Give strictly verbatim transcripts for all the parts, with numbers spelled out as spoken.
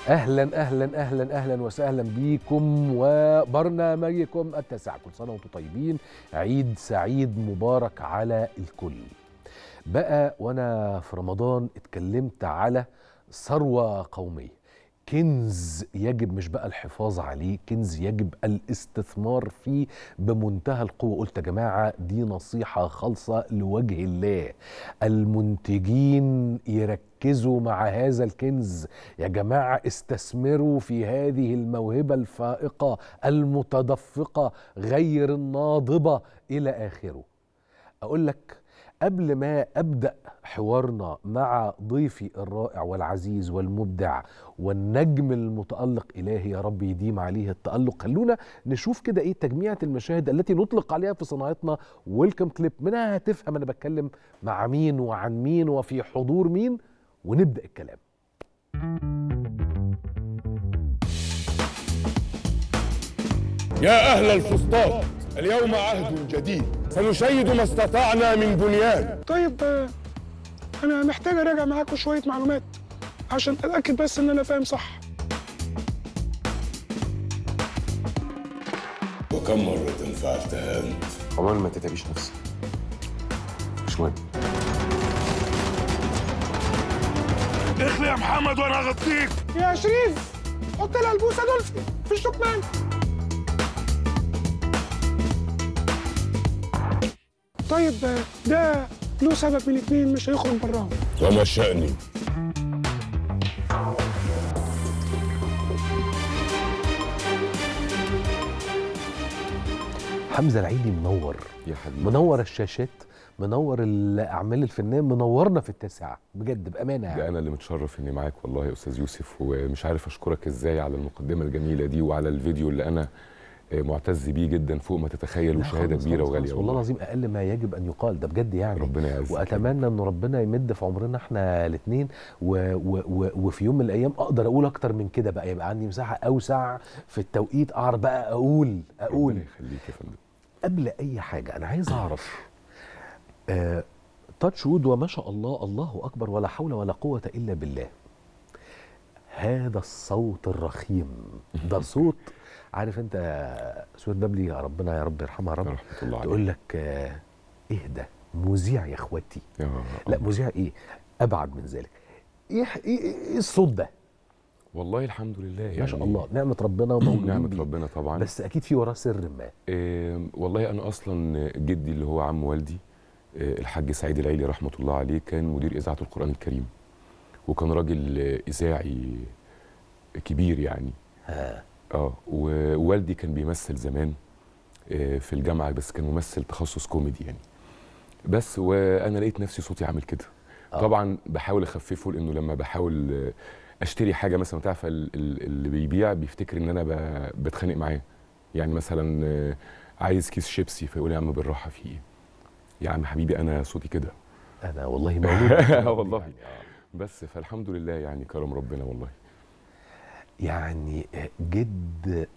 اهلا اهلا اهلا اهلا وسهلا بيكم وبرنامجكم التاسع. كل سنه وانتم طيبين، عيد سعيد مبارك على الكل. بقى وانا في رمضان اتكلمت على ثروه قوميه، كنز يجب مش بقى الحفاظ عليه، كنز يجب الاستثمار فيه بمنتهى القوة. قلت يا جماعة دي نصيحة خالصة لوجه الله، المنتجين يركزوا مع هذا الكنز يا جماعة، استثمروا في هذه الموهبة الفائقة المتدفقة غير الناضبة إلى آخره. أقول لك قبل ما أبدأ حوارنا مع ضيفي الرائع والعزيز والمبدع والنجم المتألق، إلهي يا رب يديم عليه التألق، خلونا نشوف كده إيه تجميعة المشاهد التي نطلق عليها في صناعتنا ويلكم كليب، منها هتفهم أنا بتكلم مع مين وعن مين وفي حضور مين، ونبدأ الكلام. يا أهل الفسطاط، اليوم عهد جديد، سنشيد ما استطعنا من بنيان. طيب أنا محتاج أراجع معاكم شوية معلومات عشان أتأكد بس إن أنا فاهم صح. وكم مرة فعلتها أنت؟ عموما ما تتعبيش نفسك، مش مهم. اخلي يا محمد وأنا أغطيك. يا شريف حط لها البوسة دولفين في الشكمان. طيب ده له سبب من اتنين مش هيخرج براهم. وما شأني؟ حمزة العيدي منور يا حبيبي، منور الشاشات، منور الأعمال الفنية، منورنا في التاسعة بجد بأمانة يعني. ده أنا اللي متشرف إني معاك والله يا أستاذ يوسف، ومش عارف أشكرك إزاي على المقدمة الجميلة دي وعلى الفيديو اللي أنا معتز بيه جدا فوق ما تتخيل، وشهاده كبيره وغاليه والله العظيم، اقل ما يجب ان يقال ده بجد يعني. ربنا يعزك، واتمنى ان ربنا يمد في عمرنا احنا الاثنين، وفي يوم من الايام اقدر اقول اكتر من كده بقى، يبقى عندي مساحه اوسع في التوقيت اعرف بقى اقول اقول ربنا يخليك يا فندم. قبل اي حاجه انا عايز اعرف آه تاتش وود وما شاء الله، الله اكبر ولا حول ولا قوه الا بالله، هذا الصوت الرخيم ده صوت عارف انت سوير بابلي يا ربنا يا رب يرحمها يا رب، رحمه الله عليك، تقول لك اه اهدى مذيع يا اخواتي. لا مذيع ايه، ابعد من ذلك. ايه ايه, إيه الصوت ده؟ والله الحمد لله يعني ما شاء الله، نعمه ربنا ومولود نعمه ربنا طبعا، بس اكيد في وراه سر ما. إيه والله انا اصلا جدي اللي هو عم والدي إيه الحاج سعيد العيلي رحمه الله عليه كان مدير اذاعه القران الكريم، وكان راجل اذاعي كبير يعني. ها اه ووالدي كان بيمثل زمان في الجامعه، بس كان ممثل تخصص كوميدي يعني. بس وانا لقيت نفسي صوتي عامل كده. آه. طبعا بحاول اخففه، لانه لما بحاول اشتري حاجه مثلا تعرف اللي بيبيع بيفتكر ان انا بتخانق معاه، يعني مثلا عايز كيس شيبسي فيقول يا عم بالراحه في ايه يا عم حبيبي، انا صوتي كده، انا والله مولود والله يعني. بس فالحمد لله يعني كرم ربنا والله. يعني جد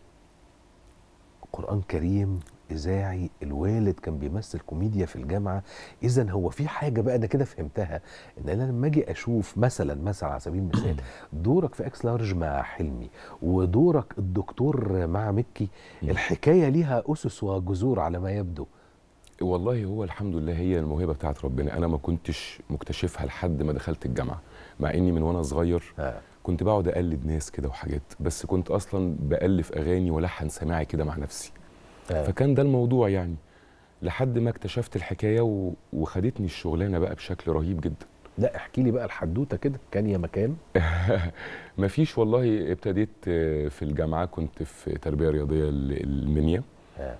قرآن كريم إذاعي، الوالد كان بيمثل كوميديا في الجامعة. إذن هو في حاجة بقى أنا كده فهمتها، إن أنا لما أجي أشوف مثلا مثلا على سبيل المثال دورك في إكس لارج مع حلمي ودورك الدكتور مع مكي، الحكاية ليها أسس وجذور على ما يبدو. والله هو الحمد لله هي الموهبة بتاعت ربنا، أنا ما كنتش مكتشفها لحد ما دخلت الجامعة، مع إني من وأنا صغير آه. كنت بقعد أقلد ناس كده وحاجات، بس كنت أصلا بألف أغاني ولحن سماعي كده مع نفسي. آه. فكان ده الموضوع يعني، لحد ما اكتشفت الحكاية و... وخدتني الشغلانة بقى بشكل رهيب جدا. لا احكي لي بقى الحدوتة كده، كان يا مكان. مفيش والله، ابتديت في الجامعة كنت في تربية رياضية المنيا. آه.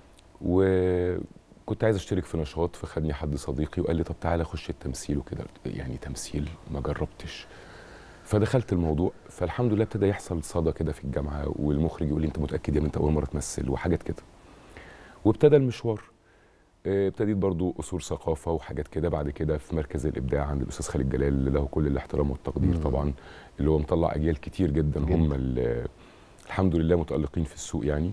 وكنت عايز اشترك في نشاط، فخدني حد صديقي وقال لي طب تعالى خش التمثيل وكده، يعني تمثيل ما جربتش، فدخلت الموضوع. فالحمد لله ابتدى يحصل صدى كده في الجامعه، والمخرج يقول لي انت متاكد يا انت اول مره تمثل وحاجات كده، وابتدى المشوار. ابتديت برضو اصول ثقافه وحاجات كده، بعد كده في مركز الابداع عند الاستاذ خالد جلال اللي له كل الاحترام والتقدير مم. طبعا، اللي هو مطلع اجيال كتير جدا, جداً. هم الحمد لله متالقين في السوق يعني.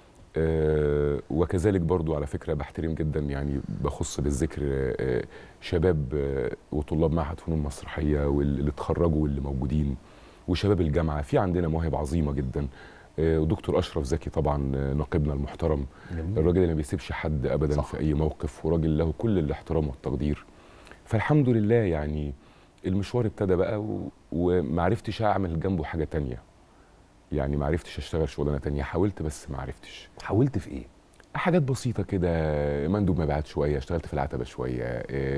أه وكذلك برضو على فكرة بحترم جدا يعني، بخص بالذكر أه شباب أه وطلاب معهد فنون مسرحية واللي اتخرجوا واللي موجودين، وشباب الجامعه، في عندنا مواهب عظيمه جدا. ودكتور اشرف زكي طبعا ناقبنا المحترم، جميل. الراجل اللي ما بيسيبش حد ابدا صح. في اي موقف، وراجل له كل الاحترام والتقدير. فالحمد لله يعني المشوار ابتدى بقى و... ومعرفتش اعمل جنبه حاجه تانية، يعني معرفتش اشتغل شغلانه تانية، حاولت بس معرفتش. حاولت في ايه؟ حاجات بسيطه كده، مندوب مبيعات شويه، اشتغلت في العتبه شويه،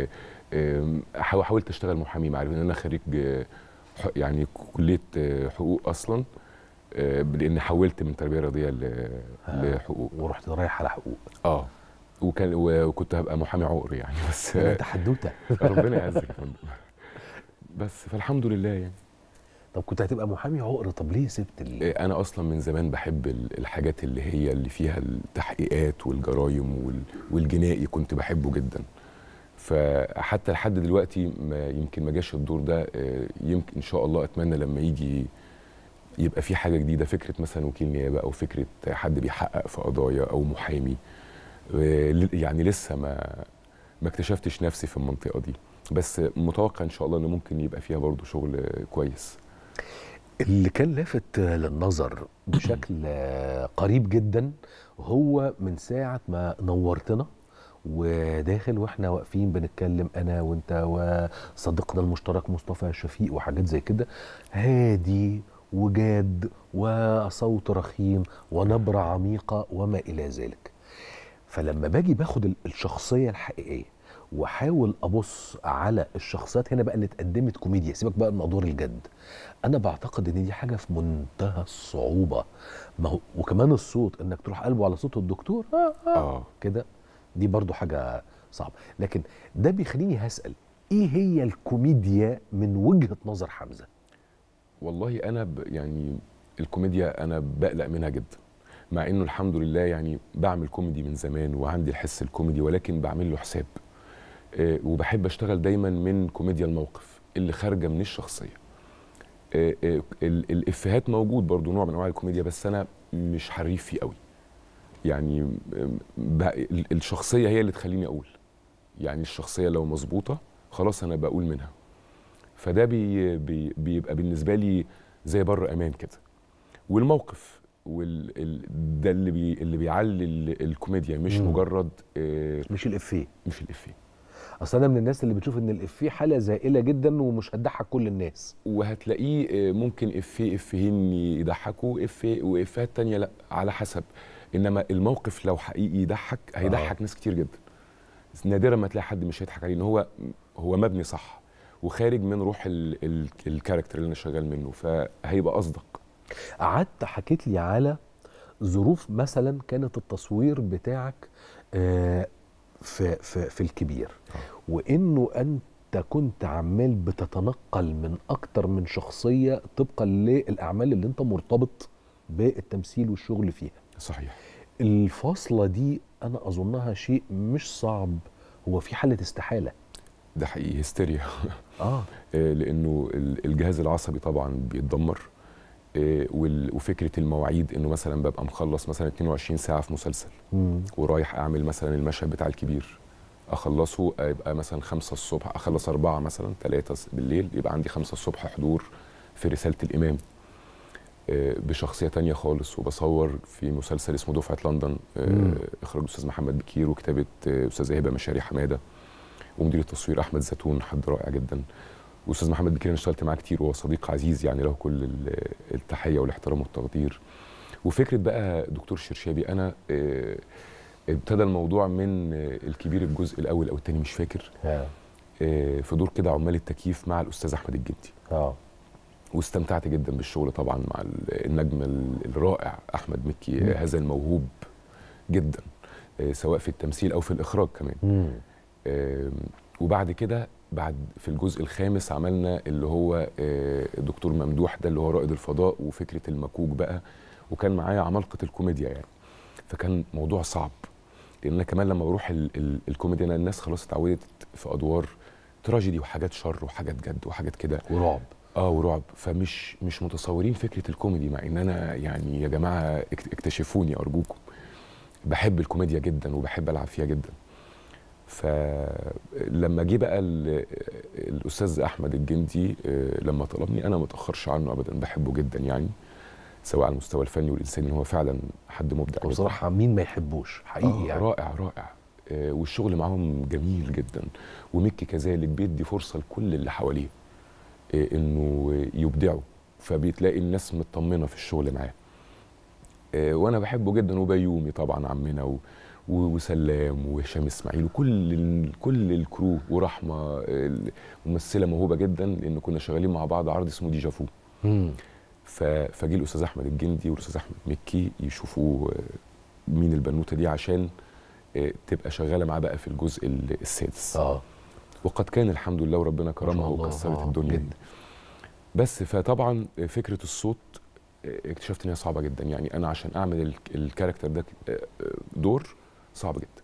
حاولت اشتغل محامي، معرفة ان انا خريج يعني كليه حقوق اصلا، لان حولت من تربيه رياضيه لحقوق ورحت رايح على حقوق. اه وكان وكنت هبقى محامي عقر يعني، بس انت حدوته ربنا يعزك يا فندم. بس فالحمد لله يعني. طب كنت هتبقى محامي عقر، طب ليه سبت ال... انا اصلا من زمان بحب الحاجات اللي هي اللي فيها التحقيقات والجرايم والجنائي، كنت بحبه جدا. فحتى لحد دلوقتي ما يمكن ما جاش الدور ده، يمكن ان شاء الله اتمنى لما يجي يبقى في حاجه جديده، فكره مثلا وكيل نيابه او فكره حد بيحقق في قضايا او محامي. يعني لسه ما ما اكتشفتش نفسي في المنطقه دي، بس متوقع ان شاء الله ان ممكن يبقى فيها برضو شغل كويس. اللي كان لافت للنظر بشكل قريب جدا هو من ساعه ما نورتنا وداخل واحنا واقفين بنتكلم انا وانت وصديقنا المشترك مصطفى شفيق وحاجات زي كده، هادي وجاد وصوت رخيم ونبرة عميقة وما إلى ذلك. فلما باجي باخد الشخصية الحقيقية وحاول أبص على الشخصيات هنا بقى اللي اتقدمت كوميديا، سيبك بقى من أدوار الجد، أنا بعتقد إن دي حاجة في منتهى الصعوبة. ما هو وكمان الصوت، إنك تروح قلبه على صوت الدكتور آه آه, آه. كده، دي برضو حاجة صعبة. لكن ده بيخليني هسأل إيه هي الكوميديا من وجهة نظر حمزة؟ والله انا ب يعني الكوميديا انا بقلق منها جدا، مع انه الحمد لله يعني بعمل كوميدي من زمان وعندي الحس الكوميدي، ولكن بعمل له حساب. أه وبحب اشتغل دايما من كوميديا الموقف اللي خارجه من الشخصيه. أه أه الافيهات موجود برضو نوع من انواع الكوميديا، بس انا مش حريف فيه قوي. يعني الشخصيه هي اللي تخليني اقول، يعني الشخصيه لو مظبوطه خلاص انا بقول منها. فده بي بي بيبقى بالنسبه لي زي بر امان كده. والموقف وال ال ده اللي بي اللي بيعلي الكوميديا، مش مم. مجرد آه مش الافيه مش الافيه. اصل انا من الناس اللي بتشوف ان الافيه حاله زائله جدا ومش هتضحك كل الناس، وهتلاقيه آه ممكن افيه افيهين يضحكوا، افيه وافيهات تانية لا، على حسب. انما الموقف لو حقيقي يضحك هيضحك آه. ناس كتير جدا. نادرا ما تلاقي حد مش هيضحك عليه، ان هو هو مبني صح وخارج من روح ال ال الكاركتر اللي انا شغال منه، فهيبقى اصدق. قعدت حكيت لي على ظروف مثلا كانت التصوير بتاعك آه في في في الكبير، وانه انت كنت عمال بتتنقل من اكتر من شخصيه طبقا للاعمال اللي انت مرتبط بالتمثيل والشغل فيها. صحيح. الفاصله دي انا اظنها شيء مش صعب، هو في حاله استحاله. ده حقيقي هستيريا. اه لانه الجهاز العصبي طبعا بيتدمر، وفكره المواعيد انه مثلا ببقى مخلص مثلا اتنين وعشرين ساعه في مسلسل مم. ورايح اعمل مثلا المشهد بتاع الكبير، اخلصه يبقى مثلا خمسة الصبح، اخلص أربعة مثلا ثلاثة بالليل، يبقى عندي خمسة الصبح حضور في رساله الامام بشخصيه تانية خالص، وبصور في مسلسل اسمه دفعه لندن اخراج الاستاذ محمد بكير وكتابه استاذه هبه مشاري حماده، ومدير التصوير احمد زيتون، حد رائع جدا. واستاذ محمد بكير انا اشتغلت معاه كتير وهو صديق عزيز، يعني له كل التحيه والاحترام والتقدير. وفكره بقى دكتور شرشابي، انا ابتدى الموضوع من الكبير الجزء الاول او الثاني مش فاكر، في دور كده عمال التكييف مع الاستاذ احمد الجدي. اه واستمتعت جدا بالشغل طبعا مع النجم الرائع احمد مكي، مم. هذا الموهوب جدا سواء في التمثيل او في الاخراج كمان. مم. وبعد كده بعد في الجزء الخامس عملنا اللي هو الدكتور ممدوح، ده اللي هو رائد الفضاء، وفكره المكوك بقى، وكان معايا عمالقه الكوميديا يعني. فكان موضوع صعب، لان انا كمان لما بروح ال ال الكوميديا، انا الناس خلاص اتعودت في ادوار تراجيدي وحاجات شر وحاجات جد وحاجات كده ورعب. اه ورعب، فمش مش متصورين فكره الكوميدي، مع ان انا يعني يا جماعه اكتشفوني ارجوكم، بحب الكوميديا جدا وبحب العب فيها جدا. فلما جه بقى الاستاذ احمد الجندي لما طلبني، انا ما اتاخرش عنه ابدا، بحبه جدا يعني، سواء على المستوى الفني والانساني، هو فعلا حد مبدع بصراحه. مين ما يحبوش حقيقي آه يعني. رائع رائع. آه والشغل معاهم جميل جدا، وميكي كذلك بيدي فرصه لكل اللي حواليه آه انه يبدعوا، فبتلاقي الناس مطمنه في الشغل معاه. آه وانا بحبه جدا، وبيومي طبعا عمنا و وسلام وهشام اسماعيل وكل كل الكرو، ورحمه ممثله موهوبه جدا، لان كنا شغالين مع بعض عرض اسمه ديجافو. فجي الاستاذ احمد الجندي والاستاذ احمد مكي يشوفوا مين البنوته دي عشان تبقى شغاله معاه بقى في الجزء السادس. اه وقد كان الحمد لله، وربنا كرمها وكسرت الدنيا. بس فطبعا فكره الصوت اكتشفت ان هي صعبه جدا، يعني انا عشان اعمل الكاركتر ده دور صعب جدا.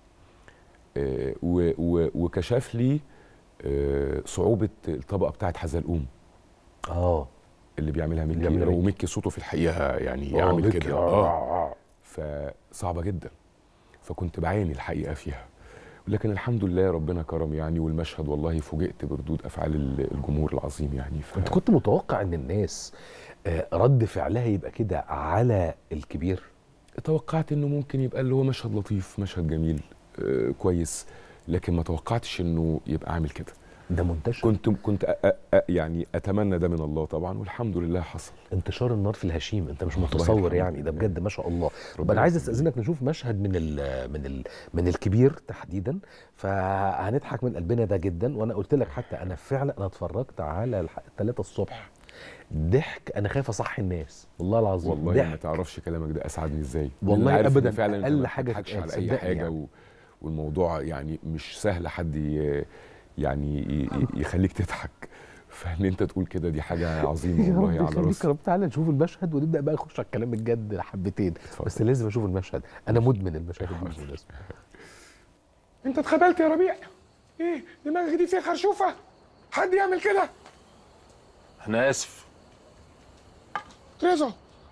وكشف لي صعوبه الطبقه بتاعت حزلقوم اه اللي بيعملها ميكي، وميكي صوته في الحقيقه يعني يعمل كده اه فصعبه جدا، فكنت بعاني الحقيقه فيها، لكن الحمد لله ربنا كرم يعني. والمشهد والله فوجئت بردود افعال الجمهور العظيم يعني. ف... انت كنت متوقع ان الناس رد فعلها يبقى كده على الكبير؟ توقعت انه ممكن يبقى اللي هو مشهد لطيف، مشهد جميل آه كويس، لكن ما توقعتش انه يبقى عامل كده. ده منتشر. كنت كنت أ أ يعني اتمنى ده من الله طبعا، والحمد لله حصل. انتشار النار في الهشيم، انت مش متصور يعني، ده بجد ما شاء الله. طب انا عايز استاذنك نشوف مشهد من ال من ال من الكبير تحديدا، فهنضحك من قلبنا ده جدا. وانا قلت لك حتى انا فعلا انا اتفرجت على الثلاثة الصبح، ضحك انا خايف اصحي الناس والله العظيم. والله ضحك. ما تعرفش كلامك ده اسعدني ازاي والله ابدا. فعلا اقل حاجه تضحكش على اي حاجه يعني. والموضوع يعني مش سهل حد يعني يخليك تضحك، فان انت تقول كده دي حاجه عظيمه والله على راسي. رب تعالى نشوف المشهد ونبدا بقى نخش على الكلام الجد حبتين، بس لازم اشوف المشهد، انا مدمن المشاهد دي بالمناسبه. انت اتخبلت يا ربيع؟ ايه دماغك دي فيها خرشوفه؟ حد يعمل كده؟ انا اسف. رضا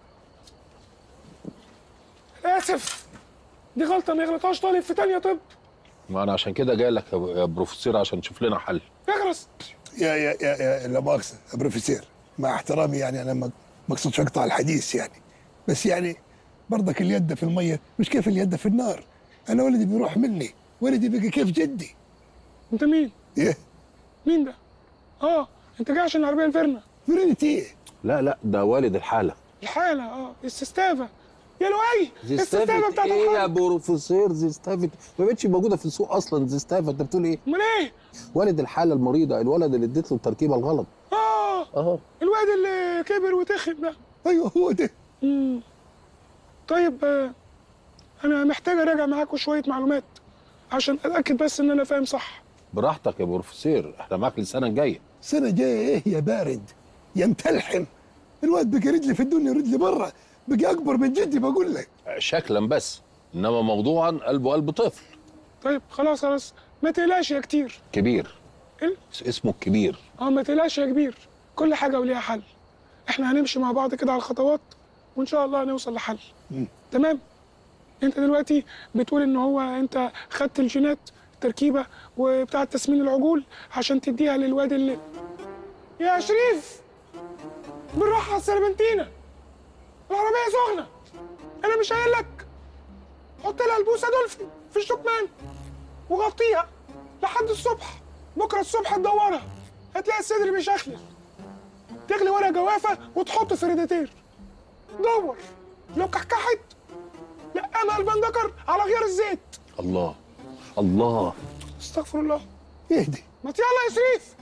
اسف، دي غلطه ما يغلطهاش طالب في تانية طب. ما انا عشان كده جاي لك يا بروفيسور عشان تشوف لنا حل. اغرس. يا يا يا, يا لا مؤاخذه يا بروفيسور، مع احترامي يعني انا ما اقصدش اقطع الحديث يعني، بس يعني برضك اليد في الميه مش كيف اليد في النار. انا ولدي بيروح مني، ولدي بقى كيف جدي. انت مين؟ ايه؟ مين ده؟ اه انت جاي عشان العربيه الفيرنا. فيرنا ايه؟ لا لا ده والد الحاله. الحاله اه السستافه يا لؤي. السستافه بتاعت ايه يا بروفيسور؟ زيستافه ما بقتش موجوده في السوق اصلا. زيستافه انت بتقول ايه؟ امال ايه؟ والد الحاله المريضه، الولد اللي اديت له التركيبه الغلط. اه اه الواد اللي كبر وتخن ده. ايوه هو ده. امم طيب آه انا محتاج اراجع معاكم شويه معلومات عشان اتاكد بس ان انا فاهم صح. براحتك يا بروفيسور، احنا معاك للسنه الجايه. السنه الجايه ايه يا بارد يا متلحم؟ الواد بقى رجلي في الدنيا ورجلي بره، بقى اكبر من جدي بقول لك. شكلا بس، انما موضوعا قلبه قلب طفل. طيب خلاص خلاص ما تقلقش يا كتير. كبير. إيه؟ اسمه الكبير. اه ما تقلقش يا كبير، كل حاجه وليها حل. احنا هنمشي مع بعض كده على الخطوات وان شاء الله هنوصل لحل. م. تمام. انت دلوقتي بتقول ان هو انت خدت الجينات التركيبه وبتاع تسمين العجول عشان تديها للواد اللي يا شريف بالراحه على السربنتينه، العربيه سخنه. انا مش قايل لك حط لها البوسه دولفين في الشكمان وغطيها لحد الصبح، بكره الصبح تدورها هتلاقي الصدر بيشخلل، تغلي ورقه جوافه وتحط في ريداتير، دور لو كحكحت لقمها البندكر على غيار الزيت. الله الله استغفر الله. اهدي ما يلا يا شريف.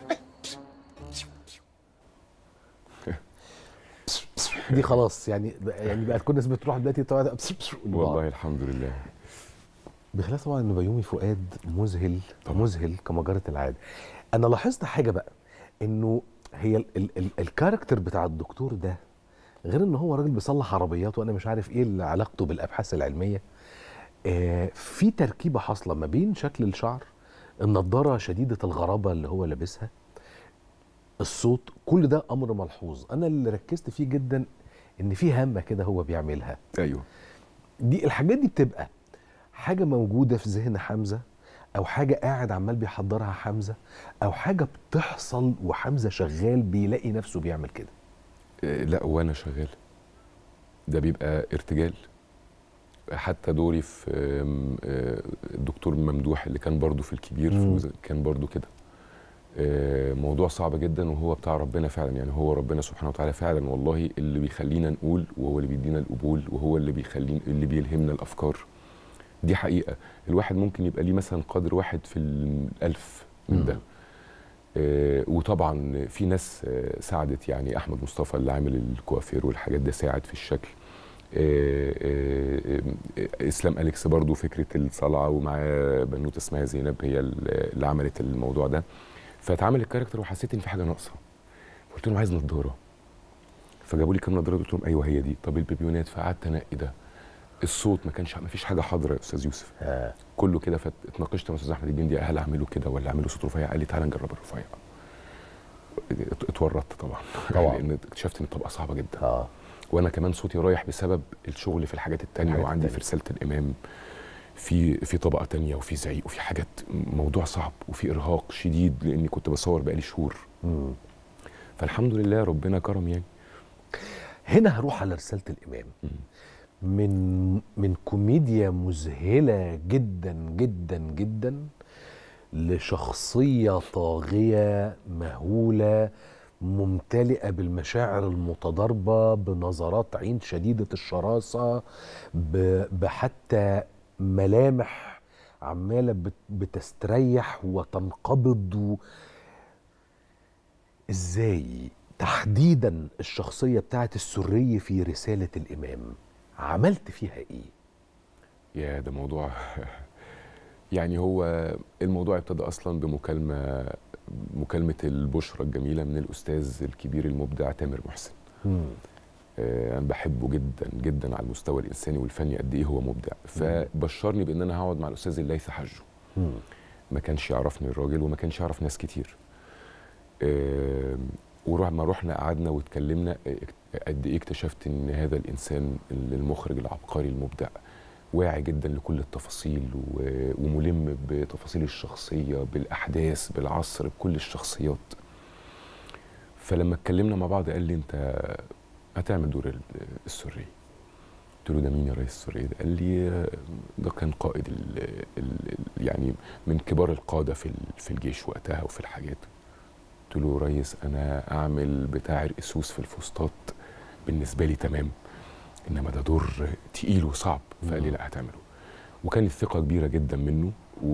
دي خلاص يعني يعني بقت كل الناس بتروح دلوقتي تقعد والله الحمد لله. بخلاف طبعا ان بيومي فؤاد مذهل طبعا. مذهل كما جرت العاده. انا لاحظت حاجه بقى، انه هي ال ال ال الكاركتر بتاع الدكتور ده غير ان هو راجل بيصلح عربيات وانا مش عارف ايه اللي علاقته بالابحاث العلميه، آه في تركيبه حاصله ما بين شكل الشعر، النضاره شديده الغرابه اللي هو لابسها، الصوت، كل ده امر ملحوظ. انا اللي ركزت فيه جدا ان في همه كده هو بيعملها. ايوه دي الحاجات دي بتبقى حاجه موجوده في ذهن حمزه او حاجه قاعد عمال بيحضرها حمزه، او حاجه بتحصل وحمزه شغال بيلاقي نفسه بيعمل كده؟ آه، لا وانا شغال ده بيبقى ارتجال. حتى دوري في آم، آه، الدكتور ممدوح اللي كان برضو في الكبير في مم. وز- كان برضو كده. آه، موضوع صعب جدا وهو بتاع ربنا فعلا، يعني هو ربنا سبحانه وتعالى فعلا والله اللي بيخلينا نقول، وهو اللي بيدينا القبول، وهو اللي بيخلينا اللي بيلهمنا الافكار. دي حقيقه. الواحد ممكن يبقى ليه مثلا قدر واحد في الالف من ده. مم. آه، وطبعا في ناس آه، ساعدت، يعني احمد مصطفى اللي عامل الكوافير والحاجات ده ساعد في الشكل. آه، آه، آه، اسلام اليكس برضو فكره الصلعه، ومعاه بنوته اسمها زينب هي اللي عملت الموضوع ده. فاتعمل الكاركتر وحسيت ان في حاجه ناقصه، قلت لهم عايز نضاره، فجابوا لي كام نضاره، قلت لهم ايوه هي دي. طب البيبيونات، فقعدت انقي ده. الصوت ما كانش، ما فيش حاجه حاضره يا استاذ يوسف، آه. كله كده. فاتناقشت مع استاذ احمد الجندي، هل اعمله كده ولا اعمله صوت رفيع؟ قال لي تعالى نجرب الرفيع. ات- اتورطت طبعا طبعا. لان اكتشفت ان الطبقه صعبه جدا. اه وانا كمان صوتي رايح بسبب الشغل في الحاجات التانية، الحاجات وعندي التانية. في رساله الامام في في طبقه تانية، وفي زعيق، وفي حاجات، موضوع صعب وفي ارهاق شديد لاني كنت بصور بقالي شهور. مم. فالحمد لله ربنا كرم يعني. هنا هروح على رسالة الإمام. من من كوميديا مذهلة جدا جدا جدا لشخصية طاغية مهولة ممتلئة بالمشاعر المتضاربة، بنظرات عين شديدة الشراسة، ب- بحتى ملامح عمالة بت- بتستريح وتنقبض و... ازاي تحديدا الشخصية بتاعت السري في رسالة الإمام عملت فيها ايه؟ يا ده موضوع يعني هو الموضوع ابتدى اصلا بمكالمه مكالمه البشرى الجميله من الاستاذ الكبير المبدع تامر محسن. مم. آه، انا بحبه جدا جدا على المستوى الانساني والفني، قد ايه هو مبدع. فبشرني بان انا هقعد مع الاستاذ الليث حجه. مم. ما كانش يعرفني الراجل، وما كانش يعرف ناس كتير. آه، ولما رحنا قعدنا واتكلمنا، آه، قد ايه اكتشفت ان هذا الانسان المخرج العبقري المبدع واعي جدا لكل التفاصيل، و- وملم بتفاصيل الشخصيه، بالاحداث، بالعصر، بكل الشخصيات. فلما اتكلمنا مع بعض قال لي انت هتعمل دور ال- السري. قلت له ده مين يا ريس السري ده؟ قال لي آه، ده كان قائد ال ال يعني من كبار القاده في ال- في الجيش وقتها وفي الحاجات. قلت له ريس انا اعمل بتاع الاسوس في الفسطاط بالنسبه لي تمام، انما ده دور تقيل وصعب. فقال لي لا هتعمله. وكانت ثقه كبيره جدا منه.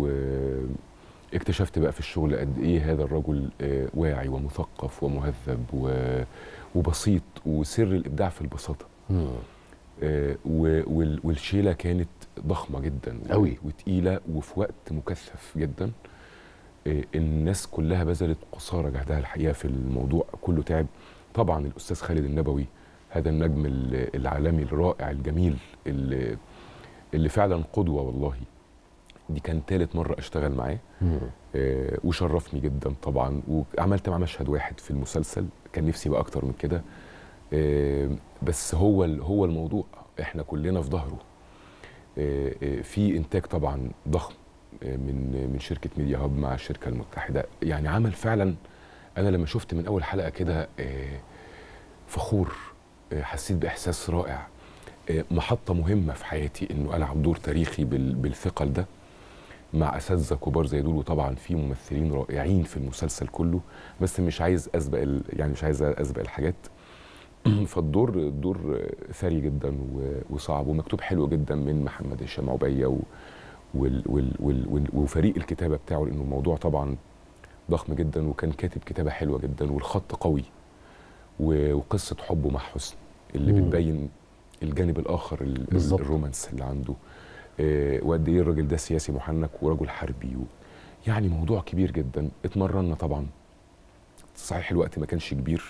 واكتشفت بقى في الشغل قد ايه هذا الرجل آه، واعي ومثقف ومهذب و- وبسيط، وسر الابداع في البساطه. مم. آه، و- وال- والشيله كانت ضخمه جدا و- أوي. وتقيله، وفي وقت مكثف جدا. آه، الناس كلها بذلت قصارى جهدها الحقيقه في الموضوع، كله تعب. طبعا الاستاذ خالد النبوي، هذا النجم ال- العالمي الرائع الجميل اللي, اللي فعلا قدوه والله. دي كان ثالث مره اشتغل معاه. مم. آه، وشرفني جدا طبعا. وعملت معاه مشهد واحد في المسلسل، كان نفسي يبقى اكتر من كده. آه، بس هو ال- هو الموضوع احنا كلنا في ظهره. آه، آه، في انتاج طبعا ضخم آه، من من شركه ميديا هاب مع الشركه المتحده. يعني عمل فعلا، انا لما شفت من اول حلقه كده آه، فخور. آه، حسيت باحساس رائع. آه، محطه مهمه في حياتي انه العب دور تاريخي بال- بالثقل ده مع اساتذه كبار زي دول. وطبعا في ممثلين رائعين في المسلسل كله، بس مش عايز اسبق ال- يعني مش عايز اسبق الحاجات. فالدور الدور ثري جدا و- وصعب، ومكتوب حلو جدا من محمد هشام عبيه و وال وال وال وال وفريق الكتابه بتاعه، لانه الموضوع طبعا ضخم جدا. وكان كاتب كتابه حلوه جدا، والخط قوي، و- وقصه حبه مع حسن اللي مم. بتبين الجانب الاخر ال- بالظبط. الرومانس اللي عنده. آه، وقد ايه الراجل ده سياسي محنك ورجل حربي و يعني موضوع كبير جدا. اتمرنا طبعا، صحيح الوقت ما كانش كبير،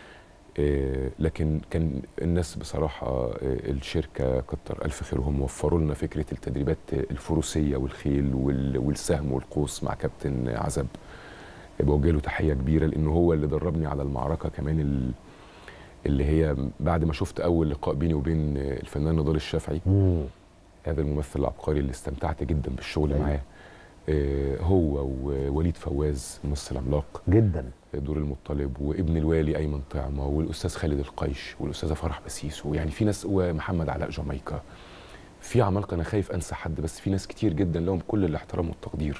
آه، لكن كان الناس بصراحه آه، الشركه كتر الف خيرهم، وفروا لنا فكره التدريبات الفروسيه والخيل وال- والسهم والقوس مع كابتن عزب. بوجه له تحيه كبيره، لانه هو اللي دربني على المعركه كمان ال- اللي هي بعد ما شفت اول لقاء بيني وبين الفنان نضال الشافعي، مم. هذا الممثل العبقري اللي استمتعت جدا بالشغل أيوة. معاه. هو ووليد فواز ممثل عملاق جدا، دور المطلب، وابن الوالي ايمن طعمه، والاستاذ خالد القيش، والاستاذه فرح بسيسو، يعني في ناس، ومحمد علاء جامايكا، في عمالقه. انا خايف انسى حد، بس في ناس كتير جدا لهم كل الاحترام والتقدير.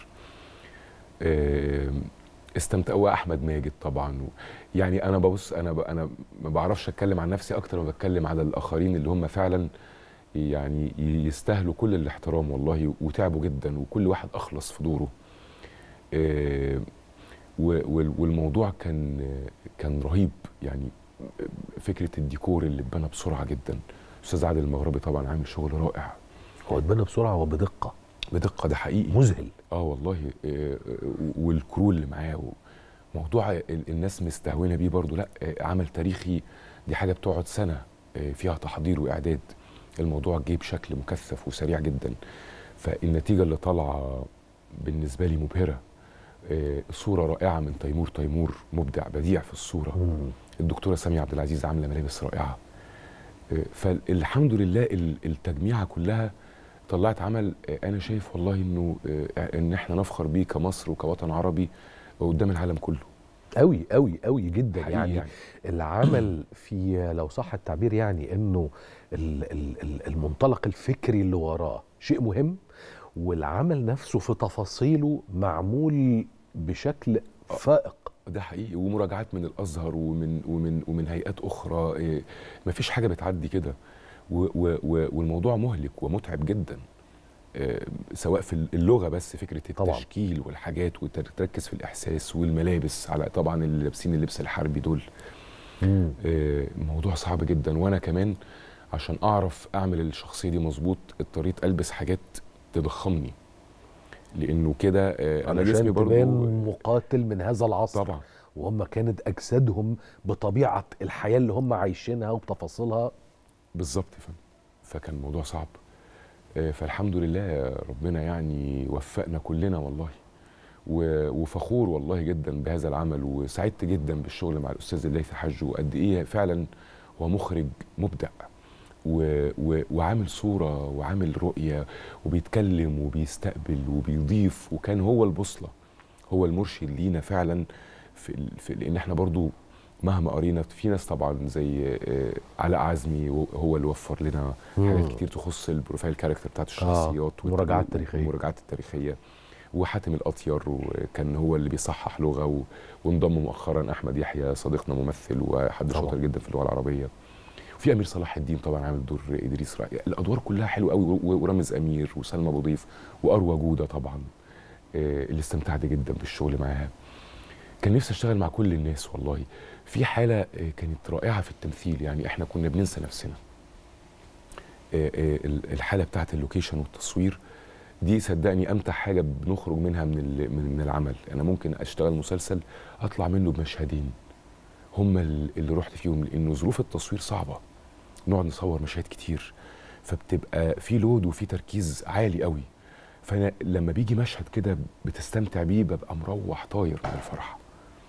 استمتعوا، واحمد ماجد طبعا. يعني انا ببص، انا انا ما بعرفش اتكلم عن نفسي اكتر ما بتكلم على الاخرين اللي هم فعلا يعني يستاهلوا كل الاحترام والله، وتعبوا جدا، وكل واحد اخلص في دوره. والموضوع كان كان رهيب، يعني فكره الديكور اللي اتبنى بسرعه جدا. استاذ عادل المغربي طبعا عامل شغل رائع. هو اتبنى بسرعه وبدقه، بدقه، ده حقيقي مذهل. اه والله. والكرو اللي معاه، موضوع الناس مستهونه بيه برضو. لا، عمل تاريخي، دي حاجه بتقعد سنه فيها تحضير واعداد. الموضوع جه بشكل مكثف وسريع جدا، فالنتيجه اللي طالعه بالنسبه لي مبهره. صوره رائعه من تيمور. تيمور مبدع بديع في الصوره. مم. الدكتوره ساميه عبد العزيز عامله ملابس رائعه. فالحمد لله التجميعه كلها طلعت عمل انا شايف والله انه ان احنا نفخر بيه كمصر وكوطن عربي قدام العالم كله. قوي قوي قوي جدا. يعني, يعني العمل في، لو صح التعبير، يعني انه المنطلق الفكري اللي وراه شيء مهم، والعمل نفسه في تفاصيله معمول بشكل فائق. ده حقيقي. ومراجعات من الازهر ومن ومن ومن هيئات اخرى، مفيش حاجه بتعدي كده. والموضوع مهلك ومتعب جدا، سواء في اللغه، بس فكره التشكيل طبعا. والحاجات، وتركز في الاحساس والملابس، على طبعا اللي لابسين اللبس الحربي دول. مم. موضوع صعب جدا. وانا كمان عشان اعرف اعمل الشخصيه دي مظبوط اضطريت البس حاجات تضخمني، لانه كده انا جسمي برضه مقاتل من هذا العصر طبعا، وهم كانت اجسادهم بطبيعه الحياه اللي هم عايشينها وبتفاصيلها بالظبط. فكان الموضوع صعب. فالحمد لله ربنا يعني وفقنا كلنا والله، وفخور والله جدا بهذا العمل، وسعدت جدا بالشغل مع الاستاذ الليثي حج، وقد ايه فعلا هو مخرج مبدع، وعامل صوره وعامل رؤيه، وبيتكلم وبيستقبل وبيضيف، وكان هو البوصله، هو المرشد لينا فعلا. في, في لان احنا برضو مهما قرينا في ناس طبعا زي علاء عزمي هو اللي وفر لنا حاجات كتير تخص البروفايل كاركتر بتاعت الشخصيات، آه والمراجعات التاريخيه والمراجعات التاريخيه. وحاتم الاطير وكان هو اللي بيصحح لغه، وانضم مؤخرا احمد يحيى صديقنا ممثل وحد شاطر جدا في اللغه العربيه. وفي امير صلاح الدين طبعا عامل دور ادريس رائع. الادوار كلها حلوه قوي، ورامز امير وسلمى ابو ضيف واروى جوده طبعا، اللي استمتعت جدا بالشغل معاها. كان نفسي اشتغل مع كل الناس والله. في حاله كانت رائعه في التمثيل، يعني احنا كنا بننسى نفسنا. الحاله بتاعت اللوكيشن والتصوير دي صدقني امتع حاجه بنخرج منها من من العمل. انا ممكن اشتغل مسلسل اطلع منه بمشهدين هم اللي رحت فيهم، لانه ظروف التصوير صعبه، نقعد نصور مشاهد كتير، فبتبقى في لود وفي تركيز عالي قوي. فانا لما بيجي مشهد كده بتستمتع بيه ببقى مروح طاير من الفرحه.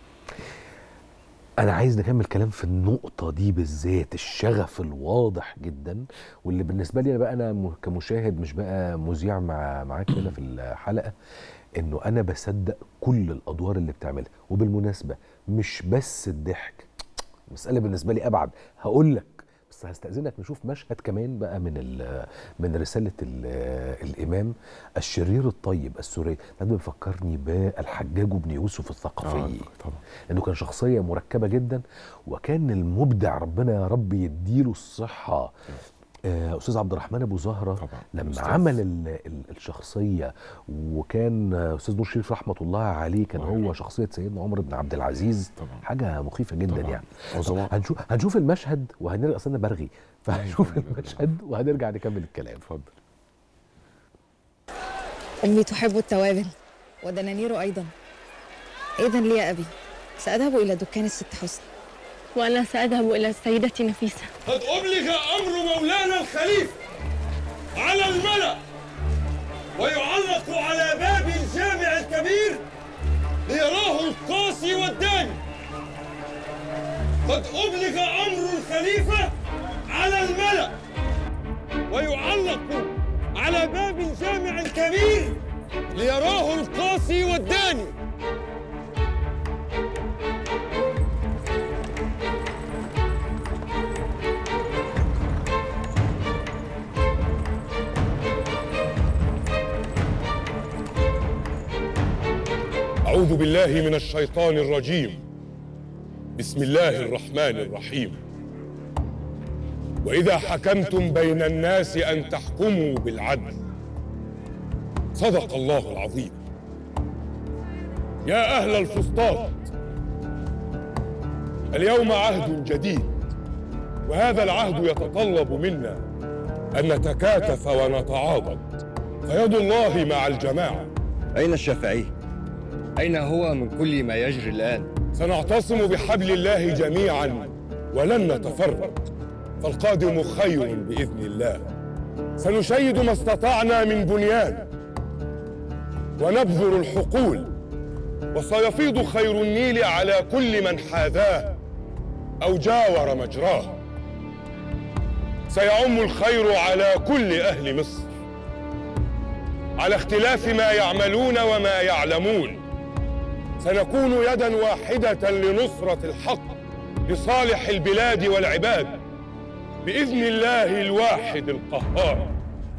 أنا عايز نكمل كلام في النقطة دي بالذات، الشغف الواضح جدا، واللي بالنسبة لي أنا بقى أنا كمشاهد مش بقى مذيع مع معاك هنا في الحلقة، إنه أنا بصدق كل الأدوار اللي بتعملها. وبالمناسبة مش بس الضحك، المسألة بالنسبة لي أبعد. هقول لك بس هستأذنك نشوف مشهد كمان بقى من من رسالة الإمام الشرير الطيب السوري. ده بيفكرني بالحجاج بن يوسف الثقفي. آه طبعا. لأنه كان شخصية مركبة جدا، وكان المبدع ربنا يا رب يديله الصحة آه أستاذ عبد الرحمن أبو زهرة طبعا. لما أستاذ. عمل ال ال الشخصية، وكان أستاذ نور شريف رحمة الله عليه كان طبعا. هو شخصية سيدنا عمر بن عبد العزيز طبعا. حاجة مخيفة جدا طبعا. يعني هنشوف هنشوف المشهد وهنرجع. أصلا برغي فهنشوف المشهد وهنرجع نكمل الكلام. اتفضل. أمي تحب التوابل ودنانير أيضا. إذن لي يا أبي، سأذهب إلى دكان الست حسن. وأنا سأذهب إلى السيدة نفيسة. قد أبلغ أمر مولانا الخليفة على الملأ، ويعلق على باب الجامع الكبير ليراه القاصي والداني. قد أبلغ أمر الخليفة على الملأ، ويعلق على باب الجامع الكبير ليراه القاسي والداني. أعوذ بالله من الشيطان الرجيم. بسم الله الرحمن الرحيم. وإذا حكمتم بين الناس أن تحكموا بالعدل. صدق الله العظيم. يا أهل الفسطاط، اليوم عهد جديد، وهذا العهد يتطلب منا أن نتكاتف ونتعاضد، فيد الله مع الجماعة. أين الشافعي؟ أين هو من كل ما يجري الآن؟ سنعتصم بحبل الله جميعا ولن نتفرق، فالقادم خير بإذن الله. سنشيد ما استطعنا من بنيان ونبذر الحقول، وسيفيض خير النيل على كل من حاذاه أو جاور مجراه. سيعم الخير على كل أهل مصر على اختلاف ما يعملون وما يعلمون. سنكون يدا واحدة لنصرة الحق لصالح البلاد والعباد بإذن الله الواحد القهار.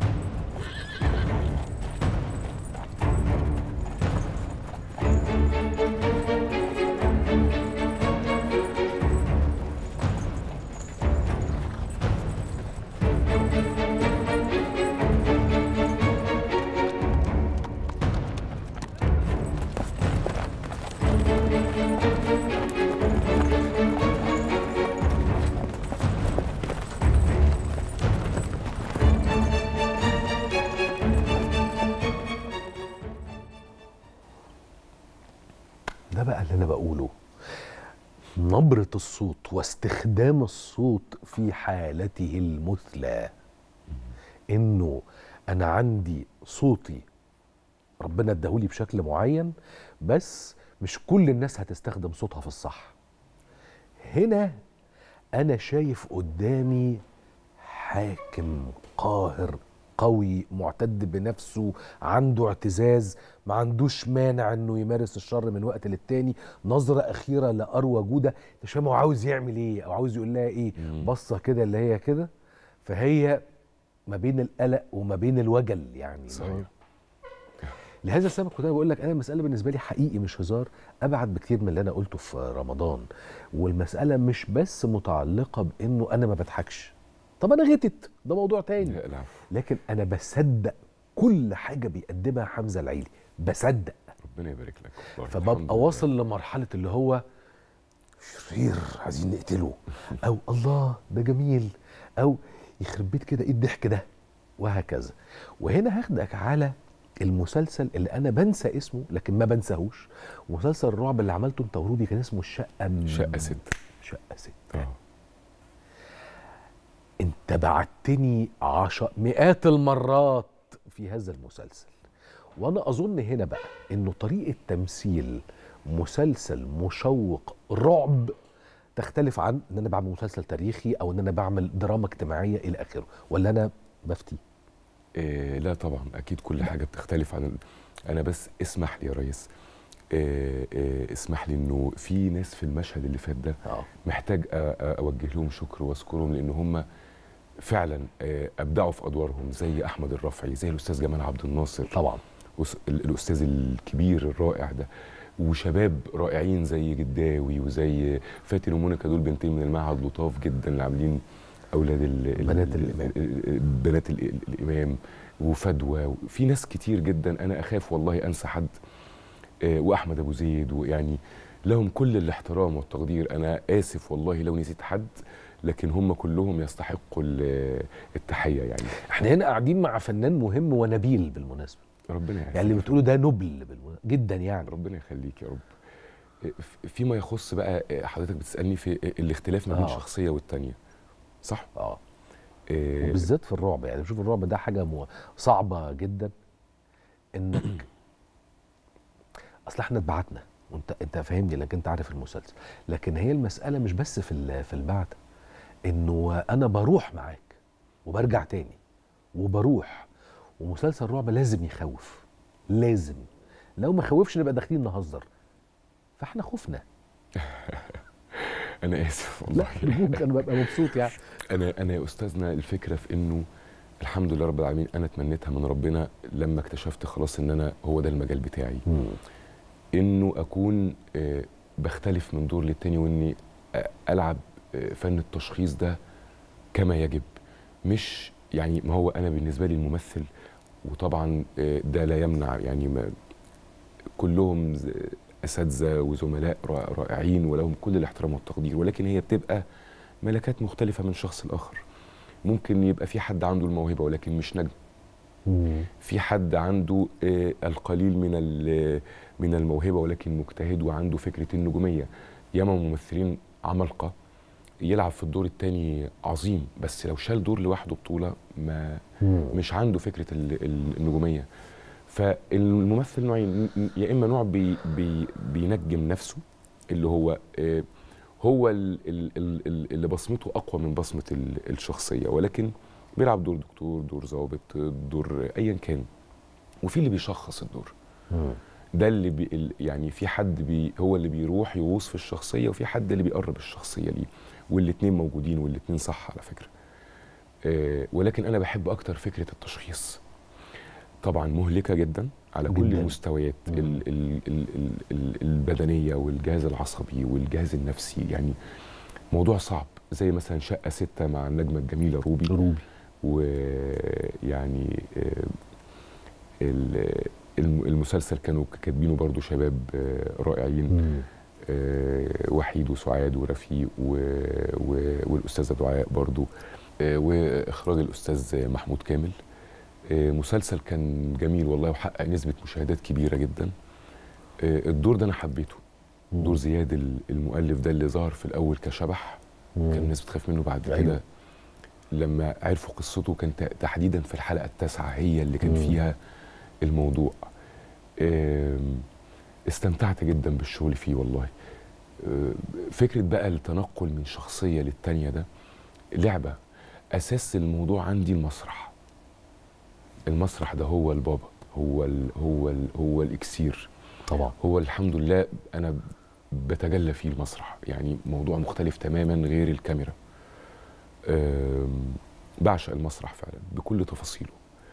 ده بقى اللي أنا بقوله، نبرة الصوت واستخدام الصوت في حالته المثلى. إنه أنا عندي صوتي ربنا اداهولي بشكل معين، بس مش كل الناس هتستخدم صوتها في الصح. هنا أنا شايف قدامي حاكم قاهر قوي معتد بنفسه، عنده اعتزاز، ما عندوش مانع انه يمارس الشر من وقت للتاني. نظرة أخيرة لأروى جودة، مش فاهم هو عاوز يعمل ايه او عاوز يقول لها ايه. بصة كده اللي هي كده، فهي ما بين القلق وما بين الوجل يعني. صحيح. لهذا السبب كنت انا بقول لك انا المساله بالنسبه لي حقيقي مش هزار، ابعد بكتير من اللي انا قلته في رمضان. والمساله مش بس متعلقه بانه انا ما بضحكش، طب انا غتت ده موضوع تاني، لا لا. لكن انا بصدق كل حاجه بيقدمها حمزه العيلي، بصدق. ربنا يبارك لك. فببقى واصل لمرحله اللي هو شرير عايزين نقتله، او الله ده جميل، او يخرب بيت كده ايه الضحك ده، وهكذا. وهنا هاخدك على المسلسل اللي انا بنسى اسمه لكن ما بنساهوش، مسلسل الرعب اللي عملته انت ورودي، كان اسمه الشقه شقه ست. شقه ست. اه انت بعتني عشر مئات المرات في هذا المسلسل، وانا اظن هنا بقى انه طريقه تمثيل مسلسل مشوق رعب تختلف عن ان انا بعمل مسلسل تاريخي او ان انا بعمل دراما اجتماعيه الى اخره، ولا انا بفتي؟ إيه لا طبعا اكيد كل حاجه بتختلف عن ال... انا بس اسمح لي يا ريس، إيه إيه اسمح لي انه في ناس في المشهد اللي فات ده أوه. محتاج اوجه لهم شكر واذكرهم، لان هم فعلا ابدعوا في ادوارهم، زي احمد الرفعي، زي الاستاذ جمال عبد الناصر طبعا، الاستاذ الكبير الرائع ده، وشباب رائعين زي جداوي وزي فاتن ومونيكا، دول بنتين من المعهد لطاف جدا اللي عاملين اولاد ال بنات الامام بنات الامام وفدوى. في ناس كتير جدا انا اخاف والله انسى حد، واحمد ابو زيد، ويعني لهم كل الاحترام والتقدير. انا اسف والله لو نسيت حد، لكن هم كلهم يستحقوا التحيه. يعني احنا هنا قاعدين مع فنان مهم ونبيل بالمناسبه، ربنا يعني اللي بتقوله ده نبل جدا يعني. ربنا يخليك يا رب. فيما يخص بقى حضرتك بتسالني في الاختلاف ما بين آه. شخصيه والتانيه، صح؟ اه إيه وبالذات في الرعب، يعني بشوف الرعب ده حاجه مو... صعبه جدا انك اصل احنا اتبعتنا وانت انت فاهمني لكن انت عارف المسلسل، لكن هي المساله مش بس في في البعث، انه انا بروح معاك وبرجع تاني وبروح، ومسلسل الرعب لازم يخوف لازم. لو ما خوفش نبقى داخلين نهزر، فاحنا خفنا. انا اسف والله. لا ارجوك، انا ببقى مبسوط يعني. انا انا يا استاذنا الفكره في انه الحمد لله رب العالمين انا اتمنيتها من ربنا لما اكتشفت خلاص ان انا هو ده المجال بتاعي. مم. انه اكون آه بختلف من دور للتاني، واني آه العب آه فن التشخيص ده كما يجب. مش يعني ما هو انا بالنسبه لي الممثل، وطبعا آه ده لا يمنع يعني ما كلهم اساتذه وزملاء رائعين ولهم كل الاحترام والتقدير، ولكن هي بتبقى ملكات مختلفه من شخص لاخر. ممكن يبقى في حد عنده الموهبه ولكن مش نجم. مم. في حد عنده آه القليل من من الموهبه ولكن مجتهد وعنده فكره النجوميه. ياما ممثلين عمالقه يلعب في الدور الثاني عظيم، بس لو شال دور لوحده بطوله ما مم. مش عنده فكره النجوميه. فالممثل نوعين، يا اما نوع بي بي بينجم نفسه اللي هو آه هو اللي بصمته اقوى من بصمه الشخصيه، ولكن بيلعب دور دكتور، دور ضابط، دور ايا كان. وفي اللي بيشخص الدور. مم. ده اللي بي يعني في حد بي هو اللي بيروح يغوص في الشخصيه، وفي حد اللي بيقرب الشخصيه ليه، والاثنين موجودين والاثنين صح على فكره. آه ولكن انا بحب اكتر فكره التشخيص. طبعا مهلكه جدا على جداً. كل المستويات، ال ال ال ال ال البدنيه والجهاز العصبي والجهاز النفسي. يعني موضوع صعب، زي مثلا شقه ستة مع النجمه الجميله روبي روبي ويعني المسلسل كانوا كاتبينه برضو شباب رائعين، وحيد وسعاد ورفيق والاستاذه دعاء برضو، واخراج الاستاذ محمود كامل. مسلسل كان جميل والله وحقق نسبه مشاهدات كبيره جدا. الدور ده انا حبيته، دور زياد المؤلف ده اللي ظهر في الاول كشبح، كان الناس بتخاف منه. بعد أيوة. كده لما عرفوا قصته كان تحديدا في الحلقه التاسعه هي اللي كان فيها الموضوع. استمتعت جدا بالشغل فيه والله. فكره بقى التنقل من شخصيه للتانيه ده لعبه. اساس الموضوع عندي المسرح. المسرح ده هو البابا، هو ال هو ال هو الاكسير طبعا. هو الحمد لله انا بتجلى فيه المسرح، يعني موضوع مختلف تماما غير الكاميرا. بعشق المسرح فعلا بكل تفاصيله.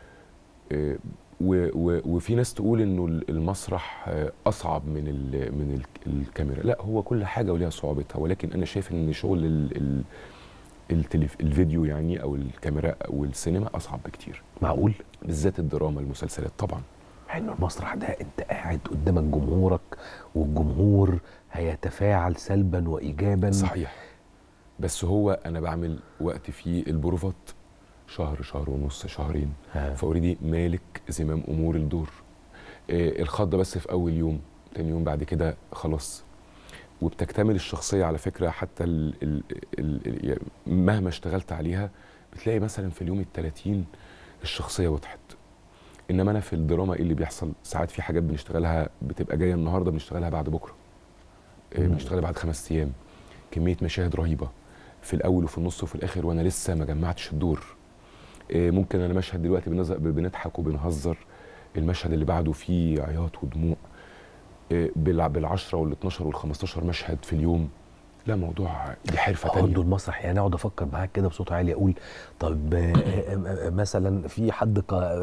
وفي ناس تقول انه المسرح اصعب من ال من ال الكاميرا. لا، هو كل حاجه وليها صعوبتها، ولكن انا شايف ان شغل ال ال التلف الفيديو يعني او الكاميرا او السينما اصعب بكتير. معقول؟ بالذات الدراما المسلسلات طبعا. حلو. المسرح ده انت قاعد قدامك جمهورك، والجمهور هيتفاعل سلبا وايجابا. صحيح. بس هو انا بعمل وقت فيه البروفات شهر، شهر ونص، شهرين، فاوريدي مالك زمام امور الدور. آه الخضه بس في اول يوم، تاني يوم بعد كده خلاص. وبتكتمل الشخصيه على فكره. حتى ال ال ال مهما اشتغلت عليها بتلاقي مثلا في اليوم الثلاثين الشخصيه وضحت. انما انا في الدراما ايه اللي بيحصل؟ ساعات في حاجات بنشتغلها بتبقى جايه النهارده بنشتغلها بعد بكره، آه بنشتغلها بعد خمس ايام. كميه مشاهد رهيبه في الاول وفي النص وفي الاخر وانا لسه ما جمعتش الدور. آه ممكن انا مشهد دلوقتي بنضحك وبنهزر، المشهد اللي بعده فيه عياط ودموع. آه بالعشرة والاثناشر والخمستاشر مشهد في اليوم. لا، موضوع دي حرفه تانيه. برضه المسرح يعني اقعد افكر معاك كده بصوت عالي اقول طب مثلا في حد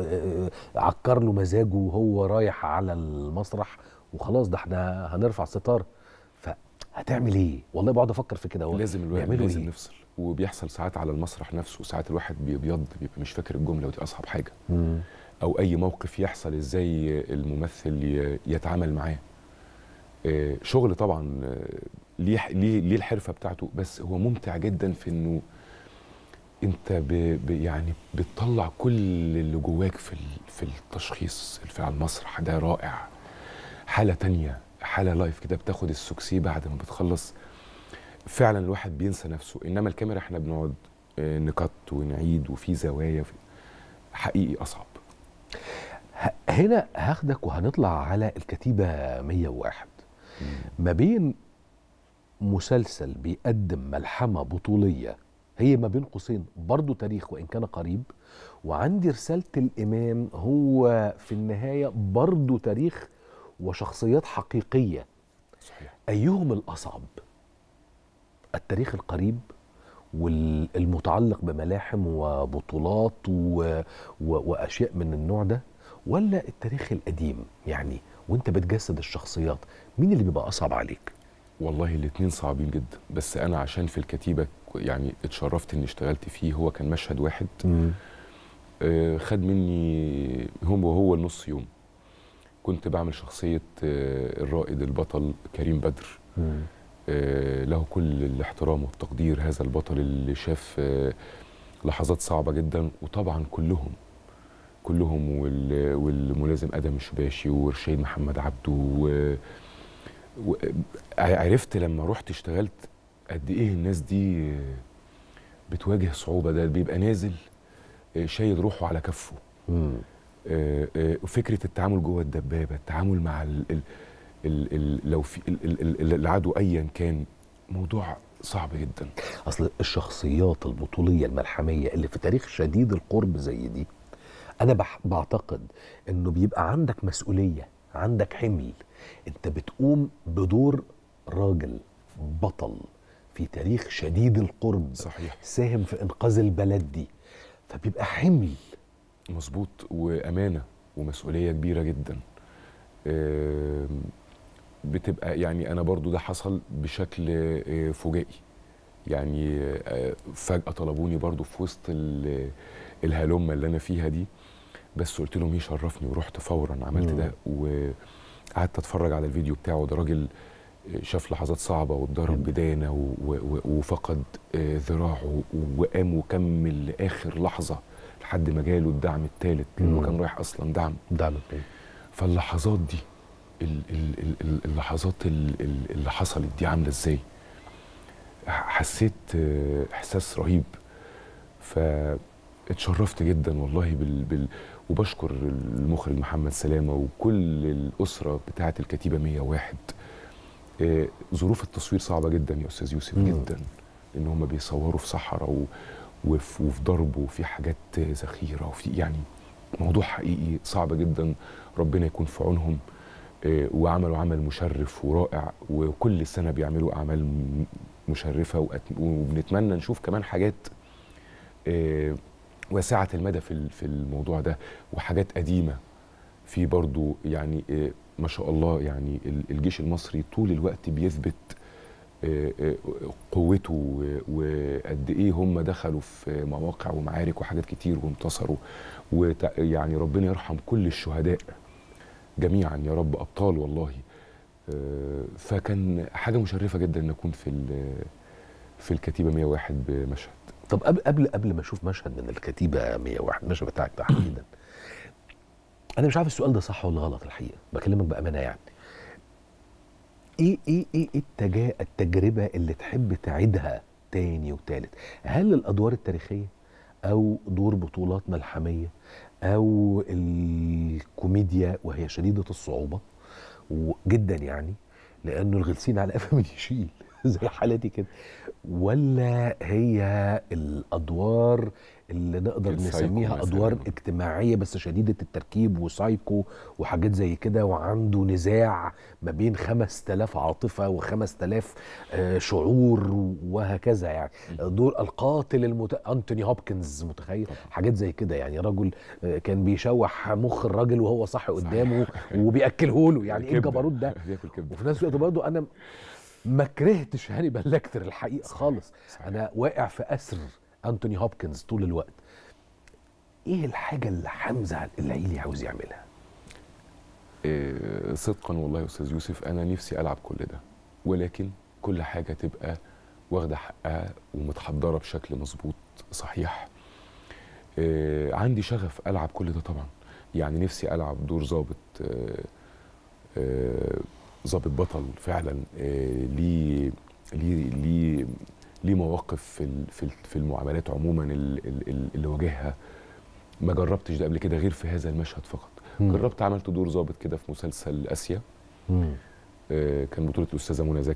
عكر له مزاجه وهو رايح على المسرح وخلاص ده احنا هنرفع ستار، فهتعمل ايه؟ والله بقعد افكر في كده. لازم الواحد لازم إيه؟ نفصل. وبيحصل ساعات على المسرح نفسه، وساعات الواحد بيبيض بيبقى مش فاكر الجمله، ودي اصعب حاجه. مم. او اي موقف يحصل ازاي الممثل يتعامل معاه. آه شغل طبعا ليه ليه ليه الحرفه بتاعته، بس هو ممتع جدا في انه انت ب ب يعني بتطلع كل اللي جواك في في التشخيص في على المسرح. ده رائع، حاله تانية، حاله لايف كده، بتاخد السوكسي بعد ما بتخلص. فعلا الواحد بينسى نفسه. انما الكاميرا احنا بنقعد نكت ونعيد وفي زوايا، حقيقي اصعب. هنا هاخدك وهنطلع على الكتيبه مية وواحد. ما بين مسلسل بيقدم ملحمه بطوليه هي ما بين قوسين برضو تاريخ وإن كان قريب، وعندي رسالة الإمام هو في النهاية برضو تاريخ وشخصيات حقيقية. صحيح. أيهم الأصعب؟ التاريخ القريب والمتعلق بملاحم وبطولات و... و... وأشياء من النوع ده، ولا التاريخ القديم؟ يعني وانت بتجسد الشخصيات مين اللي بيبقى أصعب عليك؟ والله الاتنين صعبين جدا، بس أنا عشان في الكتيبة يعني اتشرفت إني اشتغلت فيه. هو كان مشهد واحد آه خد مني هم وهو النص يوم. كنت بعمل شخصية آه الرائد البطل كريم بدر، آه له كل الاحترام والتقدير. هذا البطل اللي شاف آه لحظات صعبة جدا، وطبعا كلهم كلهم والملازم ادم الشباشي ورشيد محمد عبده. وعرفت لما رحت اشتغلت قد ايه الناس دي بتواجه صعوبه. ده بيبقى نازل شايل روحه على كفه. وفكره التعامل جوه الدبابه، التعامل مع ال ال ال ال لو في ال ال العدو ايا كان، موضوع صعب جدا. اصل الشخصيات البطوليه الملحميه اللي في تاريخ شديد القرب زي دي، أنا بعتقد إنه بيبقى عندك مسؤولية، عندك حمل، أنت بتقوم بدور راجل بطل في تاريخ شديد القرب. صحيح. ساهم في إنقاذ البلد دي، فبيبقى حمل. مظبوط، وأمانة ومسؤولية كبيرة جدا. بتبقى يعني أنا برضو ده حصل بشكل فجائي. يعني فجأة طلبوني برضو في وسط الهلومة اللي أنا فيها دي، بس قلت لهم يشرفني ورحت فورا عملت ده. وقعدت اتفرج على الفيديو بتاعه. ده راجل شاف لحظات صعبة واتضرب بدانة وفقد ذراعه، وقام وكمل لآخر لحظة لحد ما جاله الدعم الثالث، لأنه كان رايح أصلا دعم دعم. فاللحظات دي، اللحظات اللي حصلت دي عاملة ازاي؟ حسيت إحساس رهيب. فاتشرفت جدا والله بال, بال وبشكر المخرج محمد سلامة وكل الأسرة بتاعة الكتيبة مية وواحد. آه ظروف التصوير صعبة جدا يا أستاذ يوسف. مم. جدا، إن هم بيصوروا في صحراء وفي ضرب وفي حاجات ذخيرة وفي يعني موضوع حقيقي صعب جدا. ربنا يكون في عونهم. آه وعملوا عمل مشرف ورائع، وكل سنة بيعملوا أعمال مشرفة، وبنتمنى نشوف كمان حاجات آه واسعة المدى في في الموضوع ده، وحاجات قديمة في برضو. يعني ما شاء الله، يعني الجيش المصري طول الوقت بيثبت قوته، وقد ايه هم دخلوا في مواقع ومعارك وحاجات كتير وانتصروا. ويعني ربنا يرحم كل الشهداء جميعا يا رب، ابطال والله. فكان حاجة مشرفة جدا ان اكون في في الكتيبة مية وواحد بمشهد. طب قبل قبل قبل ما اشوف مشهد من الكتيبة مية وواحد، المشهد بتاعك تحديدا، انا مش عارف السؤال ده صح ولا غلط الحقيقه، بكلمك بامانه. يعني ايه ايه ايه التجا... التجربه اللي تحب تعيدها تاني وتالت؟ هل الادوار التاريخيه، او دور بطولات ملحميه، او الكوميديا وهي شديده الصعوبه جدا، يعني لانه الغلسين على قفا من يشيل زي حالتي كده، ولا هي الادوار اللي نقدر نسميها ادوار اجتماعيه بس شديده التركيب وسايكو وحاجات زي كده، وعنده نزاع ما بين خمس تلاف عاطفه وخمس تلاف آه شعور وهكذا؟ يعني دور القاتل المت... انتوني هوبكنز، متخيل حاجات زي كده؟ يعني رجل آه كان بيشوح مخ الراجل وهو صاحي قدامه وبياكله له. يعني ايه الجبروت ده؟ وفي نفس الوقت برضه انا ما كرهتش هانيبال ليكتر الحقيقه خالص. صحيح. انا واقع في اسر انتوني هوبكنز طول الوقت. ايه الحاجه اللي حمزه العيلي عاوز يعملها؟ إيه صدقا والله يا استاذ يوسف، انا نفسي العب كل ده، ولكن كل حاجه تبقى واخده حقها ومتحضره بشكل مظبوط صحيح. إيه عندي شغف العب كل ده طبعا. يعني نفسي العب دور ضابط، إيه إيه ضابط بطل فعلا، آه ليه ليه ليه ليه مواقف في في في المعاملات عموما اللي واجهها. ما جربتش ده قبل كده غير في هذا المشهد فقط. مم. جربت عملت دور ضابط كده في مسلسل اسيا، آه كان بطولة الاستاذه منى زكي،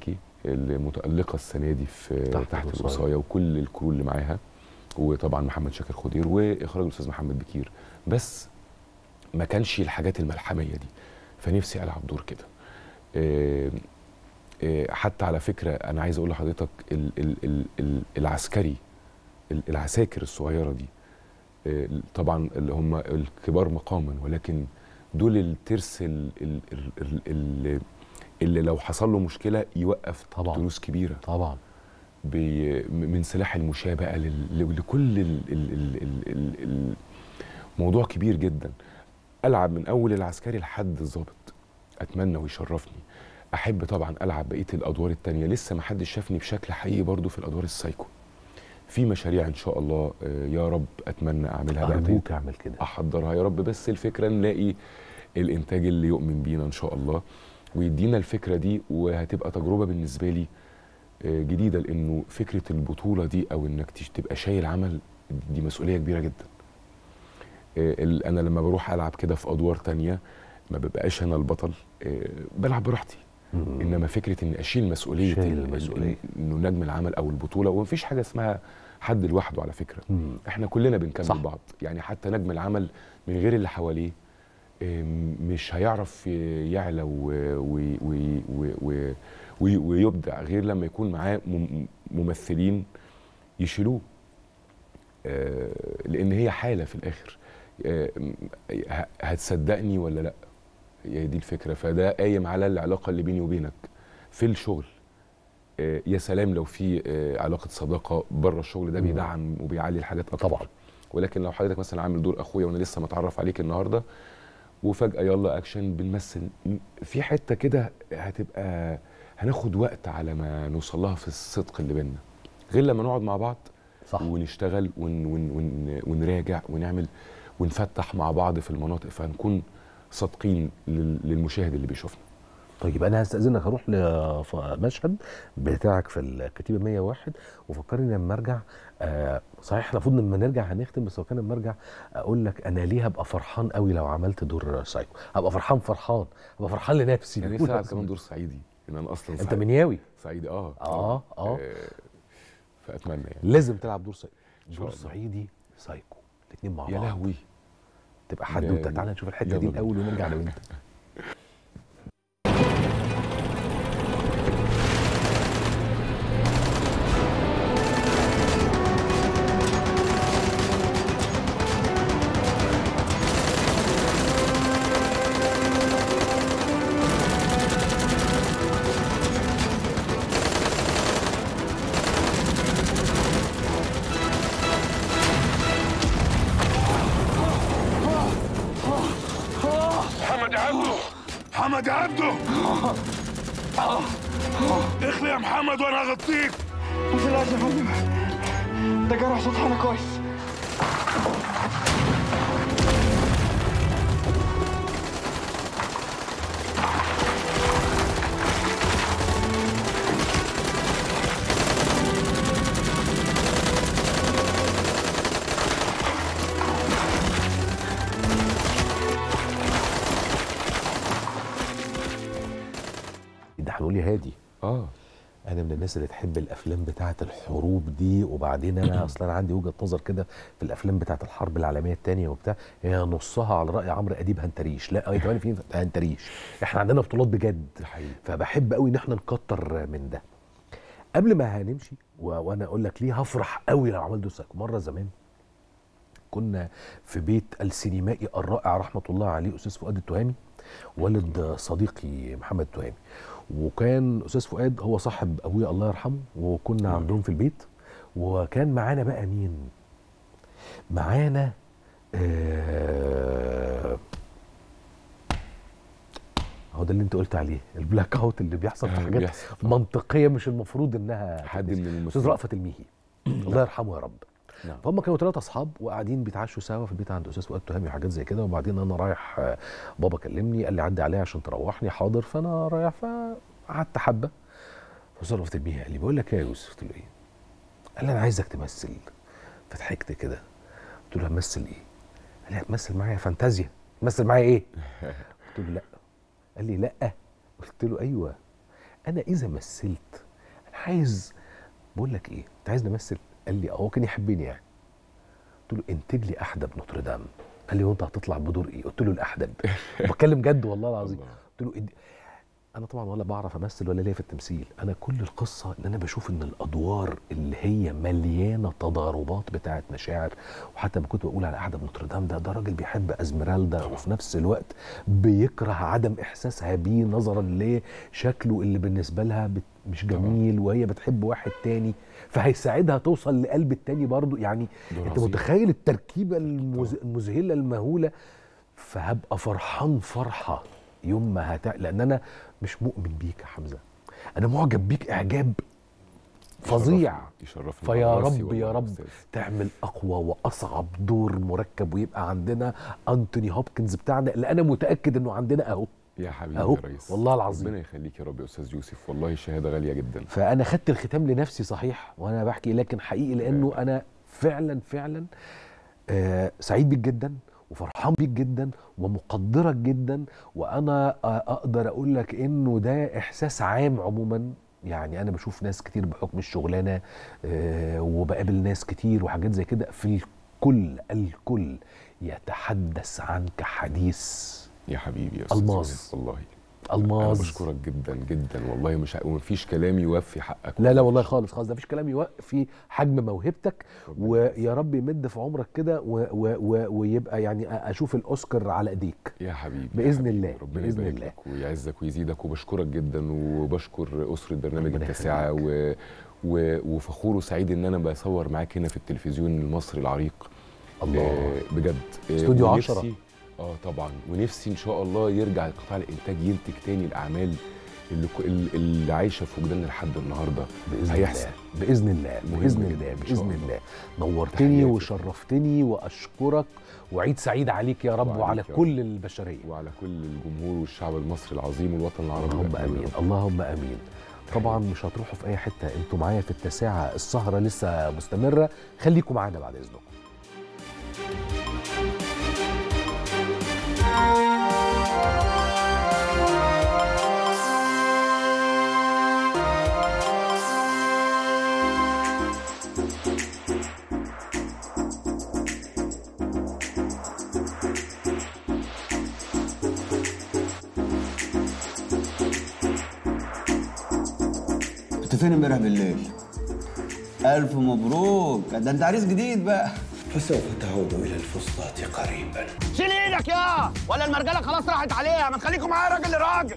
اللي متالقه السنه دي في تحت تحت الوصاية. الوصايه وكل الكرو اللي معاها، وطبعا محمد شاكر خضير واخراج الاستاذ محمد بكير. بس ما كانش الحاجات الملحميه دي، فنفسي العب دور كده. آه، آه، حتى على فكره انا عايز اقول لحضرتك ال- ال- ال- ال- العسكري ال- العساكر الصغيره دي آه، طبعا اللي هم الكبار مقاما، ولكن دول الترس ال- ال- ال- ال- ال- اللي لو حصل له مشكله يوقف طبعا دروس كبيره طبعا بي- من سلاح المشاة بقى لل- لكل ال- ال- ال- ال- ال- ال- موضوع كبير جدا. العب من اول العسكري لحد الضابط، اتمنى ويشرفني. احب طبعا العب بقيه الادوار التانية، لسه ما حدش شافني بشكل حقيقي برضو في الادوار السايكو. في مشاريع ان شاء الله آه، يا رب اتمنى اعملها بقى ارجوك اعمل كده، احضرها يا رب، بس الفكره نلاقي الانتاج اللي يؤمن بينا ان شاء الله ويدينا الفكره دي، وهتبقى تجربه بالنسبه لي آه، جديده، لانه فكره البطوله دي او انك تش- تبقى شايل عمل دي مسؤوليه كبيره جدا. آه، ال- انا لما بروح العب كده في ادوار تانية ما ببقاش انا البطل، آه، بلعب براحتي. مم. انما فكره اني اشيل مسؤوليه شايل ال- ال- المسؤولية. انه نجم العمل او البطوله، ومفيش حاجه اسمها حد لوحده على فكره. مم. احنا كلنا بنكمل صح. بعض، يعني حتى نجم العمل من غير اللي حواليه آم، مش هيعرف يعلى و- و- و- و- و- و- ويبدع غير لما يكون معاه مم- ممثلين يشيلوه. آه، لان هي حاله في الاخر، آه، ه- هتصدقني ولا لا، هي دي الفكره. فده قايم على العلاقه اللي بيني وبينك في الشغل. آه، يا سلام لو في آه، علاقه صداقه بره الشغل، ده مم. بيدعم وبيعلي الحاجات اكتر طبعا. ولكن لو حضرتك مثلا عامل دور اخويا وانا لسه متعرف عليك النهارده، وفجاه يلا اكشن بنمثل في حته كده، هتبقى هناخد وقت على ما نوصل لها في الصدق اللي بيننا، غير لما نقعد مع بعض صح. ونشتغل ون ون ون ونراجع ونعمل ونفتح مع بعض في المناطق، فهنكون صادقين لل- للمشاهد اللي بيشوفنا. طيب انا هستاذنك اروح لمشهد بتاعك في الكتيبه مية وواحد، وفكرني لما ارجع. آه صحيح احنا المفروض لما نرجع هنختم، بس لو كان لما ارجع اقول لك انا ليه هبقى فرحان قوي لو عملت دور سايكو. هبقى فرحان فرحان هبقى فرحان لنفسي. يعني نفسي العب كمان دور صعيدي، ان انا اصلا انت صعيدي. منياوي. صعيدي اه اه اه فاتمنى يعني لازم تلعب دور صعيدي، شاء دور الله. صعيدي سايكو، الاثنين مع بعض. يا لهوي تبقى حدوته. تعالى نشوف الحته دي الاول ونرجع لو انت. محمد يا عبده، محمد يا عبده، اخلي يا محمد وانا اغطيك. ما تقلقش يا فندم، ده جرح سطحنا كويس. ده هنقول يا هادي. اه انا من الناس اللي تحب الافلام بتاعه الحروب دي، وبعدين انا اصلا عندي وجهه نظر كده في الافلام بتاعه الحرب العالميه الثانيه وبتاع، هي نصها على راي عمرو اديب هنتريش، لا هي كمان في هنتريش. احنا عندنا بطولات بجد، فبحب قوي ان احنا نكتر من ده. قبل ما هنمشي و... وانا اقول لك ليه هفرح قوي لو عملت سايكو. مره زمان كنا في بيت السينمائي الرائع رحمه الله عليه استاذ فؤاد التهامي، والد صديقي محمد التهامي، وكان استاذ فؤاد هو صاحب ابويا الله يرحمه، وكنا عندهم في البيت، وكان معانا بقى مين؟ معانا آه هو ده اللي انت قلت عليه، البلاك اوت اللي بيحصل في حاجات بيحصل. منطقيه مش المفروض انها حد من استاذ المسلمين. رأفت الميهي الله يرحمه يا رب. نعم. فهم كانوا ثلاثة اصحاب وقاعدين بيتعشوا سوا في البيت عند استاذ فؤاد تهامي وحاجات زي كده، وبعدين انا رايح آه، بابا كلمني قال لي عدي عليا عشان تروحني. حاضر. فانا رايح فقعدت حبه، فاستاذ رأفت الميهي قال لي بقول لك ايه يا يوسف؟ قلت له ايه؟ قال لي انا عايزك تمثل. فضحكت كده قلت له همثل ايه؟ قال لي هتمثل معايا فانتازيا. تمثل معايا ايه؟ قلت له لا. قال لي لا. قلت له ايوه، انا اذا مثلت عايز بقول لك ايه، انت عايز نمثل؟ قال لي هو كان يحبني يعني. قلت له انتج لي احدب نوتردام. قال لي وانت هتطلع بدور ايه؟ قلت له الاحدب. بتكلم جد والله العظيم. قلت له انا طبعا ولا بعرف امثل ولا ليا في التمثيل، انا كل القصه ان انا بشوف ان الادوار اللي هي مليانه تضاربات بتاعه مشاعر. وحتى لما كنت بقول على احدب نوتردام ده ده راجل بيحب ازميرالدا وفي نفس الوقت بيكره عدم احساسها بيه نظرا لشكله اللي بالنسبه لها مش جميل، وهي بتحب واحد تاني فهيساعدها توصل لقلب التاني برضو. يعني انت متخيل التركيبه المذهله المهوله. فهبقى فرحان فرحه يوم ما هتع... لان انا مش مؤمن بيك يا حمزه، انا معجب بيك اعجاب فظيع. يشرفني فيا رب يا رب تعمل اقوى واصعب دور مركب، ويبقى عندنا انتوني هوبكنز بتاعنا اللي انا متاكد انه عندنا اهو. يا حبيبي أهو. يا ريس والله العظيم ربنا يخليك يا رب يا استاذ يوسف، والله شهاده غاليه جدا. فانا خدت الختام لنفسي صحيح وانا بحكي، لكن حقيقي لانه انا فعلا فعلا آه سعيد بيك جدا وفرحان بيك جدا ومقدرك جدا. وانا اقدر اقول لك انه ده احساس عام عموما. يعني انا بشوف ناس كتير بحكم الشغلانه آه وبقابل ناس كتير وحاجات زي كده، في الكل الكل يتحدث عنك حديث يا حبيبي يا استاذ الماس. والله الماس. انا بشكرك جدا جدا والله، مش ومفيش كلام يوفي حقك. لا لا والله خالص خالص، ده مفيش كلام يوفي حجم موهبتك. ويا رب يمد في عمرك كده ويبقى يعني اشوف الاوسكار على ايديك يا حبيبي باذن يا حبيبي. الله ربنا باذن الله ويعزك ويزيدك. وبشكرك جدا وبشكر اسره برنامج التاسعه و... و... وفخور وسعيد ان انا بصور معاك هنا في التلفزيون المصري العريق. الله آه بجد استوديو عشرة. اه طبعا، ونفسي ان شاء الله يرجع قطاع الانتاج ينتج تاني الاعمال اللي اللي عايشه في وجداننا لحد النهارده. باذن هيحصل. الله باذن الله باذن الله باذن الله. نورتني وشرفتني واشكرك، وعيد سعيد عليك يا رب وعلى كل البشريه وعلى كل الجمهور والشعب المصري العظيم والوطن العربي. اللهم امين اللهم امين. طبعا مش هتروحوا في اي حته، انتوا معايا في التاسعه، السهره لسه مستمره، خليكم معانا بعد اذنكم. كنت فين امبارح بالليل؟ ألف مبروك، ده أنت عريس جديد بقى. فسوف تعود إلى الفسطاط قريبا. شيل ايدك يا ولا المرجله خلاص راحت عليها، ما تخليكم معايا راجل لراجل.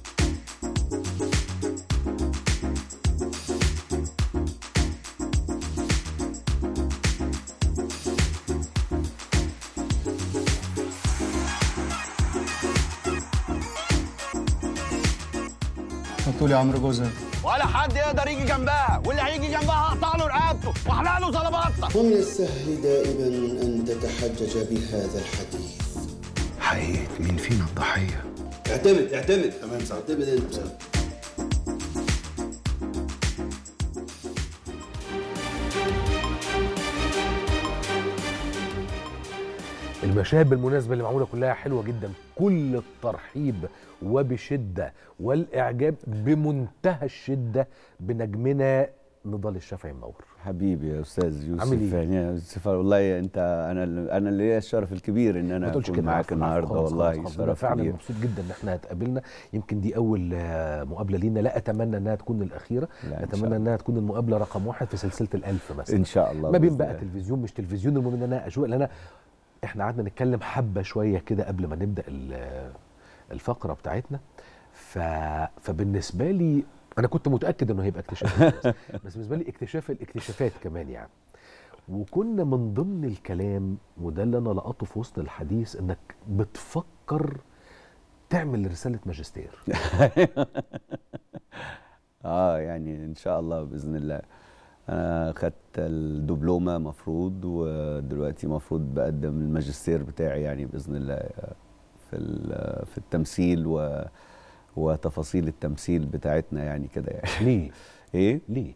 حطوا لي عمرو جوزها. ولا حد يقدر يجي جنبها، واللي هيجي جنبها هقطع له رقبته واحلق له زلبطه. ومن السهل دائما ان تتحجج بهذا الحديث. حقيقة مين فينا الضحيه؟ اعتمد اعتمد تمام اعتمد انت. المشاهد بالمناسبه اللي معموله كلها حلوه جدا، كل الترحيب وبشده والاعجاب بمنتهى الشده بنجمنا نضال الشافعي منور. حبيبي يا استاذ يوسف. عامل ايه؟ يعني يا يوسف والله انت انا انا اللي ليا الشرف الكبير ان انا اكون معاك النهارده. والله شرف فعلا كبير. مبسوط جدا ان احنا اتقابلنا. يمكن دي اول مقابله لينا، لا اتمنى انها تكون الاخيره، اتمنى انها تكون المقابله رقم واحد في سلسله الالف مثلا ان شاء الله. ما بين بقى تلفزيون مش تلفزيون، المهم ان انا اشوف. لان انا احنا قعدنا نتكلم حبه شويه كده قبل ما نبدا الفقره بتاعتنا. ف... فبالنسبه لي انا كنت متاكد انه هيبقى اكتشاف بس بالنسبه لي اكتشاف الاكتشافات كمان يعني. وكنا من ضمن الكلام، وده اللي انا لقطه في وسط الحديث، انك بتفكر تعمل رساله ماجستير. اه يعني ان شاء الله باذن الله. انا خدت الدبلومه مفروض، ودلوقتي مفروض بقدم الماجستير بتاعي يعني باذن الله في في التمثيل و وتفاصيل التمثيل بتاعتنا يعني كده يعني. ليه؟ ايه؟ ليه؟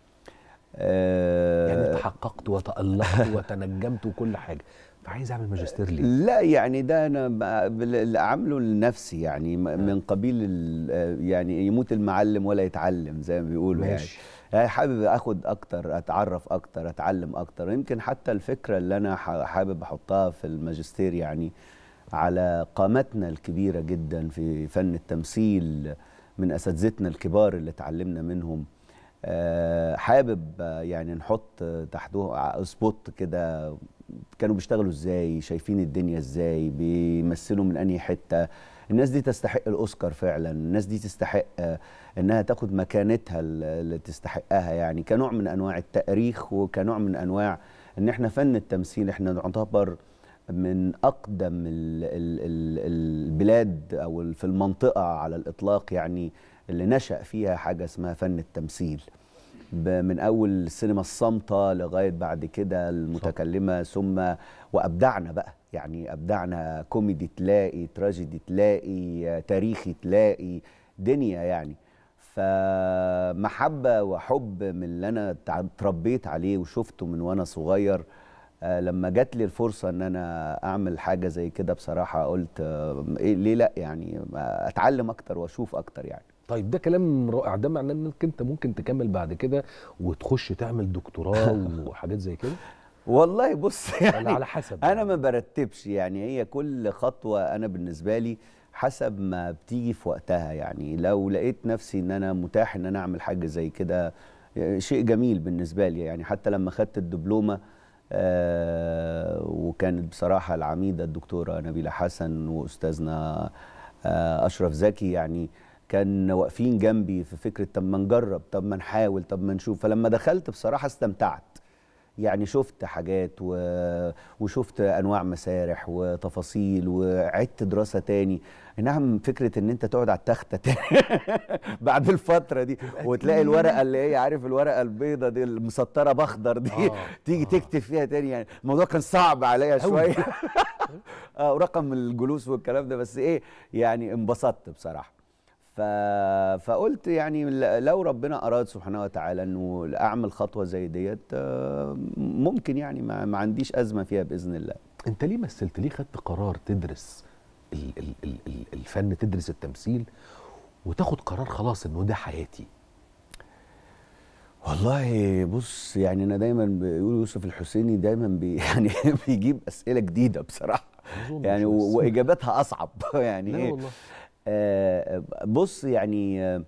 آه يعني تحققت وتألقت وتنجمت وكل حاجه، فعايز اعمل ماجستير ليه؟ لا يعني ده انا اللي عامله لنفسي يعني من قبيل يعني يموت المعلم ولا يتعلم زي ما بيقولوا يعني. يعني حابب اخد اكتر، اتعرف اكتر، اتعلم اكتر. يمكن حتى الفكره اللي انا حابب احطها في الماجستير يعني على قامتنا الكبيره جدا في فن التمثيل من اساتذتنا الكبار اللي اتعلمنا منهم. حابب يعني نحط تحته سبوت كده، كانوا بيشتغلوا ازاي، شايفين الدنيا ازاي، بيمثلوا من انهي حته. الناس دي تستحق الاوسكار فعلا، الناس دي تستحق انها تاخد مكانتها اللي تستحقها، يعني كنوع من انواع التاريخ وكنوع من انواع ان احنا فن التمثيل احنا نعتبر من اقدم ال ال ال البلاد او في المنطقه على الاطلاق، يعني اللي نشأ فيها حاجه اسمها فن التمثيل، من اول السينما الصامته لغايه بعد كده المتكلمه، ثم وابدعنا بقى، يعني ابدعنا كوميدي تلاقي، تراجيدي تلاقي، تاريخي تلاقي، دنيا يعني. فمحبه وحب من اللي انا اتربيت عليه وشفته من وانا صغير. آه لما جات لي الفرصه ان انا اعمل حاجه زي كده بصراحه قلت آه إيه ليه لا، يعني اتعلم اكتر واشوف اكتر يعني. طيب ده كلام رائع، ده معناه انك انت ممكن تكمل بعد كده وتخش تعمل دكتوراه وحاجات زي كده؟ والله بص يعني على حسب انا ما برتبش، يعني هي كل خطوه انا بالنسبه لي حسب ما بتيجي في وقتها. يعني لو لقيت نفسي ان انا متاح ان انا اعمل حاجه زي كده شيء جميل بالنسبه لي. يعني حتى لما خدت الدبلومه آه وكانت بصراحه العميده الدكتوره نبيله حسن واستاذنا آه اشرف زكي يعني كان واقفين جنبي في فكره طب ما نجرب، طب ما نحاول، طب ما نشوف. فلما دخلت بصراحه استمتعت، يعني شفت حاجات و... وشفت انواع مسارح وتفاصيل وعدت دراسه تاني. نعم، فكره ان انت تقعد على التخته تاني بعد الفتره دي وتلاقي الورقه اللي هي عارف الورقه البيضه دي المسطره باخضر دي آه. تيجي آه. تكتب فيها تاني، يعني الموضوع كان صعب عليا شويه اه ورقم الجلوس والكلام ده، بس ايه يعني انبسطت بصراحه. ف... فقلت يعني لو ربنا أراد سبحانه وتعالى أنه أعمل خطوة زي ديت ممكن، يعني ما, ما عنديش أزمة فيها بإذن الله. أنت ليه مثلت؟ ليه خدت قرار تدرس ال ال ال الفن، تدرس التمثيل وتاخد قرار خلاص أنه ده حياتي؟ والله بص، يعني أنا دايما بيقولوا يوسف الحسيني دايما بي يعني بيجيب أسئلة جديدة بصراحة، يعني وإجاباتها أصعب يعني لا إيه والله. آه بص يعني آه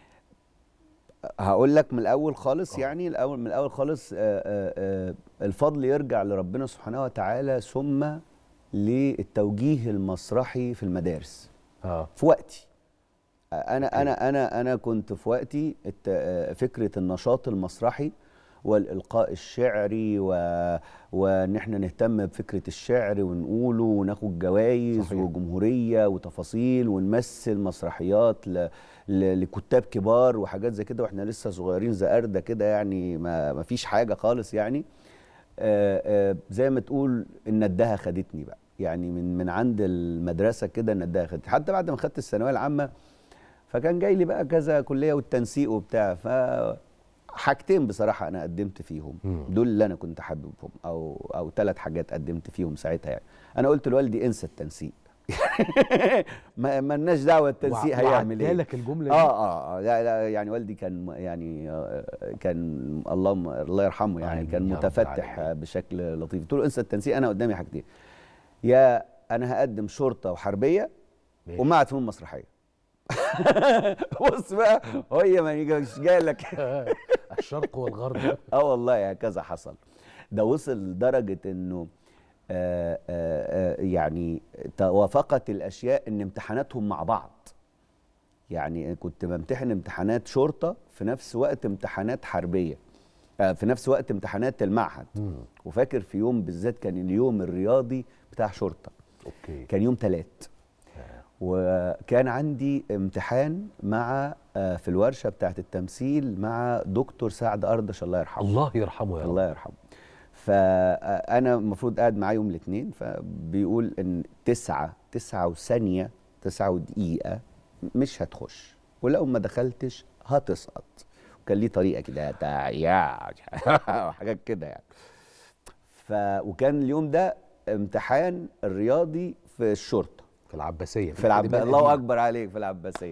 هقول لك من الاول خالص، يعني الاول من الاول خالص آه آه آه الفضل يرجع لربنا سبحانه وتعالى، ثم للتوجيه المسرحي في المدارس. اه في وقتي انا أوكي. انا انا انا كنت في وقتي فكره النشاط المسرحي والإلقاء الشعري و... وان احنا نهتم بفكره الشعر ونقوله وناخد جوائز وجمهوريه وتفاصيل ونمثل مسرحيات ل... ل... لكتاب كبار وحاجات زي كده واحنا لسه صغيرين زقردة كده، يعني ما... ما فيش حاجه خالص يعني. آآ آآ زي ما تقول الندهه خدتني بقى، يعني من من عند المدرسه كده الندهه خدتني. حتى بعد ما خدت الثانويه العامه فكان جاي لي بقى كذا كليه والتنسيق وبتاع، ف حاجتين بصراحه انا قدمت فيهم، دول اللي انا كنت حاببهم، او او ثلاث حاجات قدمت فيهم ساعتها. يعني انا قلت لوالدي انسى التنسيق ما مالناش دعوه التنسيق هيعمل ايه. لك الجمله دي؟ اه اه لا لا يعني والدي كان يعني كان اللهم الله يرحمه، يعني كان متفتح بشكل لطيف. قلت له انسى التنسيق، انا قدامي حاجتين، يا انا هقدم شرطه وحربيه ومعهد فنون مسرحيه. بص بقى هي ما يجيش جاي لك الشرق والغرب. اه والله هكذا حصل. ده وصل لدرجه انه آآ آآ يعني توافقت الاشياء ان امتحاناتهم مع بعض. يعني كنت بمتحن امتحانات شرطه في نفس وقت امتحانات حربيه، في نفس وقت امتحانات المعهد. مم. وفاكر في يوم بالذات كان اليوم الرياضي بتاع شرطه. اوكي. كان يوم ثلاث وكان عندي امتحان مع في الورشه بتاعت التمثيل مع دكتور سعد أردش الله يرحمه. الله يرحمه يا رب. الله يرحمه. فانا المفروض قاعد معاه يوم الاثنين، فبيقول ان تسعة تسعة وثانيه تسعة ودقيقه مش هتخش، ولو ما دخلتش هتسقط. وكان ليه طريقه كده حاجات كده يعني. ف وكان اليوم ده امتحان الرياضي في الشرطه في العباسيه. في العباسيه. الله اكبر عليك، في العباسيه.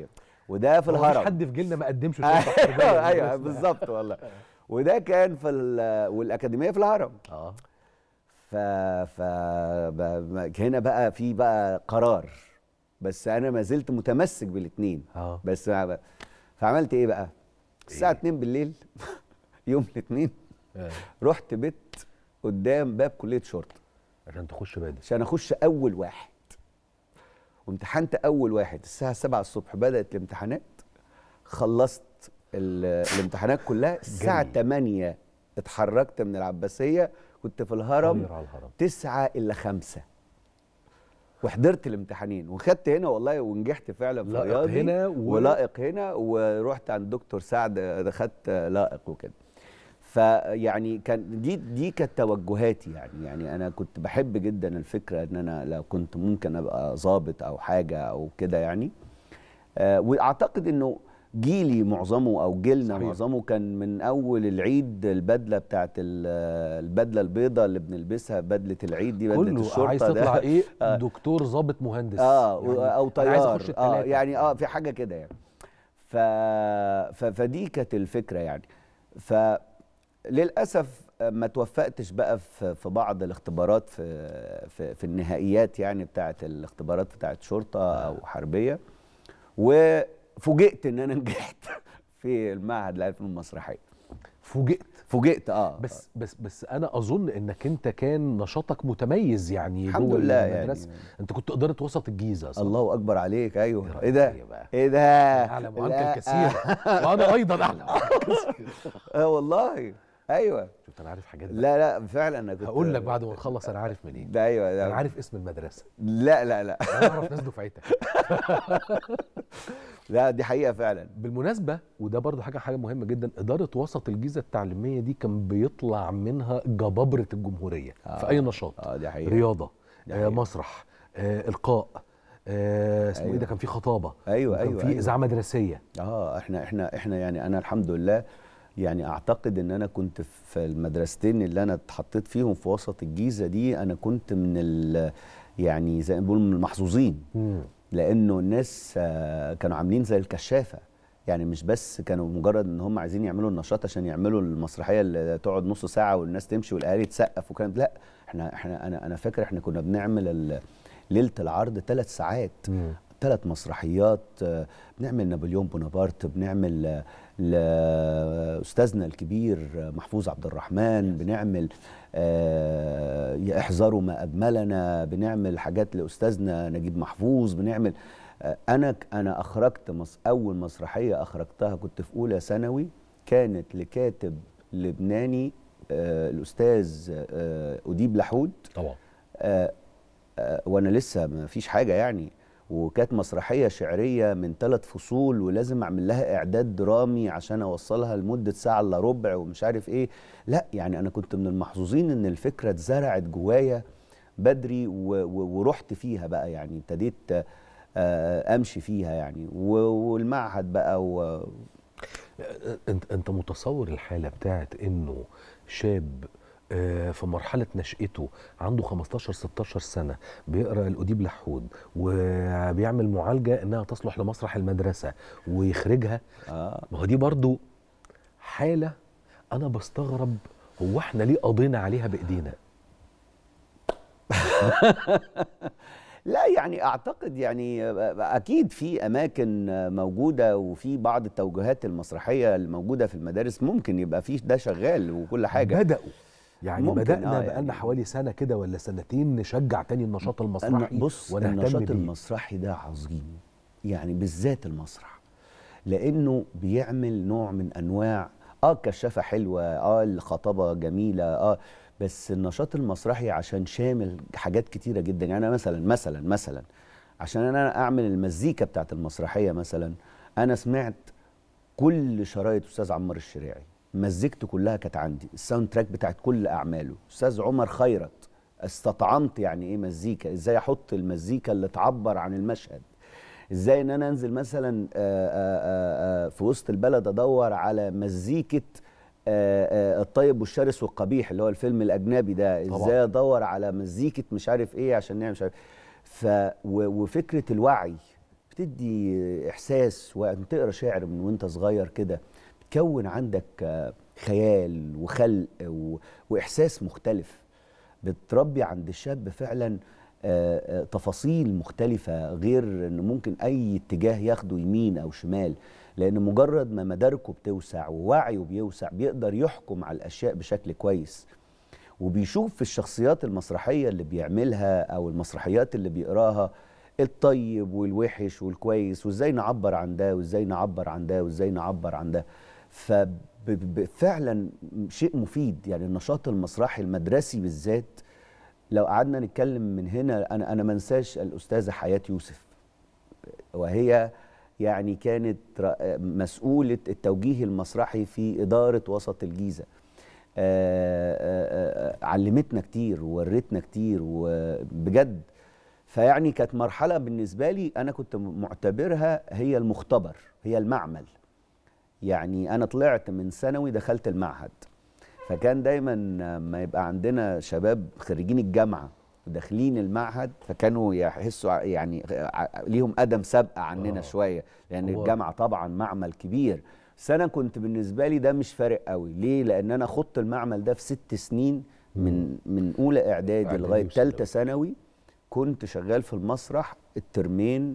وده في الهرم. مفيش حد في جيلنا ما قدمش شرطه ايوه ايوه بالظبط والله. وده كان في والاكاديميه في الهرم. اه ف ف هنا بقى في بقى قرار، بس انا ما زلت متمسك بالاثنين. اه بس فعملت ايه بقى؟ الساعه اتنين بالليل يوم الاثنين آه. رحت بيت قدام باب كليه شرطه عشان تخش بدري، عشان اخش اول واحد، وامتحنت اول واحد الساعه سبعة الصبح. بدات الامتحانات، خلصت الامتحانات كلها الساعه تمانية اتحركت من العباسيه، كنت في الهرم تسعة الا خمسة وحضرت الامتحانين وخدت هنا والله ونجحت فعلا في رياضي هنا و... ولائق هنا، ورحت عند دكتور سعد خدت لائق وكده. فيعني كان دي دي كانت توجهاتي يعني يعني انا كنت بحب جدا الفكره ان انا لو كنت ممكن ابقى ضابط او حاجه او كده يعني. آه واعتقد انه جيلي معظمه او جيلنا صحيح. معظمه كان من اول العيد البدله بتاعت البدله البيضاء اللي بنلبسها، بدله العيد دي بدله الشرطه. عايز تطلع ايه؟ آه دكتور ضابط مهندس اه يعني او طيار اه يعني اه في حاجه كده يعني. ف... ف فدي كانت الفكره يعني. ف للاسف ما توفقتش بقى في في بعض الاختبارات في في, في النهائيات يعني بتاعه الاختبارات بتاعه شرطه او حربيه، وفوجئت ان انا نجحت في المعهد العلمي المسرحيه. فوجئت فوجئت اه بس بس بس انا اظن انك انت كان نشاطك متميز يعني الحمد لله المدرسة. يعني انت كنت اداره وسط الجيزه أصلاً. الله اكبر عليك. ايوه ايه ده ايه, إيه ده اعلم عنك الكثير وانا ايضا اعلم عنك الكثير. اه والله ايوه شفت انا عارف حاجات. لا لا فعلا انا كنت هقول لك بعد ما نخلص انا عارف منين. ده ايوه ده انا عارف اسم المدرسه. لا لا لا انا اعرف ناس دفعتك. لا دي حقيقه فعلا. بالمناسبه وده برضو حاجه حاجه مهمه جدا، اداره وسط الجيزه التعليميه دي كان بيطلع منها جبابره الجمهوريه آه في اي نشاط. اه دي حقيقه. رياضه، آه مسرح، آه القاء، آه اسمه أيوة. ايه ده، كان في خطابه. ايوه كان ايوه في أيوة. اذاعه مدرسيه. اه احنا احنا احنا يعني انا الحمد لله يعني اعتقد ان انا كنت في المدرستين اللي انا اتحطيت فيهم في وسط الجيزه دي، انا كنت من ال يعني زي ما بيقولوا من المحظوظين. مم. لانه الناس كانوا عاملين زي الكشافه، يعني مش بس كانوا مجرد ان هم عايزين يعملوا النشاط عشان يعملوا المسرحيه اللي تقعد نص ساعه والناس تمشي والاهالي تسقف وكان، لا احنا احنا انا انا فاكر احنا كنا بنعمل ليله العرض ثلاث ساعات، ثلاث مسرحيات، بنعمل نابليون بونابرت، بنعمل لاستاذنا الكبير محفوظ عبد الرحمن، بنعمل آه احذروا ما اجملنا، بنعمل حاجات لاستاذنا نجيب محفوظ، بنعمل آه انا انا اخرجت مص اول مسرحيه اخرجتها كنت في اولى ثانوي، كانت لكاتب لبناني آه الاستاذ آه اديب لحود طبعا. آه آه وانا لسه ما فيش حاجه يعني، وكانت مسرحيه شعريه من ثلاث فصول ولازم اعمل لها اعداد درامي عشان اوصلها لمده ساعه الا ربع ومش عارف ايه. لا يعني انا كنت من المحظوظين ان الفكره اتزرعت جوايا بدري ورحت فيها بقى، يعني ابتديت امشي فيها يعني، والمعهد بقى و... انت انت متصور الحاله بتاعت انه شاب في مرحلة نشأته عنده خمستاشر ستاشر سنة بيقرأ الأديب لحود وبيعمل معالجة إنها تصلح لمسرح المدرسة ويخرجها؟ آه. ما هو دي برضو حالة أنا بستغرب هو إحنا ليه قضينا عليها بإيدينا؟ لا يعني اعتقد يعني اكيد في اماكن موجوده وفي بعض التوجهات المسرحيه الموجوده في المدارس ممكن يبقى فيه ده شغال وكل حاجه. بدأوا يعني بدأنا آه بقالنا يعني حوالي سنة كده ولا سنتين نشجع تاني النشاط المسرحي. بص النشاط المسرحي ده عظيم يعني، بالذات المسرح، لأنه بيعمل نوع من أنواع اه الكشافة حلوة، اه الخطابة جميلة، اه بس النشاط المسرحي عشان شامل حاجات كتيرة جدا. يعني أنا مثلا مثلا مثلا عشان أنا أعمل المزيكا بتاعت المسرحية مثلا، أنا سمعت كل شرايط أستاذ عمار الشريعي، مزيكته كلها كانت عندي، الساوند تراك بتاعت كل اعماله. استاذ عمر خيرت استطعمت يعني ايه مزيكا، ازاي احط المزيكا اللي تعبر عن المشهد، ازاي ان انا انزل مثلا آآ آآ في وسط البلد ادور على مزيكه آآ الطيب والشرس والقبيح اللي هو الفيلم الاجنبي ده، ازاي ادور على مزيكه مش عارف ايه عشان نعمل مش عارف. ف وفكره الوعي بتدي احساس، وتقرا شعر من وانت صغير كده بتكون عندك خيال وخلق واحساس مختلف. بتربي عند الشاب فعلا تفاصيل مختلفه، غير ان ممكن اي اتجاه ياخده يمين او شمال، لان مجرد ما مداركه بتوسع ووعيه بيوسع بيقدر يحكم على الاشياء بشكل كويس، وبيشوف في الشخصيات المسرحيه اللي بيعملها او المسرحيات اللي بيقراها الطيب والوحش والكويس، وازاي نعبر عن ده وازاي نعبر عن ده وازاي نعبر عن ده. ففعلا شيء مفيد، يعني النشاط المسرحي المدرسي بالذات لو قعدنا نتكلم من هنا، انا انا ما انساش الاستاذه حياه يوسف، وهي يعني كانت مسؤوله التوجيه المسرحي في اداره وسط الجيزه. آآ آآ علمتنا كتير وورتنا كتير وبجد، فيعني كانت مرحله بالنسبه لي انا كنت معتبرها هي المختبر، هي المعمل. يعني انا طلعت من ثانوي دخلت المعهد، فكان دايما ما يبقى عندنا شباب خريجين الجامعه وداخلين المعهد فكانوا يحسوا يعني ليهم قدم سابقه عننا أوه. شويه، لان يعني الجامعه طبعا معمل كبير. بس انا كنت بالنسبه لي ده مش فارق قوي. ليه؟ لان انا خضت المعمل ده في ست سنين، من من اولى اعدادي لغايه ثالثه ثانوي كنت شغال في المسرح الترمين،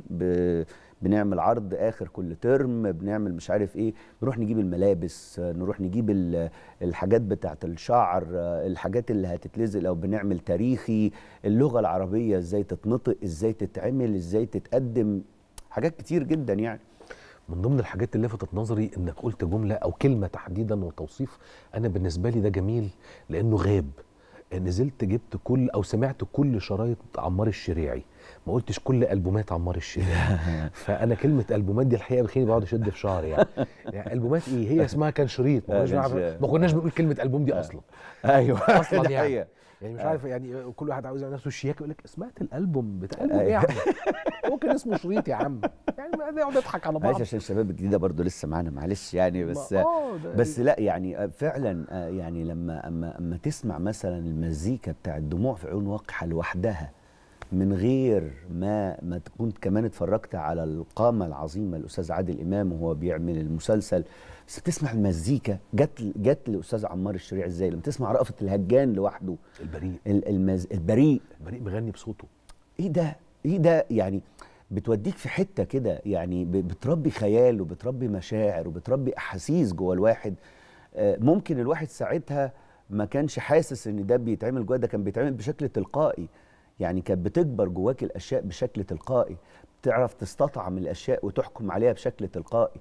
بنعمل عرض اخر كل ترم، بنعمل مش عارف ايه، نروح نجيب الملابس، نروح نجيب الحاجات بتاعه الشعر، الحاجات اللي هتتلزق، لو بنعمل تاريخي، اللغه العربيه ازاي تتنطق، ازاي تتعمل، ازاي تتقدم، حاجات كتير جدا. يعني من ضمن الحاجات اللي لفتت نظري انك قلت جمله او كلمه تحديدا وتوصيف، انا بالنسبه لي ده جميل لانه غاب. نزلت جبت كل او سمعت كل شرايط عمار الشريعي، ما قلتش كل البومات عمار الشريعي. فانا كلمه البومات دي الحقيقه بخيني بقعد اشد في شعري. يعني, يعني البومات ايه؟ هي اسمها كان شريط، ما كناش ما كناش بنقول كلمه البوم دي اصلا. ايوه اصلا يعني يعني مش عارف، يعني كل واحد عاوز يعمل نفسه الشياكه يقول لك سمعت الالبوم بتاع الالبوم ايه يا عم؟ ممكن اسمه شريط يا عم، يعني نقعد نضحك على بعض. معلش عشان الشباب الجديده برضو لسه معانا، معلش يعني. بس بس لا يعني فعلا يعني لما اما اما تسمع مثلا المزيكا بتاع الدموع في عيون وقحه لوحدها من غير ما ما تكون كمان اتفرجت على القامه العظيمه الاستاذ عادل امام وهو بيعمل المسلسل، بس بتسمع المزيكا جت جت لاستاذ عمار الشريعي ازاي لما تسمع رأفت الهجان لوحده، البريء المز... البريء البريء مغني بصوته، ايه ده ايه ده يعني بتوديك في حته كده، يعني بتربي خيال وبتربي مشاعر وبتربي احاسيس جوه الواحد. ممكن الواحد ساعتها ما كانش حاسس ان ده بيتعمل جواه، ده كان بيتعمل بشكل تلقائي. يعني كانت بتكبر جواك الاشياء بشكل تلقائي، بتعرف تستطعم الاشياء وتحكم عليها بشكل تلقائي.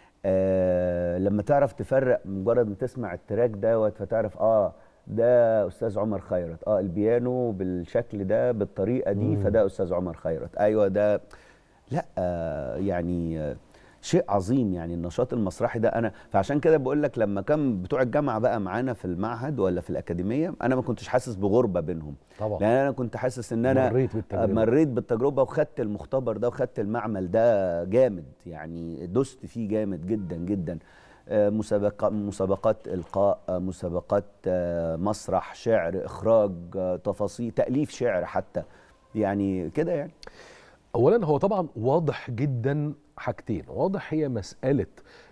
آه لما تعرف تفرق مجرد ما تسمع التراك دوت فتعرف اه ده استاذ عمر خيرت، اه البيانو بالشكل ده بالطريقه دي مم. فده استاذ عمر خيرت، ايوه ده. لا آه يعني آه شيء عظيم يعني النشاط المسرحي ده. انا فعشان كده بقول لك لما كان بتوع الجامعه بقى معانا في المعهد ولا في الاكاديميه انا ما كنتش حاسس بغربه بينهم طبعا، لان انا كنت حاسس ان انا مريت بالتجربه مريت بالتجربه وخدت المختبر ده وخدت المعمل ده جامد، يعني دست فيه جامد جدا جدا. مسابقات مسابقات القاء، مسابقات مسرح، شعر، اخراج، تفاصيل، تاليف شعر حتى، يعني كده. يعني اولا هو طبعا واضح جدا حاجتين، واضح هي مساله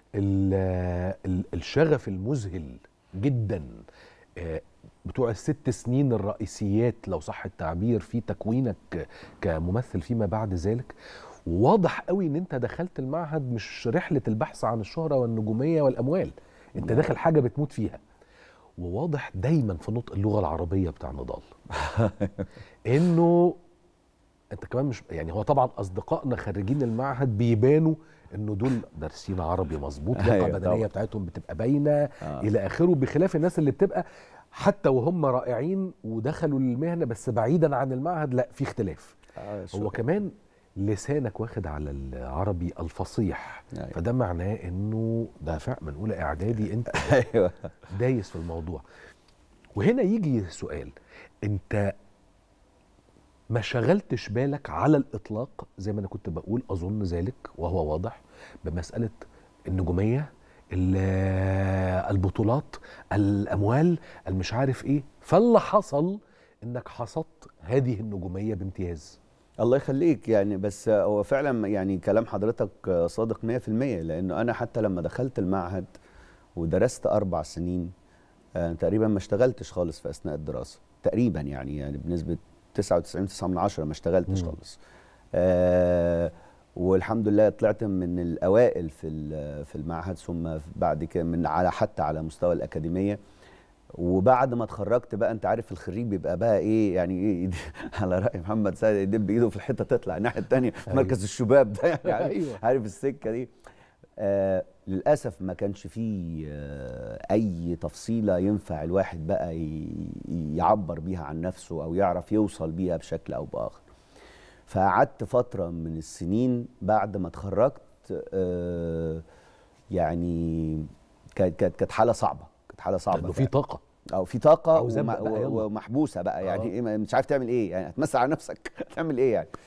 الشغف المذهل جدا بتوع الست سنين الرئيسيات لو صح التعبير في تكوينك كممثل فيما بعد ذلك. وواضح قوي ان انت دخلت المعهد مش رحله البحث عن الشهره والنجوميه والاموال، انت داخل حاجه بتموت فيها. وواضح دايما في نطق اللغه العربيه بتاع نضال انه انت كمان مش يعني هو طبعا اصدقائنا خريجين المعهد بيبانوا انه دول دارسين عربي مظبوط، اللياقه البدنيه بتاعتهم بتبقى باينه آه. الى اخره، بخلاف الناس اللي بتبقى حتى وهم رائعين ودخلوا المهنه بس بعيدا عن المعهد، لا في اختلاف. آه هو كمان لسانك واخد على العربي الفصيح أيوة. فده معناه انه ده فعلا من اولى اعدادي انت أيوة. دايس في الموضوع. وهنا يجي سؤال، انت ما شغلتش بالك على الاطلاق زي ما انا كنت بقول اظن ذلك وهو واضح بمساله النجوميه، البطولات، الاموال، المش عارف ايه، فاللي حصل انك حصدت هذه النجوميه بامتياز. الله يخليك يعني. بس هو فعلا يعني كلام حضرتك صادق مية في المية، لانه انا حتى لما دخلت المعهد ودرست اربع سنين آه تقريبا ما اشتغلتش خالص في اثناء الدراسه تقريبا، يعني يعني بنسبه تسعة وتسعين فاصلة تسعة من عشرة ما اشتغلتش مم. خالص. آه والحمد لله طلعت من الاوائل في في المعهد، ثم بعد كده من على حتى على مستوى الاكاديميه. وبعد ما اتخرجت بقى انت عارف الخريج بيبقى بقى ايه يعني ايه على راي محمد سعد يدب بايده في الحته تطلع الناحيه الثانيه في مركز الشباب ده يعني عارف, أيوة. عارف السكه دي. آه للاسف ما كانش فيه آه اي تفصيله ينفع الواحد بقى يعبر بيها عن نفسه او يعرف يوصل بيها بشكل او باخر. فقعدت فتره من السنين بعد ما اتخرجت آه يعني كانت كانت حاله صعبه، كانت حاله صعبه لانه في طاقه او في طاقه وم... بقى ومحبوسه بقى يعني آه. مش عارف تعمل ايه، يعني هتمسك على نفسك تعمل ايه يعني.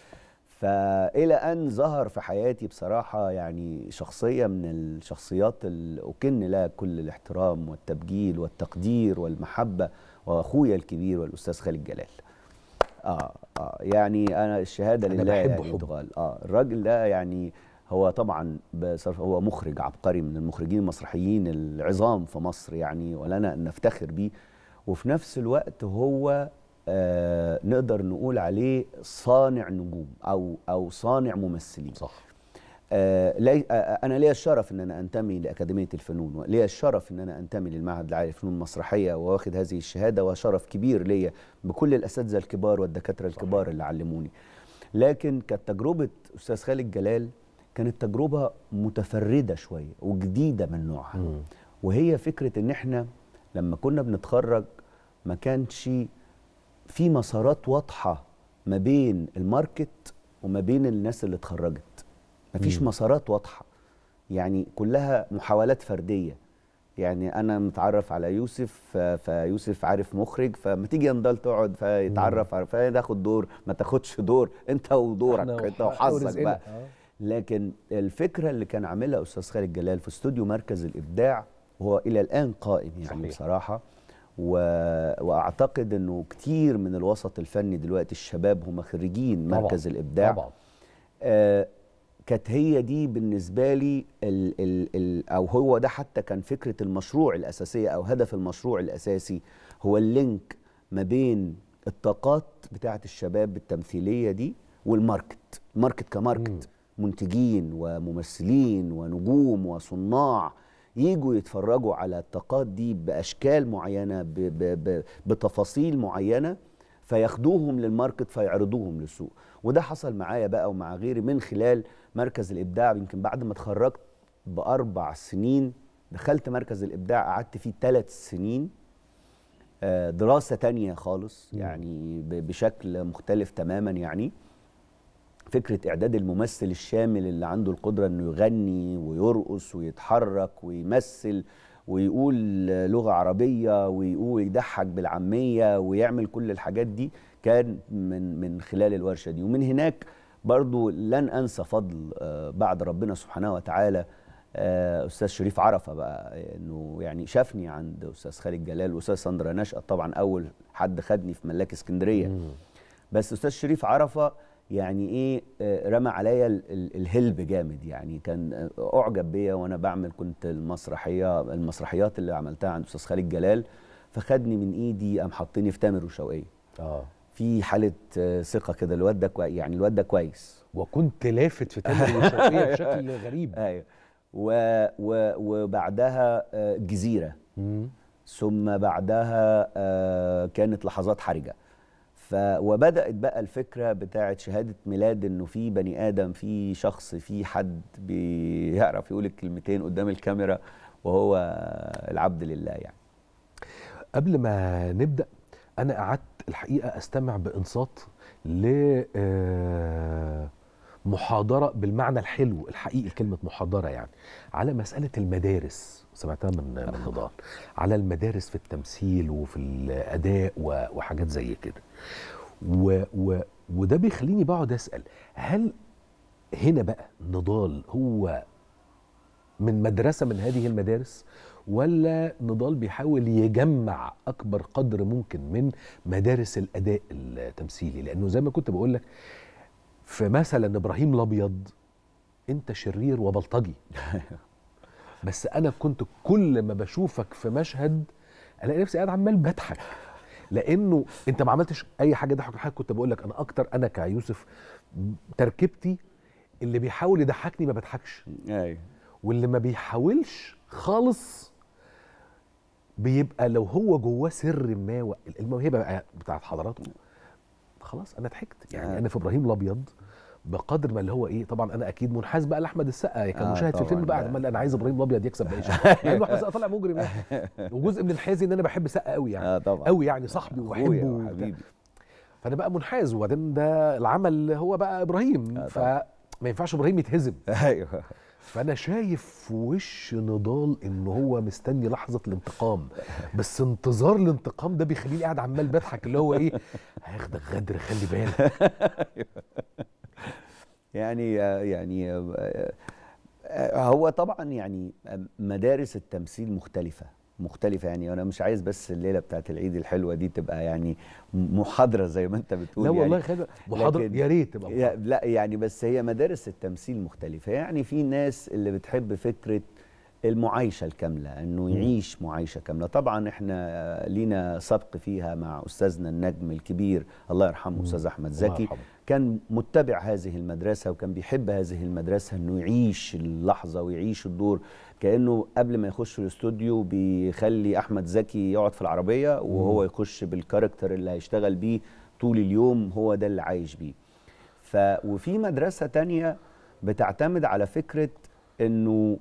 فالى ان ظهر في حياتي بصراحه يعني شخصيه من الشخصيات اللي اكن لها كل الاحترام والتبجيل والتقدير والمحبه، واخويا الكبير والاستاذ خالد جلال. اه اه يعني انا الشهاده أنا لله بحبه يعني تغال. اه الراجل ده يعني هو طبعا هو مخرج عبقري من المخرجين المسرحيين العظام في مصر يعني، ولنا ان نفتخر بيه. وفي نفس الوقت هو آه نقدر نقول عليه صانع نجوم او او صانع ممثلين. صح. آه لي آه انا ليا الشرف ان انا انتمي لاكاديميه الفنون، وليا الشرف ان انا انتمي للمعهد العالي للفنون المسرحيه واخد هذه الشهاده، وشرف كبير ليا بكل الاساتذه الكبار والدكاتره الكبار اللي علموني. لكن كانت تجربه استاذ خالد جلال كانت تجربه متفرده شويه وجديده من نوعها. م. وهي فكره ان احنا لما كنا بنتخرج ما كانش في مسارات واضحه ما بين الماركت وما بين الناس اللي اتخرجت. ما فيش مسارات واضحه، يعني كلها محاولات فرديه. يعني انا متعرف على يوسف فيوسف عارف مخرج، فما تيجي يا نضال تقعد فيتعرف على فياخد دور، ما تاخدش دور انت ودورك انت وحظك بقى. لكن الفكره اللي كان عاملها استاذ خالد جلال في استوديو مركز الابداع وهو الى الان قائم يعني صحيح. بصراحه و... واعتقد انه كتير من الوسط الفني دلوقتي الشباب هم خريجين مركز طبعًا. الابداع طبعا آه كانت هي دي بالنسبه لي ال ال ال او هو ده حتى كان فكره المشروع الاساسيه او هدف المشروع الاساسي، هو اللينك ما بين الطاقات بتاعه الشباب التمثيليه دي والماركت. الماركت كماركت م. منتجين وممثلين ونجوم وصناع يجوا يتفرجوا على الطاقات دي باشكال معينه ب ب ب بتفاصيل معينه، فياخدوهم للماركت فيعرضوهم للسوق. وده حصل معايا بقى ومع غيري من خلال مركز الابداع. يمكن بعد ما اتخرجت باربع سنين دخلت مركز الابداع، قعدت فيه ثلاث سنين دراسه تانية خالص يعني بشكل مختلف تماما. يعني فكره اعداد الممثل الشامل اللي عنده القدره انه يغني ويرقص ويتحرك ويمثل ويقول لغه عربيه ويقول يضحك بالعاميه ويعمل كل الحاجات دي، كان من من خلال الورشه دي. ومن هناك برضو لن انسى فضل بعد ربنا سبحانه وتعالى استاذ شريف عرفه بقى، انه يعني شافني عند استاذ خالد جلال واستاذ ساندرا نشأت طبعا اول حد خدني في ملاك اسكندريه. مم. بس استاذ شريف عرفه يعني ايه رمى عليا الهلب جامد، يعني كان اعجب بيا وانا بعمل كنت المسرحيه المسرحيات اللي عملتها عند استاذ خالد جلال، فخدني من ايدي قام حطني في تامر وشوقية. اه في حاله ثقه كده، الواد ده كويس يعني الواد ده كويس. وكنت لافت في تامر وشوقية بشكل غريب. ايوه و و وبعدها الجزيره، ثم بعدها كانت لحظات حرجه. ف وبدات بقى الفكره بتاعه شهاده ميلاد، انه في بني ادم، في شخص، في حد بيعرف يقول الكلمتين قدام الكاميرا وهو العبد لله. يعني قبل ما نبدا انا قعدت الحقيقه استمع بانصات لمحاضره بالمعنى الحلو الحقيقي كلمه محاضره، يعني على مساله المدارس، سمعتها من من نضال، على المدارس في التمثيل وفي الاداء وحاجات زي كده. و و وده بيخليني بقعد اسال، هل هنا بقى نضال هو من مدرسه من هذه المدارس، ولا نضال بيحاول يجمع اكبر قدر ممكن من مدارس الاداء التمثيلي؟ لانه زي ما كنت بقول لك في مثلا ابراهيم الابيض انت شرير وبلطجي، بس انا كنت كل ما بشوفك في مشهد الاقي نفسي قاعد عمال بضحك، لانه انت ما عملتش اي حاجه ضحك. حاجه كنت بقول لك انا اكتر، انا كيوسف تركيبتي اللي بيحاول يضحكني ما بضحكش، ايوه، واللي ما بيحاولش خالص بيبقى لو هو جواه سر ما، الموهبه بتاعت حضراتكم خلاص انا ضحكت. يعني انا في ابراهيم الابيض بقدر ما اللي هو ايه، طبعا انا اكيد منحاز بقى لاحمد السقا كان آه مشاهد في الفيلم بقى عمال انا عايز ابراهيم الابيض يكسب باي شكل، مع انه احمد السقا طالع مجرم يعني. وجزء من الحازي ان انا بحب السقا قوي يعني، اه طبعا قوي يعني صاحبي وبحبه وحبيبي، فانا بقى منحاز. وبعدين ده العمل هو بقى ابراهيم، آه فما ينفعش ابراهيم يتهزم. ايوه، فانا شايف في وش نضال ان هو مستني لحظه الانتقام، بس انتظار الانتقام ده بيخليني قاعد عمال بضحك، اللي هو ايه هياخدك غدر خلي بالك. يعني يعني هو طبعا يعني مدارس التمثيل مختلفه مختلفه يعني انا مش عايز بس الليله بتاعت العيد الحلوه دي تبقى يعني محاضره زي ما انت بتقول. لا والله يعني خلي محاضره، يا ريت تبقى محاضره. لا يعني بس هي مدارس التمثيل مختلفه. يعني في ناس اللي بتحب فكره المعايشه الكامله، انه يعيش معايشه كامله. طبعا احنا لينا سبق فيها مع استاذنا النجم الكبير الله يرحمه استاذ احمد زكي، كان متبع هذه المدرسه وكان بيحب هذه المدرسه، انه يعيش اللحظه ويعيش الدور. كانه قبل ما يخش الاستوديو بيخلي احمد زكي يقعد في العربيه وهو يخش بالكاركتر اللي هيشتغل بيه طول اليوم، هو ده اللي عايش بيه. ف وفي مدرسه تانية بتعتمد على فكره انه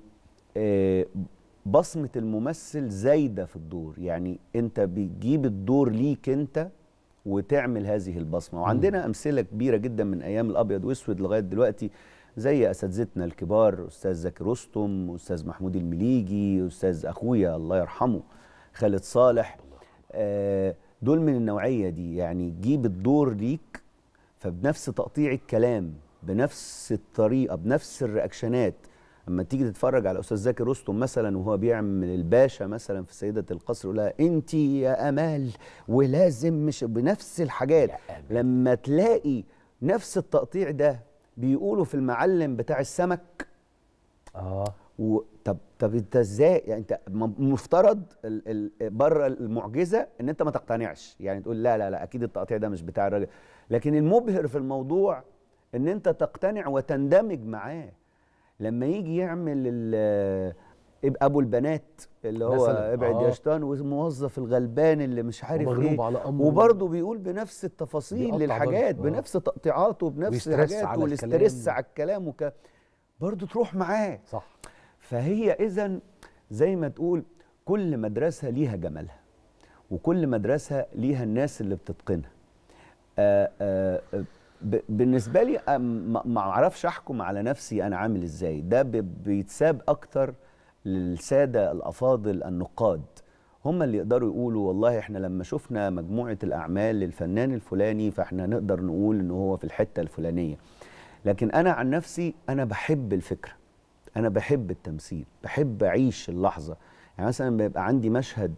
بصمة الممثل زايدة في الدور، يعني انت بتجيب الدور ليك انت وتعمل هذه البصمة. وعندنا أمثلة كبيرة جدا من أيام الأبيض وأسود لغاية دلوقتي، زي أساتذتنا الكبار أستاذ زكي رستم، أستاذ محمود المليجي، أستاذ أخويا الله يرحمه خالد صالح. آه دول من النوعية دي، يعني تجيب الدور ليك فبنفس تقطيع الكلام، بنفس الطريقة، بنفس الرياكشنات. اما تيجي تتفرج على استاذ زكي رستم مثلا وهو بيعمل الباشا مثلا في سيدة القصر يقول لها انت يا امال ولازم، مش بنفس الحاجات. لما تلاقي نفس التقطيع ده بيقولوا في المعلم بتاع السمك، اه و... طب طب انت ازاي يعني؟ انت مفترض ال... ال... بره المعجزه ان انت ما تقتنعش، يعني تقول لا لا لا اكيد التقطيع ده مش بتاع الراجل، لكن المبهر في الموضوع ان انت تقتنع وتندمج معاه. لما يجي يعمل ابو البنات اللي هو ابعد آه. يا شيطان، والموظف الغلبان اللي مش عارف ايه، على وبرضه بيقول بنفس التفاصيل للحاجات، آه. بنفس تقطيعاته، بنفس الحاجات، والاسترس على الكلام وك برضه تروح معاه. صح. فهي اذا زي ما تقول كل مدرسه ليها جمالها، وكل مدرسه ليها الناس اللي بتتقنها. آآ آآ بالنسبه لي ما اعرفش احكم على نفسي انا عامل ازاي، ده بيتساب اكتر للساده الافاضل النقاد، هم اللي يقدروا يقولوا والله احنا لما شفنا مجموعه الاعمال للفنان الفلاني فاحنا نقدر نقول ان هو في الحته الفلانيه. لكن انا عن نفسي انا بحب الفكره، انا بحب التمثيل، بحب اعيش اللحظه. يعني مثلا بيبقى عندي مشهد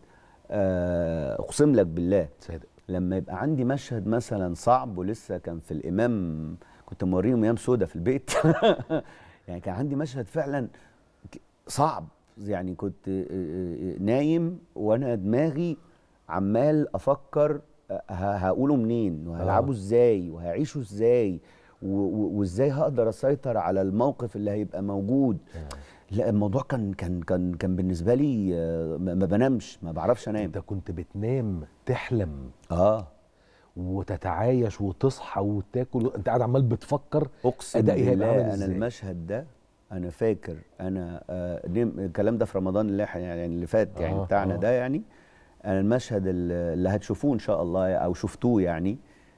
اقسم لك بالله صادق، لما يبقى عندي مشهد مثلا صعب، ولسه كان في الامام كنت موريهم ايام سودا في البيت يعني كان عندي مشهد فعلا صعب، يعني كنت نايم وانا دماغي عمال افكر هقوله منين وهلعبه ازاي وهعيشه ازاي وازاي هقدر اسيطر على الموقف اللي هيبقى موجود. لا الموضوع كان كان كان كان بالنسبه لي ما بنامش، ما بعرفش انام. انت كنت بتنام تحلم اه وتتعايش وتصحى وتاكل، انت قاعد عمال بتفكر اقسم بالله. انا المشهد ده انا فاكر انا آه الكلام ده في رمضان اللي يعني اللي فات يعني آه بتاعنا آه. ده يعني انا المشهد اللي هتشوفوه ان شاء الله او شفتوه يعني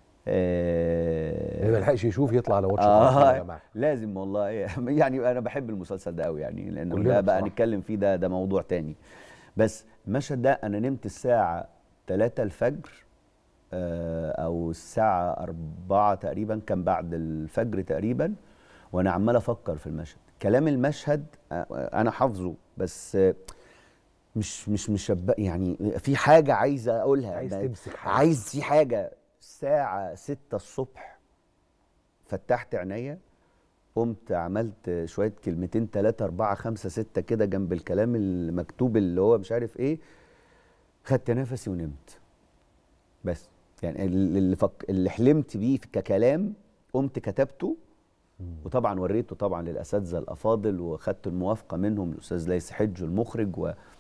آه ما لحقش يشوف يطلع على واتش آه يا جماعه لازم والله يعني انا بحب المسلسل ده قوي يعني، لانه ده بقى نتكلم فيه ده ده موضوع تاني. بس المشهد ده انا نمت الساعه تلاتة الفجر آه او الساعه أربعة تقريبا، كان بعد الفجر تقريبا، وانا عمال افكر في المشهد. كلام المشهد انا حافظه بس مش مش مش يعني في حاجه عايزه اقولها، عايز تمسك حاجه، عايز في حاجه. الساعه ستة الصبح فتحت عينيا، قمت عملت شويه كلمتين ثلاثه اربعه خمسه سته كده جنب الكلام المكتوب اللي هو مش عارف ايه، خدت نفسي ونمت. بس يعني اللي فك... اللي حلمت بيه ككلام قمت كتبته، وطبعا وريته طبعا للاساتذه الافاضل، وخدت الموافقه منهم الاستاذ ليث حج المخرج.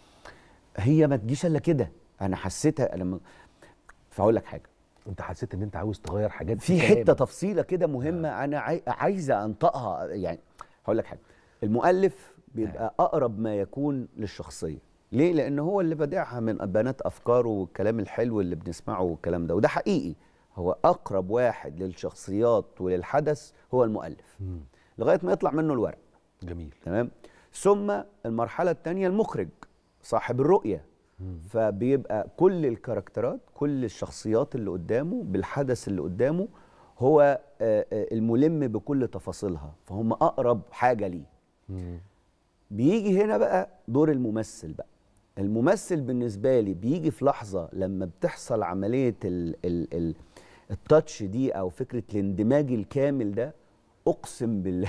وهي ما تجيش الا كده، انا حسيتها لما. فهقول لك حاجه، انت حسيت ان انت عاوز تغير حاجات في حته تفصيله كده مهمه آه. انا عاي... عايزه انطقها. يعني هقول لك حاجه، المؤلف بيبقى آه. اقرب ما يكون للشخصيه. ليه؟ لان هو اللي بدعها من ابانات افكاره والكلام الحلو اللي بنسمعه والكلام ده، وده حقيقي. هو اقرب واحد للشخصيات وللحدث هو المؤلف م. لغايه ما يطلع منه الورق. جميل. تمام. ثم المرحله الثانيه المخرج صاحب الرؤيه، م. فبيبقى كل الكاركترات، كل الشخصيات اللي قدامه بالحدث اللي قدامه هو الملم بكل تفاصيلها، فهم اقرب حاجه ليه. م. بيجي هنا بقى دور الممثل بقى. الممثل بالنسبه لي بيجي في لحظه لما بتحصل عمليه ال ال ال التاتش دي او فكره الاندماج الكامل ده، اقسم بالله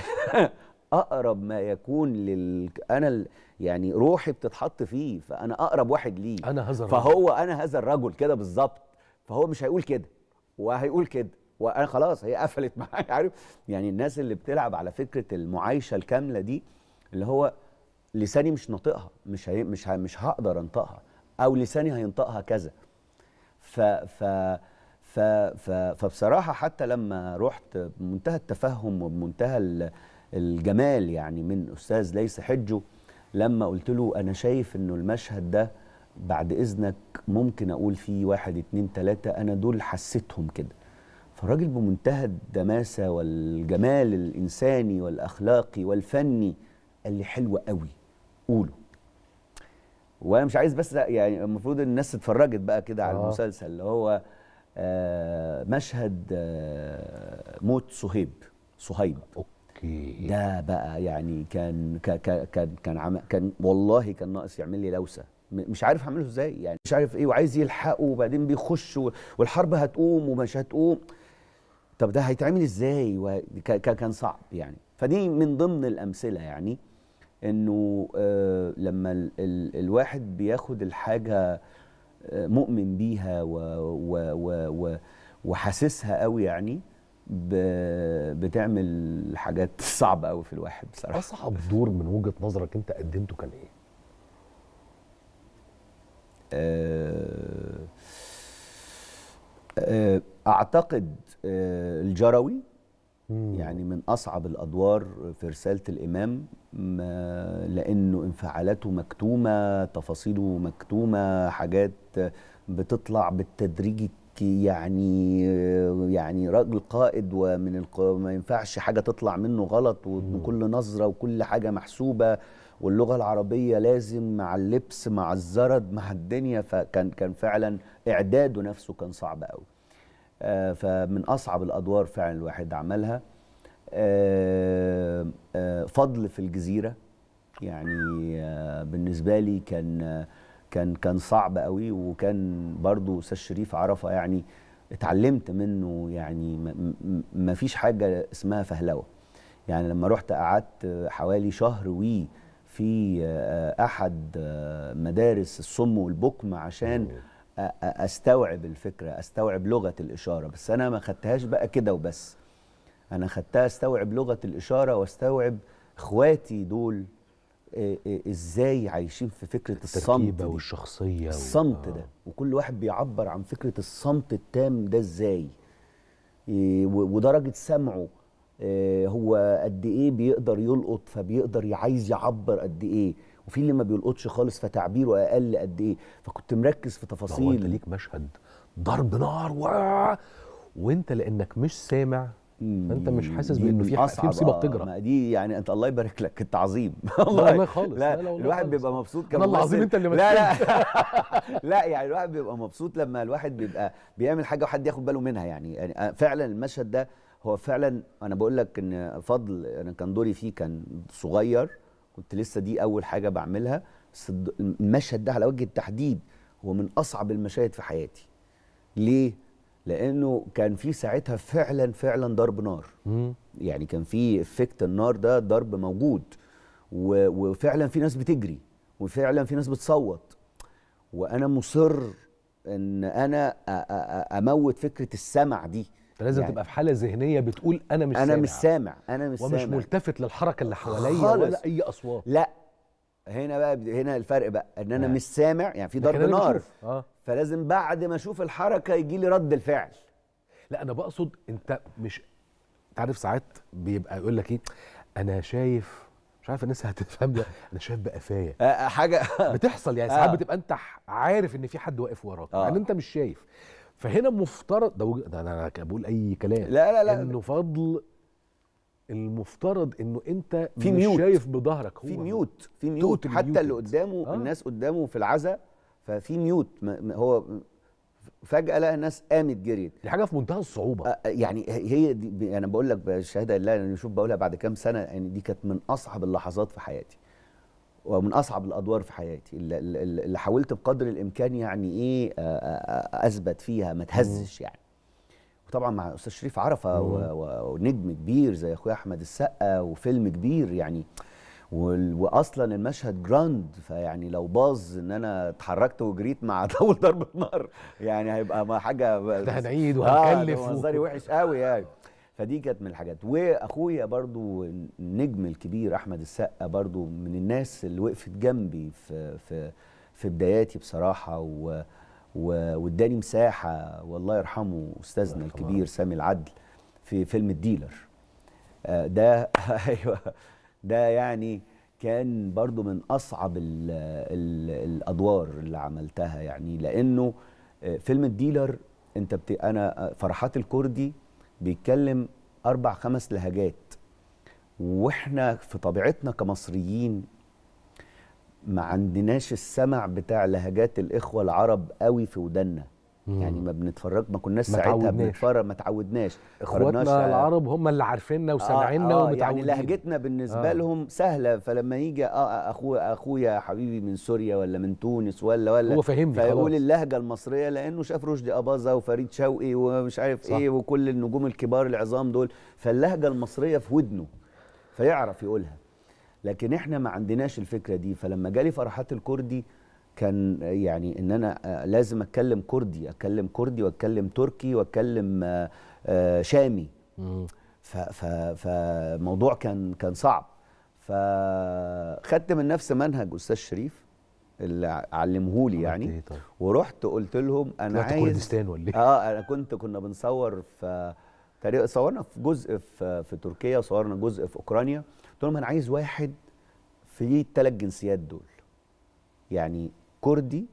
اقرب ما يكون لل انا ال... يعني روحي بتتحط فيه، فانا اقرب واحد ليه. انا هذا الرجل، فهو انا هذا الرجل كده بالظبط. فهو مش هيقول كده وهيقول كده، وانا خلاص هي قفلت معايا. عارف يعني الناس اللي بتلعب على فكره المعايشه الكامله دي، اللي هو لساني مش ناطقها، مش هي مش ه... مش هقدر انطقها، او لساني هينطقها كذا. ف ف ف ف فبصراحه حتى لما رحت بمنتهى التفهم وبمنتهى الجمال يعني من استاذ ليث حجه، لما قلت له انا شايف انه المشهد ده بعد اذنك ممكن اقول فيه واحد اتنين تلاته، انا دول حسيتهم كده. فالراجل بمنتهى الدماسه والجمال الانساني والاخلاقي والفني قال لي حلوه قوي، قوله. وانا مش عايز بس يعني المفروض الناس اتفرجت بقى كده على آه. المسلسل اللي هو آه مشهد آه موت صهيب صهيب اوكي. ده بقى يعني كان كان كان كان, عم كان والله كان ناقص يعمل لي لوسه، مش عارف اعمله ازاي يعني، مش عارف ايه، وعايز يلحقه وبعدين بيخش والحرب هتقوم ومش هتقوم. طب ده هيتعمل ازاي؟ كان صعب يعني. فدي من ضمن الامثله يعني انه آه لما ال ال الواحد بياخد الحاجه آه مؤمن بيها و و و و وحاسسها قوي يعني بتعمل حاجات صعبه قوي في الواحد بصراحه. اصعب دور من وجهه نظرك انت قدمته كان ايه؟ آه آه اعتقد آه الجروي يعني من أصعب الأدوار في رسالة الإمام، لأنه انفعالاته مكتومة، تفاصيله مكتومة، حاجات بتطلع بالتدريج يعني يعني راجل قائد ومن الق... ما ينفعش حاجة تطلع منه غلط، وكل نظرة وكل حاجة محسوبة، واللغة العربية لازم مع اللبس مع الزرد مع الدنيا. فكان كان فعلا إعداده نفسه كان صعب قوي. آه فمن أصعب الأدوار فعلا الواحد عملها. آه آه فضل في الجزيرة يعني آه بالنسبة لي كان كان كان صعب قوي، وكان برضو أستاذ شريف عرفة يعني اتعلمت منه يعني ما فيش حاجة اسمها فهلوة. يعني لما رحت قعدت حوالي شهر وي في أحد مدارس الصم والبكم عشان استوعب الفكره، استوعب لغه الاشاره. بس انا ما خدتهاش بقى كده وبس، انا خدتها استوعب لغه الاشاره واستوعب اخواتي دول ازاي عايشين في فكره الصمت والشخصيه الصمت و... ده، وكل واحد بيعبر عن فكره الصمت التام ده ازاي، ودرجه سمعه هو قد ايه بيقدر يلقط، فبيقدر عايز يعبر قد ايه، وفي اللي ما بيلقطش خالص فتعبيره اقل قد ايه. فكنت مركز في تفاصيل. هو انت ليك مشهد ضرب نار و... وانت لانك مش سامع فانت مش حاسس بانه في في مصيبه بتجرى. ما دي يعني انت الله يبارك لك، انت عظيم والله. والله خالص. لا, لا, لا الواحد بيبقى مبسوط كمان. والله العظيم انت اللي لا لا لا يعني الواحد بيبقى مبسوط لما الواحد بيبقى بيعمل حاجه وحد ياخد باله منها يعني. يعني فعلا المشهد ده هو فعلا انا بقول لك ان فضل انا كان دوري فيه كان صغير، كنت لسه دي اول حاجه بعملها، بس المشهد ده على وجه التحديد هو من اصعب المشاهد في حياتي. ليه؟ لانه كان في ساعتها فعلا فعلا ضرب نار. مم. يعني كان في افكت النار ده ضرب موجود، و- وفعلا في ناس بتجري، وفعلا في ناس بتصوت، وانا مصر ان انا أ- أ- اموت فكره السمع دي. لازم يعني تبقى في حاله ذهنيه بتقول انا مش انا سامع مش سامع انا مش ومش سامع ملتفت للحركه اللي حواليا خالص. ولا اي اصوات. لا، هنا بقى هنا الفرق بقى ان انا آه. مش سامع، يعني في لكن ضرب أنا نار بشوف. آه. فلازم بعد ما اشوف الحركه يجي لي رد الفعل. لا انا بقصد انت مش تعرف ساعات بيبقى يقول لك ايه، انا شايف، مش عارف الناس هتفهم ده، انا شايف بقفايا آه حاجه بتحصل يعني ساعات آه. بتبقى انت عارف ان في حد واقف وراك آه. مع ان انت مش شايف. فهنا مفترض ده, وج... ده انا بقول اي كلام، لا لا لا انه فضل المفترض انه انت في مش ميوت. شايف بظهرك، هو في ميوت في ميوت حتى muted. اللي قدامه. آه. الناس قدامه في العزاء ففي ميوت، ما- ما هو فجاه لقى الناس قامت جريت. دي حاجه في منتهى الصعوبه. آه، يعني هي دي انا بقول لك بالشهاده لله، انا شوف بقولها بعد كام سنه، يعني دي كانت من اصعب اللحظات في حياتي ومن اصعب الادوار في حياتي اللي, اللي اللي حاولت بقدر الامكان يعني ايه آه، آه، اثبت فيها ما تهزش يعني. وطبعا مع استاذ شريف عرفه و- و- ونجم كبير زي اخويا احمد السقا وفيلم كبير يعني، وال- واصلا المشهد جراند، فيعني لو باظ ان انا اتحركت وجريت مع اول ضربه نار يعني هيبقى ما حاجه ده هنعيد وهنكلف اه منظري وحش قوي يعني. فدي كانت من الحاجات. واخويا برضو النجم الكبير احمد السقا برضو من الناس اللي وقفت جنبي في في في بداياتي بصراحه، و و- واداني مساحه، والله يرحمه استاذنا الكبير سامي العدل في فيلم الديلر. آه، ده ايوه ده يعني كان برضو من اصعب ال ال الادوار اللي عملتها يعني، لانه آه، فيلم الديلر انت بت... انا آه، فرحات الكردي بيتكلم اربع خمس لهجات، واحنا في طبيعتنا كمصريين ما عندناش السمع بتاع لهجات الاخوه العرب قوي في ودنا. يعني ما بنتفرج، ما كناش ما ساعتها تعودناش. بنتفرج، ما تعودناش. اخواتنا العرب هم اللي عارفيننا وسامعيننا آه آه ومتعودين. يعني لهجتنا بالنسبه آه. آه. لهم سهله، فلما يجي اه اخويا اخويا حبيبي من سوريا ولا من تونس ولا ولا هو فاهمني فيقول خلاص. اللهجه المصريه لانه شاف رشدي اباظه وفريد شوقي ومش عارف صح. ايه وكل النجوم الكبار العظام دول، فاللهجه المصريه في ودنه فيعرف يقولها. لكن احنا ما عندناش الفكره دي. فلما جالي فرحات الكردي كان يعني ان انا آه، لازم اتكلم كردي، اتكلم كردي واتكلم تركي واتكلم آه، آه، شامي. ف- ف- فالموضوع كان كان صعب. فخدت من نفس منهج استاذ شريف اللي علمهولي يعني، إيه طيب؟ ورحت قلت لهم انا طلعت عايز كردستان ولا ايه؟ اه انا كنت كنا بنصور في تقريبا صورنا في جزء في في تركيا وصورنا جزء في اوكرانيا. قلت لهم انا عايز واحد في الثلاث جنسيات دول، يعني كردي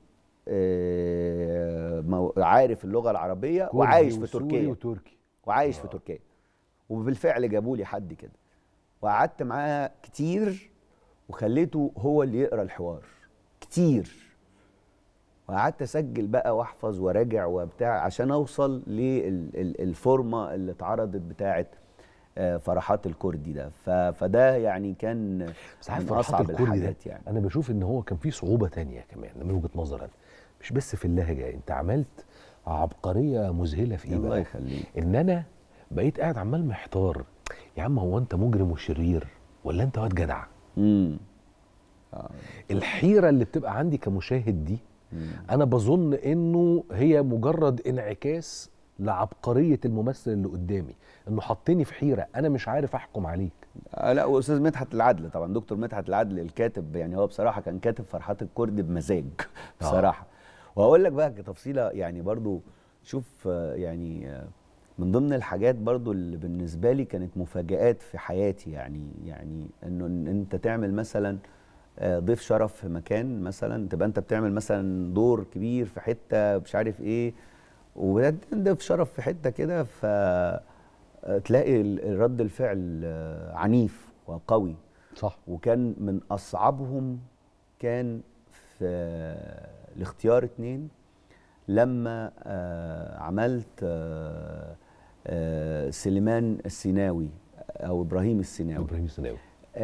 آه مو- عارف اللغه العربيه كردي وعايش في وسوري تركيا وتركي. وعايش في تركيا. وبالفعل جابوا لي حد كده وقعدت معاه كتير وخليته هو اللي يقرا الحوار كتير، وقعدت اسجل بقى واحفظ وراجع وبتاع عشان اوصل للفورمه اللي اتعرضت بتاعه آه، فرحات الكردي ده. ف- فده يعني كان بس عارف من فرحات اصعب الكردي ده الحاجات يعني. انا بشوف ان هو كان فيه صعوبه تانية كمان من وجهه نظري أنا. مش بس في اللهجه، انت عملت عبقريه مذهله في ايه الله بقى؟ يخليك. ان انا بقيت قاعد عمال محتار، يا عم هو انت مجرم وشرير ولا انت واد جدع؟ امم الحيره اللي بتبقى عندي كمشاهد دي مم. انا بظن انه هي مجرد انعكاس لعبقريه الممثل اللي قدامي، انه حطني في حيره انا مش عارف احكم عليك. آه لا، واستاذ مدحت العدل طبعا، دكتور مدحت العدل الكاتب، يعني هو بصراحه كان كاتب فرحات الكردي بمزاج بصراحه. وهقول لك بقى كتفصيله يعني برضو، شوف آه، يعني آه، من ضمن الحاجات برضو اللي بالنسبه لي كانت مفاجآت في حياتي، يعني يعني انه إن انت تعمل مثلا آه، ضيف شرف في مكان، مثلا تبقى انت بتعمل مثلا دور كبير في حته مش عارف ايه، وضيف شرف في حته كده، فتلاقي رد الفعل آه، عنيف وقوي. صح. وكان من اصعبهم كان في آه، الاختيار اتنين، لما آه، عملت آه، آه، سليمان السيناوي او ابراهيم السيناوي. ابراهيم السيناوي.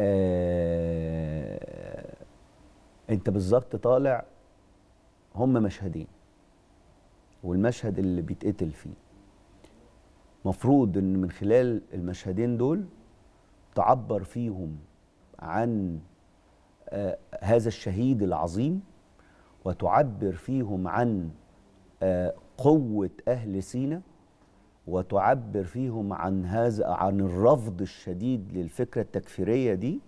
آه انت بالظبط طالع، هم مشهدين، والمشهد اللي بيتقتل فيه مفروض ان من خلال المشهدين دول تعبر فيهم عن آه هذا الشهيد العظيم، وتعبر فيهم عن آه قوة أهل سيناء، وتعبر فيهم عن هذا عن الرفض الشديد للفكرة التكفيرية دي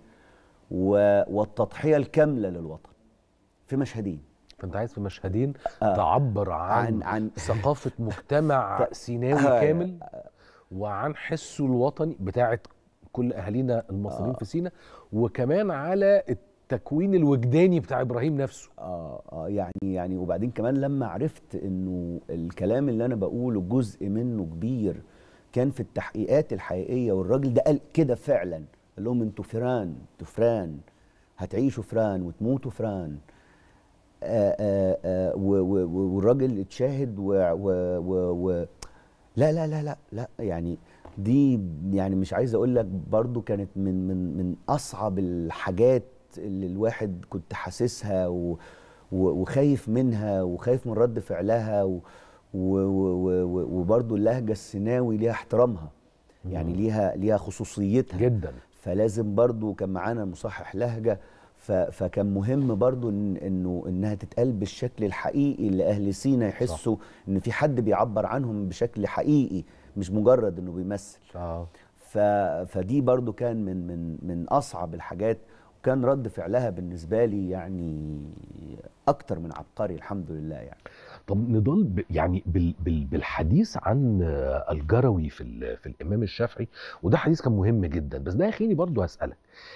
والتضحية الكاملة للوطن في مشهدين. فانت عايز في مشهدين آه تعبر عن, عن, عن ثقافة مجتمع سيناوي آه كامل، وعن حسه الوطني بتاعت كل أهالينا المصريين آه في سيناء، وكمان على التكوين الوجداني بتاع إبراهيم نفسه. آه, اه يعني يعني وبعدين كمان لما عرفت انه الكلام اللي انا بقوله جزء منه كبير كان في التحقيقات الحقيقية، والراجل ده قال كده فعلا، قال لهم انتوا فران، انتوا فران، هتعيشوا فران وتموتوا فران. آآ آآ والراجل اتشاهد و, و, و, و لا لا لا لا لا يعني دي يعني مش عايز اقول لك برضو كانت من من من اصعب الحاجات اللي الواحد كنت حاسسها وخايف منها وخايف من رد فعلها، وبرضو اللهجة السيناوي ليها احترامها، يعني ليها ليها خصوصيتها جدا. فلازم برضو كان معانا مصحح لهجة، فكان مهم برضو إن انه انها تتقال بالشكل الحقيقي اللي اهل سينا يحسوا صح. ان في حد بيعبر عنهم بشكل حقيقي، مش مجرد انه بيمثل. اه فدي برضو كان من من من اصعب الحاجات، وكان رد فعلها بالنسبه لي يعني اكتر من عبقري الحمد لله. يعني طب نضل يعني بالحديث عن الجروي في في الامام الشافعي، وده حديث كان مهم جدا، بس ده يخليني برضو هسألك،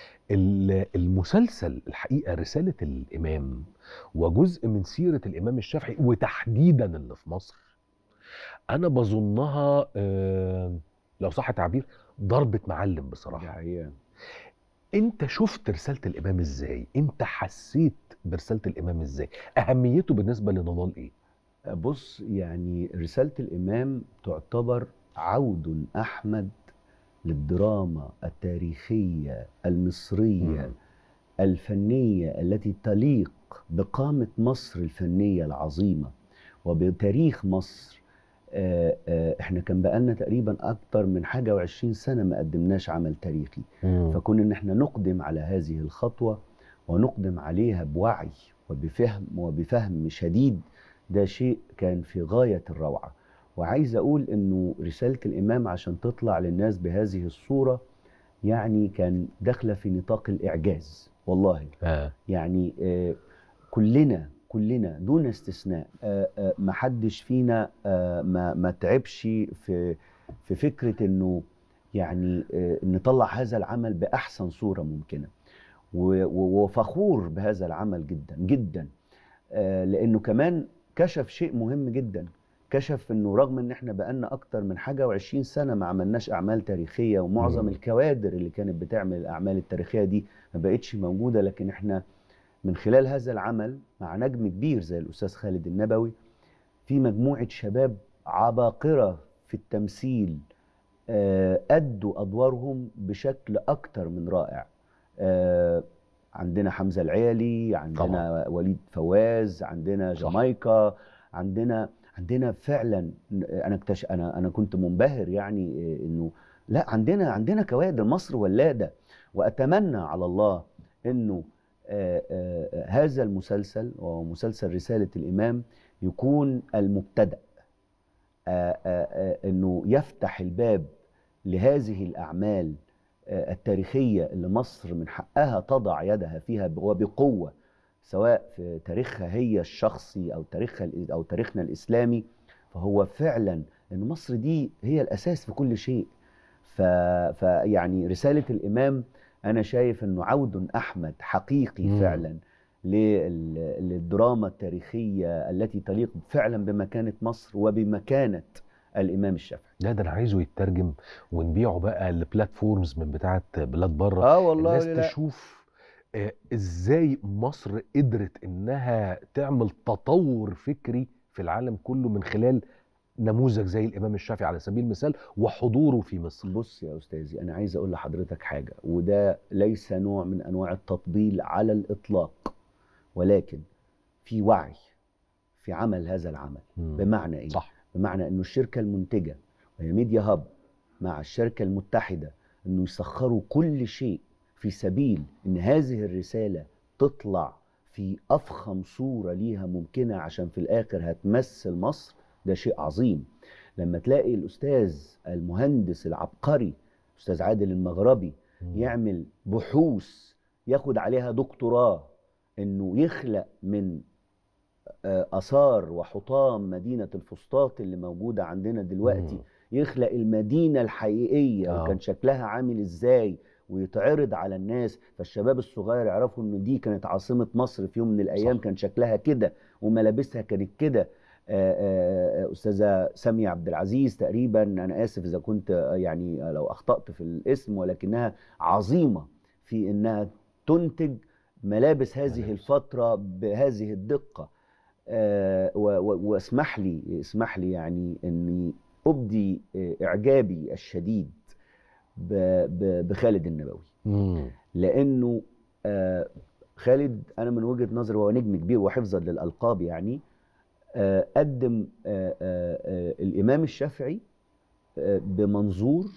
المسلسل الحقيقة رسالة الإمام وجزء من سيرة الإمام الشافعي وتحديدا اللي في مصر، أنا بظنها آه لو صح تعبير ضربة معلم بصراحة. yeah. أنت شفت رسالة الإمام إزاي؟ أنت حسيت برسالة الإمام إزاي؟ أهميته بالنسبة لنضال إيه؟ بص يعني رسالة الإمام تعتبر عود أحمد للدراما التاريخية المصرية م. الفنية التي تليق بقامة مصر الفنية العظيمة وبتاريخ مصر. آآ آآ احنا كان بقالنا تقريبا اكتر من حاجة وعشرين سنة ما قدمناش عمل تاريخي، م. فكنا ان احنا نقدم على هذه الخطوة ونقدم عليها بوعي وبفهم وبفهم شديد، ده شيء كان في غاية الروعة. وعايز اقول انه رسالة الامام عشان تطلع للناس بهذه الصورة يعني كان داخلة في نطاق الاعجاز والله. آه. يعني آه كلنا كلنا دون استثناء آه آه ما حدش فينا آه ما ما تعبش في في فكرة انه يعني آه نطلع هذا العمل باحسن صورة ممكنة، وفخور بهذا العمل جدا جدا، آه لانه كمان كشف شيء مهم جدا، كشف انه رغم ان احنا بقالنا اكتر من حاجة وعشرين سنة ما عملناش اعمال تاريخية، ومعظم مم. الكوادر اللي كانت بتعمل الاعمال التاريخية دي ما بقتش موجودة، لكن احنا من خلال هذا العمل مع نجم كبير زي الاستاذ خالد النبوي في مجموعة شباب عباقرة في التمثيل ادوا ادوارهم بشكل اكتر من رائع. عندنا حمزة العيالي، عندنا طبعا. وليد فواز، عندنا جامايكا، صح. عندنا عندنا فعلا انا اكتشف انا انا كنت منبهر يعني انه لا عندنا عندنا كوادر، مصر ولاده. واتمنى على الله انه آآ آآ هذا المسلسل ومسلسل رسالة الإمام يكون المبتدأ، آآ آآ انه يفتح الباب لهذه الأعمال التاريخية اللي مصر من حقها تضع يدها فيها وبقوة، سواء في تاريخها هي الشخصي أو تاريخها أو تاريخنا الإسلامي. فهو فعلا إن مصر دي هي الأساس في كل شيء. فيعني رسالة الإمام أنا شايف إنه عود أحمد حقيقي مم. فعلا للدراما التاريخية التي تليق فعلا بمكانة مصر وبمكانة الإمام الشافعي. لا ده أنا عايزه يترجم ونبيعه بقى البلاتفورمز من بتاعة بلاد بره، آه والله الناس لا. تشوف آه ازاي مصر قدرت انها تعمل تطور فكري في العالم كله من خلال نموذج زي الامام الشافعي على سبيل المثال وحضوره في مصر. بص يا استاذي انا عايز اقول لحضرتك حاجه، وده ليس نوع من انواع التطبيل على الاطلاق، ولكن في وعي في عمل هذا العمل. مم. بمعنى ايه؟ صح. بمعنى انه الشركه المنتجه وهي ميديا هاب مع الشركة المتحدة انه يسخروا كل شيء في سبيل ان هذه الرسالة تطلع في افخم صورة ليها ممكنة عشان في الاخر هتمثل مصر، ده شيء عظيم. لما تلاقي الاستاذ المهندس العبقري استاذ عادل المغربي يعمل بحوث ياخد عليها دكتوراه انه يخلق من اثار وحطام مدينة الفسطاط اللي موجودة عندنا دلوقتي، يخلق المدينة الحقيقية آه. وكان شكلها عامل ازاي ويتعرض على الناس، فالشباب الصغير يعرفوا ان دي كانت عاصمة مصر في يوم من الايام، صح. كان شكلها كده وملابسها كانت كده. استاذة سامية عبد العزيز تقريبا، انا اسف اذا كنت يعني لو اخطأت في الاسم، ولكنها عظيمة في انها تنتج ملابس هذه الفترة بهذه الدقة. واسمح لي اسمح لي يعني اني ابدي اعجابي الشديد بخالد النبوي، لانه خالد انا من وجهة نظري هو نجم كبير وحفظا للالقاب، يعني قدم الامام الشافعي بمنظور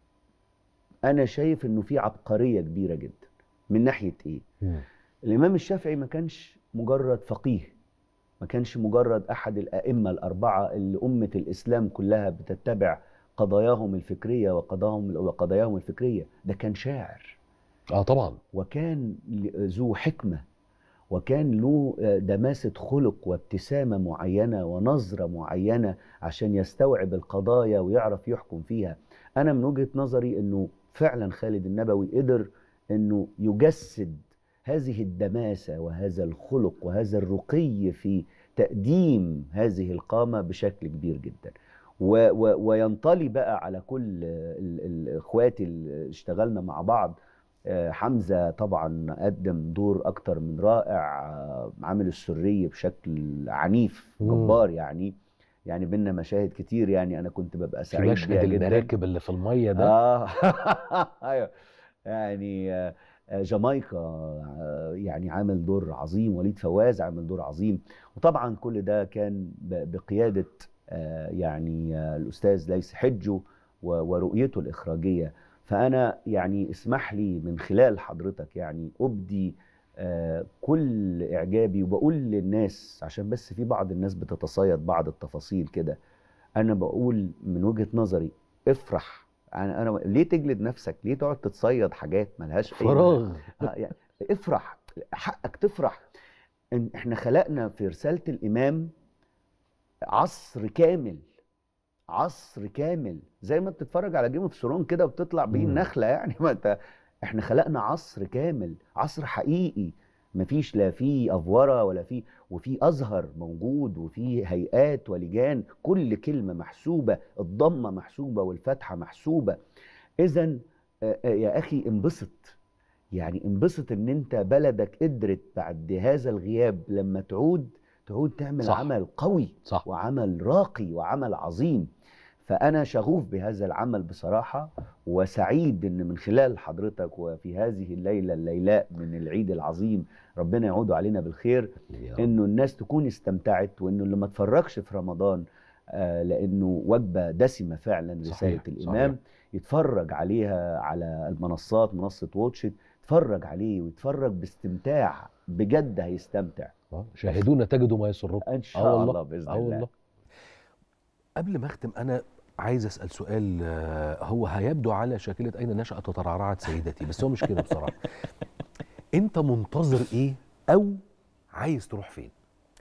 انا شايف انه فيه عبقرية كبيرة جدا. من ناحية ايه؟ الامام الشافعي ما كانش مجرد فقيه، ما كانش مجرد احد الائمة الاربعة اللي امة الاسلام كلها بتتبع قضاياهم الفكرية وقضاهم وقضاياهم الفكرية، ده كان شاعر اه طبعا، وكان ذو حكمة، وكان له دماسة خلق وابتسامة معينة ونظرة معينة عشان يستوعب القضايا ويعرف يحكم فيها. أنا من وجهة نظري أنه فعلا خالد النبوي قدر أنه يجسد هذه الدماسة وهذا الخلق وهذا الرقي في تقديم هذه القامة بشكل كبير جدا. و و وينطلي بقى على كل الإخوات اللي اشتغلنا مع بعض. حمزة طبعا قدم دور أكتر من رائع، عامل السري بشكل عنيف جبار، يعني يعني بينا مشاهد كتير، يعني أنا كنت ببقى سعيد بيها جدا. مشهد المراكب اللي في المية ده آه أيوه يعني جامايكا يعني عامل دور عظيم، وليد فواز عامل دور عظيم، وطبعا كل ده كان بقيادة يعني الأستاذ ليث حجو ورؤيته الإخراجية. فأنا يعني اسمح لي من خلال حضرتك يعني أبدي آه كل إعجابي، وبقول للناس عشان بس في بعض الناس بتتصيد بعض التفاصيل كده، أنا بقول من وجهة نظري افرح. أنا أنا ليه تجلد نفسك؟ ليه تقعد تتصيد حاجات ملهاش فراغ؟ آه يعني افرح، حقك تفرح. إن احنا خلقنا في رسالة الإمام عصر كامل، عصر كامل، زي ما بتتفرج على جيم اوف ثرونز كده وبتطلع بيه النخله، يعني ما انت احنا خلقنا عصر كامل، عصر حقيقي، مفيش لا فيه افوره ولا فيه، وفي ازهر موجود وفي هيئات ولجان، كل كلمه محسوبه، الضمه محسوبه والفتحه محسوبه. اذا يا اخي انبسط، يعني انبسط ان انت بلدك قدرت بعد هذا الغياب لما تعود تعود تعمل صح. عمل قوي صح. وعمل راقي وعمل عظيم. فأنا شغوف بهذا العمل بصراحة، وسعيد إن من خلال حضرتك وفي هذه الليلة الليلاء من العيد العظيم ربنا يعود علينا بالخير، إنه الناس تكون استمتعت، وإنه اللي ما اتفرجش في رمضان آه لأنه وجبة دسمة فعلا رسالة صحيح. الإمام صحيح. يتفرج عليها على المنصات، منصة واتشت، يتفرج عليه ويتفرج باستمتاع، بجد هيستمتع. شاهدونا تجدوا ما يسركم ان شاء الله, الله باذن الله. الله. قبل ما اختم انا عايز اسال سؤال، هو هيبدو على شاكله اين نشأت وترعرعت سيدتي، بس هو مش كده بصراحه. انت منتظر ايه او عايز تروح فين؟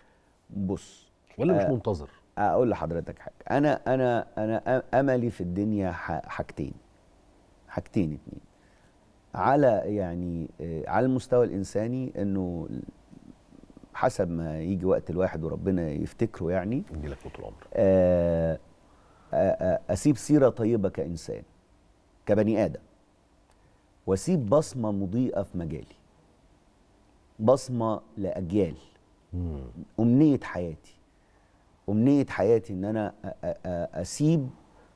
بص ولا مش منتظر؟ اقول لحضرتك حاجه، انا انا انا املي في الدنيا حاجتين حاجتين اتنين، على يعني على المستوى الانساني، انه حسب ما يجي وقت الواحد وربنا يفتكره، يعني يجي لك طول العمر، اسيب سيره طيبه كانسان كبني ادم، واسيب بصمه مضيئه في مجالي، بصمه لاجيال. مم. امنيه حياتي امنيه حياتي ان انا اسيب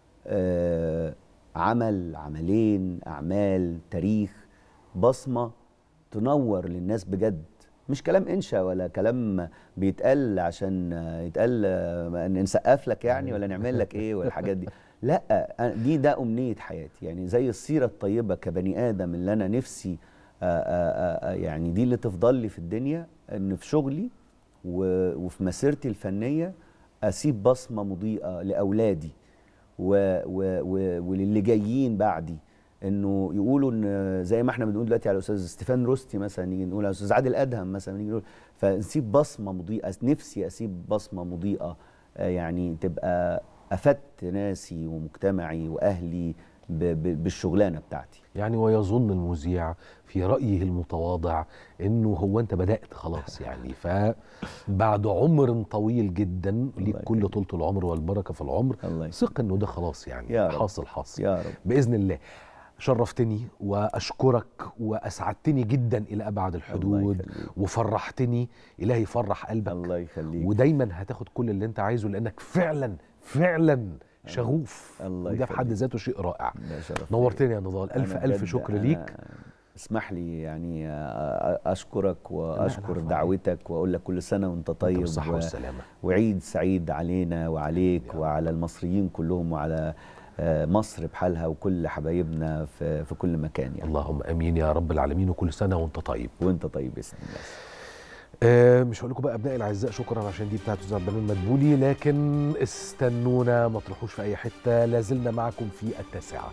عمل، عملين، اعمال، تاريخ، بصمه تنور للناس بجد مش كلام انشا ولا كلام بيتقال عشان يتقال نسقف لك يعني ولا نعمل لك ايه والحاجات دي. لا، دي ده امنيه حياتي، يعني زي السيره الطيبه كبني ادم اللي انا نفسي آآ آآ يعني دي اللي تفضل لي في الدنيا، ان في شغلي وفي مسيرتي الفنيه اسيب بصمه مضيئه لاولادي وللي جايين بعدي، انه يقولوا ان زي ما احنا بنقول دلوقتي على الاستاذ ستيفان روستي مثلا، نيجي نقول على الاستاذ عادل ادهم مثلا، نيجي نقول فنسيب بصمه مضيئه. نفسي اسيب بصمه مضيئه يعني تبقى افدت ناسي ومجتمعي واهلي بالشغلانه بتاعتي. يعني ويظن المذيع في رايه المتواضع انه هو انت بدات خلاص يعني، فبعد عمر طويل جدا ليك كل طولة العمر والبركه في العمر، ثق انه ده خلاص يعني حاصل حاصل يا رب باذن الله. شرفتني واشكرك واسعدتني جدا الى ابعد الحدود وفرحتني. الهي يفرح قلبك، الله يخليك، ودايما هتاخد كل اللي انت عايزه لانك فعلا فعلا شغوف، وده في حد ذاته شيء رائع. نورتني يا نضال، الف الف شكر ليك. اسمح لي يعني اشكرك واشكر دعوتك واقول لك كل سنه وانت طيب بالصحه والسلامه، وعيد سعيد علينا وعليك وعلى المصريين كلهم وعلى مصر بحالها وكل حبايبنا في في كل مكان يعني. اللهم امين يا رب العالمين، وكل سنه وانت طيب. وانت طيب باذن الله. آه مش هقول لكم بقى ابنائي الاعزاء شكرا عشان دي بتاعت استاذ عبد المنعم مدبولي، لكن استنونا ما تروحوش في اي حته، لازلنا معكم في التاسعه.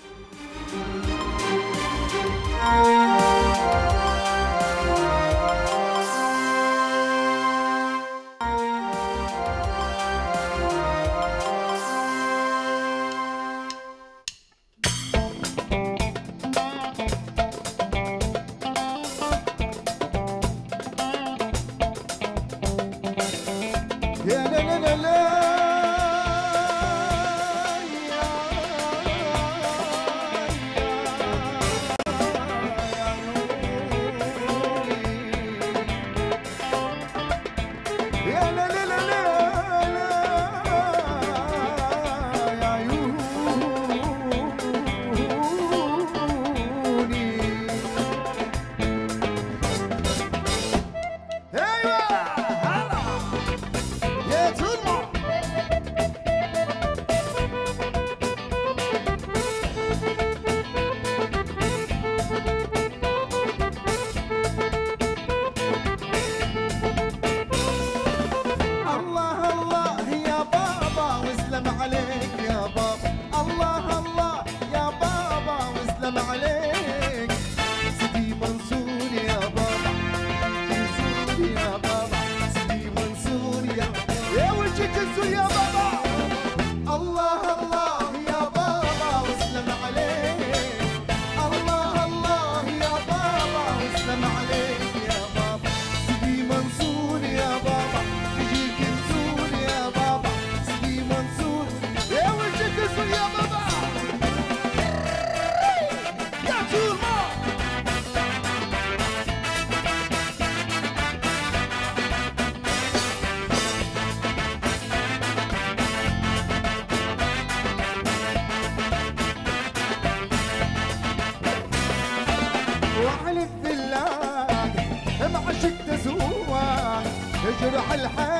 جرح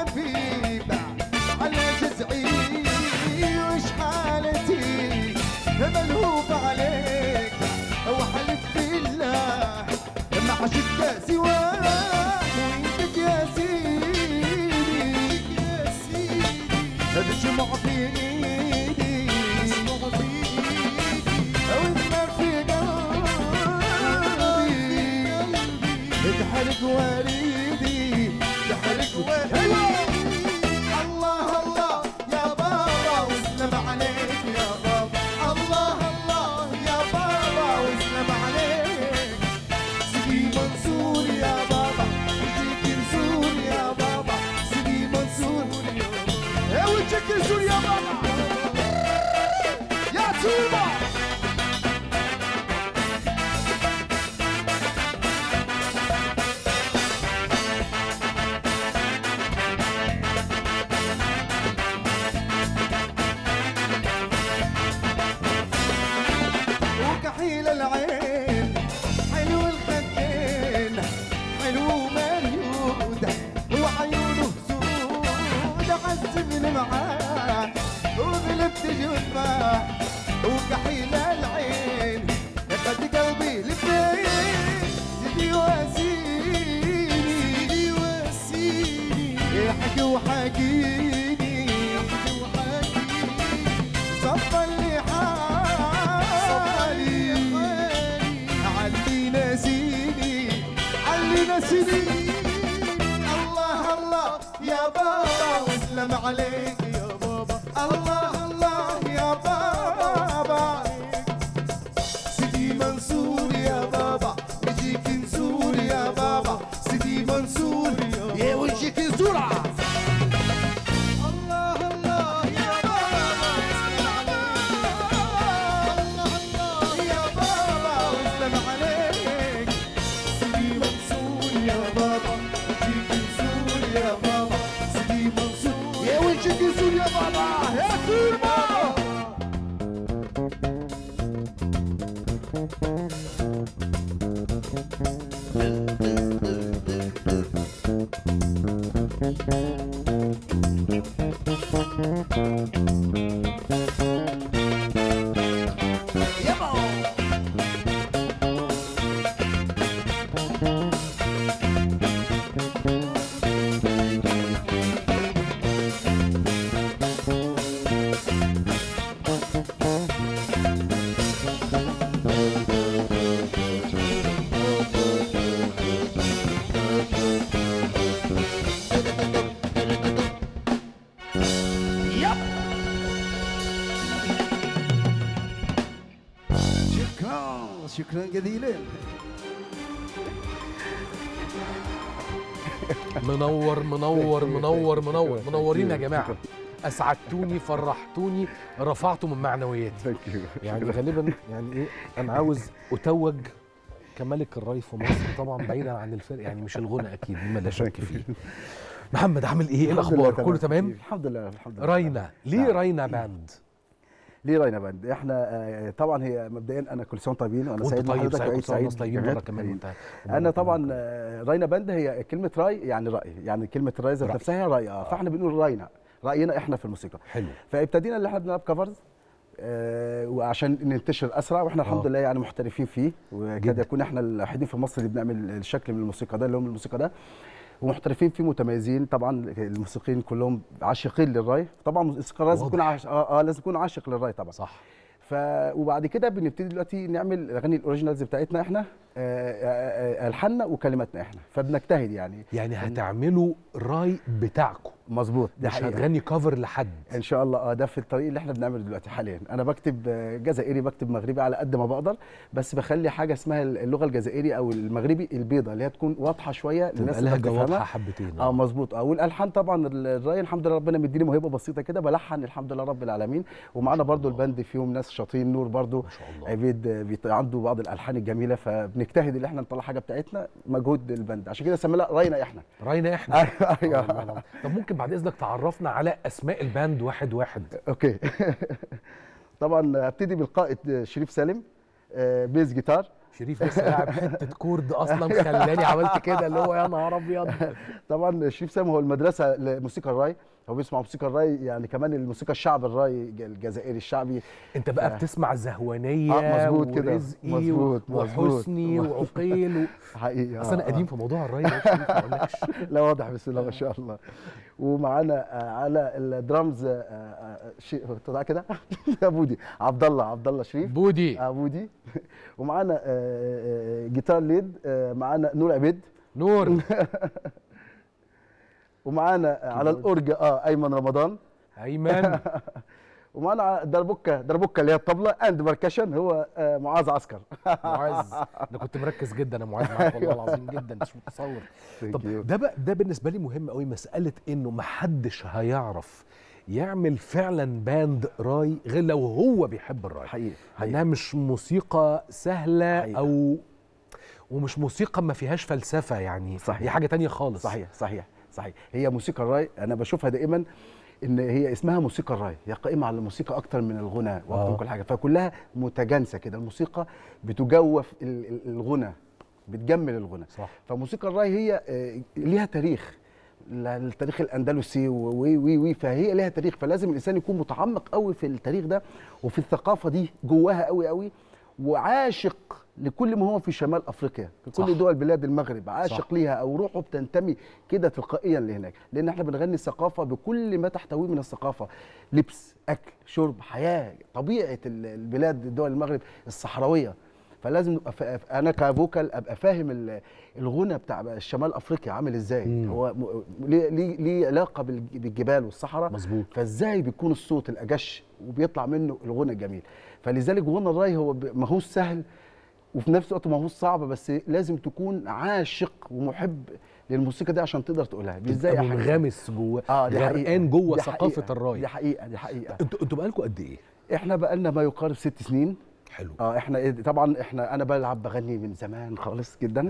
الحبيب على جزعي وش حالتي ملهوف عليك وحلف بالله ما عشقت سواك ويدك يا سيدي يا سيدي الشمع في ايدي الشمع في ايدي والنار في قلبي تحرق وريدي تحرق وريدي. الله الله يا بابا وسلم عليك يا بابا، الله الله يا بابا وسلم عليك. سيدي منصور يا بابا وجهك نزور يا بابا، سيدي منصور يا وجهك نزور يا بابا يا توبة. السماح وكحيل العين خد قلبي لفين سيدي واسيني سيدي واسيني احكي وحكيني احكي وحكيني صف اللي حالي علي ناسيني علي ناسيني الله الله يا بابا واسلم عليك يا بابا الله الله يا بابا سيدي منصور يا بابا نجيك نزور يا بابا سيدي منصور يا وجهك نزور الله الله يا بابا اسلم عليك الله الله يا بابا واسلم عليك سيدي منصور يا بابا نجيك نزور يا بابا سيدي منصور يا وجهك نزور يا بابا يا سور بابا شكرا شكرا جزيلا منور منور منور منور منورين يا جماعه، اسعدتوني فرحتوني رفعتوا من معنوياتي. يعني غالبا يعني ايه انا عاوز اتوج كملك الراي في مصر طبعا بعيدا عن الفرق، يعني مش الغنى اكيد مما لا شك فيه. محمد عامل ايه؟ ايه الاخبار؟ كله تمام؟ الحمد لله الحمد لله. راينا ليه راينا باند؟ ليه راينا باند؟ احنا طبعا هي مبدئيا انا كل سنه طيبين وانا سعيد طيب بحضرتك وعيد سعيد طيبين بره كمان وانت. انا طبعا راينا باند هي كلمه راي يعني راي، يعني كلمه راي ذات نفسها هي راي اه فاحنا بنقول راينا راينا احنا في الموسيقى. حلو. فابتدينا اللي احنا بنلعب كفرز آه وعشان ننتشر اسرع، واحنا الحمد أوه. لله يعني محترفين فيه، وكاد يكون احنا الوحيدين في مصر اللي بنعمل الشكل من الموسيقى ده اللي هم الموسيقى ده، ومحترفين فيه متميزين. طبعا الموسيقيين كلهم عاشقين للراي، طبعا الموسيقى لازم يكون عاش... اه, آه لازم يكون عاشق للراي طبعا. صح. ف وبعد كده بنبتدي دلوقتي نعمل الاغاني الاوريجينالز بتاعتنا احنا، الحاننا وكلماتنا احنا، فبنجتهد يعني. يعني هتعملوا راي بتاعكم. مظبوط، دي حقيقة. مش هتغني كفر لحد ان شاء الله. اه ده في الطريق اللي احنا بنعمله دلوقتي حاليا. انا بكتب جزائري، بكتب مغربي على قد ما بقدر، بس بخلي حاجه اسمها اللغه الجزائري او المغربي البيضاء اللي هي تكون واضحه شويه للناس اللي بتفهمها. واضحه حبتين. اه مظبوط. اه والالحان طبعا الراي الحمد لله ربنا مديني موهبه بسيطه كده بلحن الحمد لله رب العالمين. ومعانا برضو البند فيهم ناس شاطرين، نور برضو ما شاء الله عبيد عنده بعض الالحان الجميله، فبنجتهد ان احنا نطلع حاجه بتاعتنا مجهود البند، عشان كده سميناها راينا احنا. راينا احنا. ايوه. طب ممكن بعد اذنك تعرفنا على اسماء الباند واحد واحد؟ اوكي. طبعا ابتدي بالقائد شريف سالم، بيز جيتار. شريف لسه لاعب حته كورد اصلا خلاني عملت كده اللي هو يا نهار ابيض. طبعا شريف سالم هو المدرسه لموسيقى الراي، هو بيسمع موسيقى الراي يعني كمان الموسيقى الشعب الراي الجزائري الشعبي. انت بقى ف... بتسمع زهوانيه آه مظبوط كده، ورزقي مظبوط وحسني وعقيل و... حقيقي. اصل انا قديم في موضوع الراي ده ما اقولكش. لا واضح بسم الله ما شاء الله. ومعانا على الدرامز شيء طلع كده بودي عبد الله عبد الله شريف بودي اه بودي. ومعانا جيتار ليد معانا نور عبيد نور. ومعانا على الاورج اه ايمن رمضان ايمن. ومعانا دربوكه دربوكه اللي هي الطبله اند بركشن هو آه معاذ عسكر. معاذ انا كنت مركز جدا يا معاذ معاك والله العظيم جدا مش متصور. طب ده بقى ده بالنسبه لي مهم قوي، مساله انه ما حدش هيعرف يعمل فعلا باند راي غير لو هو بيحب الراي. حقيقي. انها مش موسيقى سهله حقيقي. او ومش موسيقى ما فيهاش فلسفه يعني. صحيح. هي حاجه تانية خالص. صحيح صحيح صحيح. هي موسيقى الراي انا بشوفها دائما ان هي اسمها موسيقى الراي، هي قائمه على الموسيقى اكتر من الغنى واكتر من كل حاجه، فكلها متجانسه كده. الموسيقى بتجوف الغنى، بتجمل الغنى. صح. فموسيقى الراي هي ليها تاريخ التاريخ الاندلسي وي وي وي فهي لها تاريخ، فلازم الانسان يكون متعمق قوي في التاريخ ده وفي الثقافه دي جواها قوي قوي، وعاشق لكل ما هو في شمال افريقيا، في كل صح. دول بلاد المغرب عاشق صح. ليها او روحه بتنتمي كده تلقائيا لهناك، لان احنا بنغني الثقافه بكل ما تحتويه من الثقافه، لبس، اكل، شرب، حياه، طبيعه البلاد دول المغرب الصحراويه. فلازم نبقى فا... انا كفوكال ابقى فاهم ال- الغنى بتاع الشمال افريقيا عامل ازاي. مم. هو م... ليه ليه ليه علاقه بالج- بالجبال والصحراء، مظبوط. فازاي بيكون الصوت الاجش وبيطلع منه الغنى الجميل. فلذلك غنى الراي هو ب- ماهوش سهل وفي نفس الوقت ماهوش صعب، بس لازم تكون عاشق ومحب للموسيقى دي عشان تقدر تقولها. مش زي تبقى أي حاجة. منغمس جوه، اه دي حقيقة. غرقان جوه دي ثقافه حقيقة. الراي. دي حقيقه دي حقيقه. انتوا انتوا بقالكم قد ايه؟ احنا بقالنا ما يقارب ست سنين. حلو. اه احنا إيه- طبعا احنا انا بلعب بغني من زمان خالص جدا،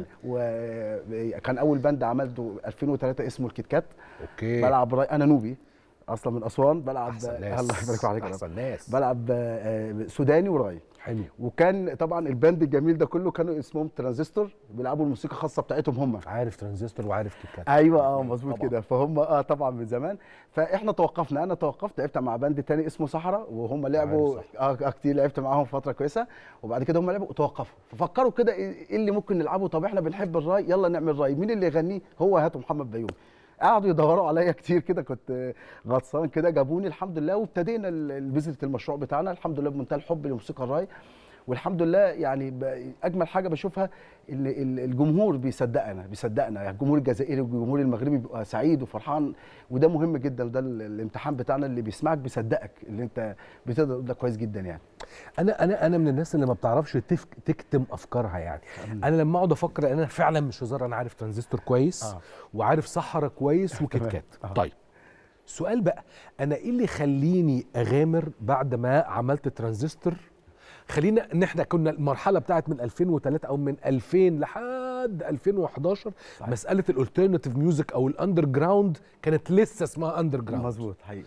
وكان اول باند عملته ألفين وثلاثة اسمه الكيت كات. اوكي. بلعب راي، انا نوبي اصلا من اسوان، بلعب أحسن ناس. الله يبارك عليك يا رب. أحسن ناس. بلعب آه، سوداني وراي. حلو. وكان طبعا الباند الجميل ده كله كانوا اسمهم ترانزستور، بيلعبوا الموسيقى الخاصه بتاعتهم هم. عارف ترانزستور وعارف كيت كات. ايوه اه مظبوط طبعاً. كده، فهم اه طبعا من زمان. فاحنا توقفنا، انا توقفت لعبت مع باند تاني اسمه صحراء، وهم لعبوا اه آه، كتير، لعبت معاهم فتره كويسه، وبعد كده هم لعبوا وتوقفوا، ففكروا كده ايه اللي ممكن نلعبه. طب احنا بنحب الراي، يلا نعمل راي، مين اللي يغنيه؟ هو هاتوا محمد بيومي. قعدوا يدوروا عليا كتير كده، كنت غطسان كده، جابوني الحمد لله، وابتدينا البيزنس المشروع بتاعنا الحمد لله بمنتهى الحب لموسيقى الراي. والحمد لله يعني ب- اجمل حاجه بشوفها ان ال- الجمهور بيصدقنا بيصدقنا يعني الجمهور الجزائري والجمهور المغربي بيبقى سعيد وفرحان، وده مهم جدا، وده ال- الامتحان بتاعنا، اللي بيسمعك بيصدقك اللي انت بتقدر ده كويس جدا يعني. انا انا انا من الناس اللي ما بتعرفش تفك تكتم افكارها يعني. انا لما اقعد افكر انا فعلا مش هزار، انا عارف ترانزستور كويس آه. وعارف صحراء كويس وكيت تمام. كات. آه. طيب سؤال بقى، انا ايه اللي يخليني اغامر بعد ما عملت ترانزستور؟ خلينا ان احنا كنا المرحله بتاعت من ألفين وثلاثة او من ألفين لحد ألفين وحداشر صحيح. مساله الالترناتيف ميوزك او الاندر جراوند كانت لسه اسمها اندر جراوند. مظبوط حقيقي.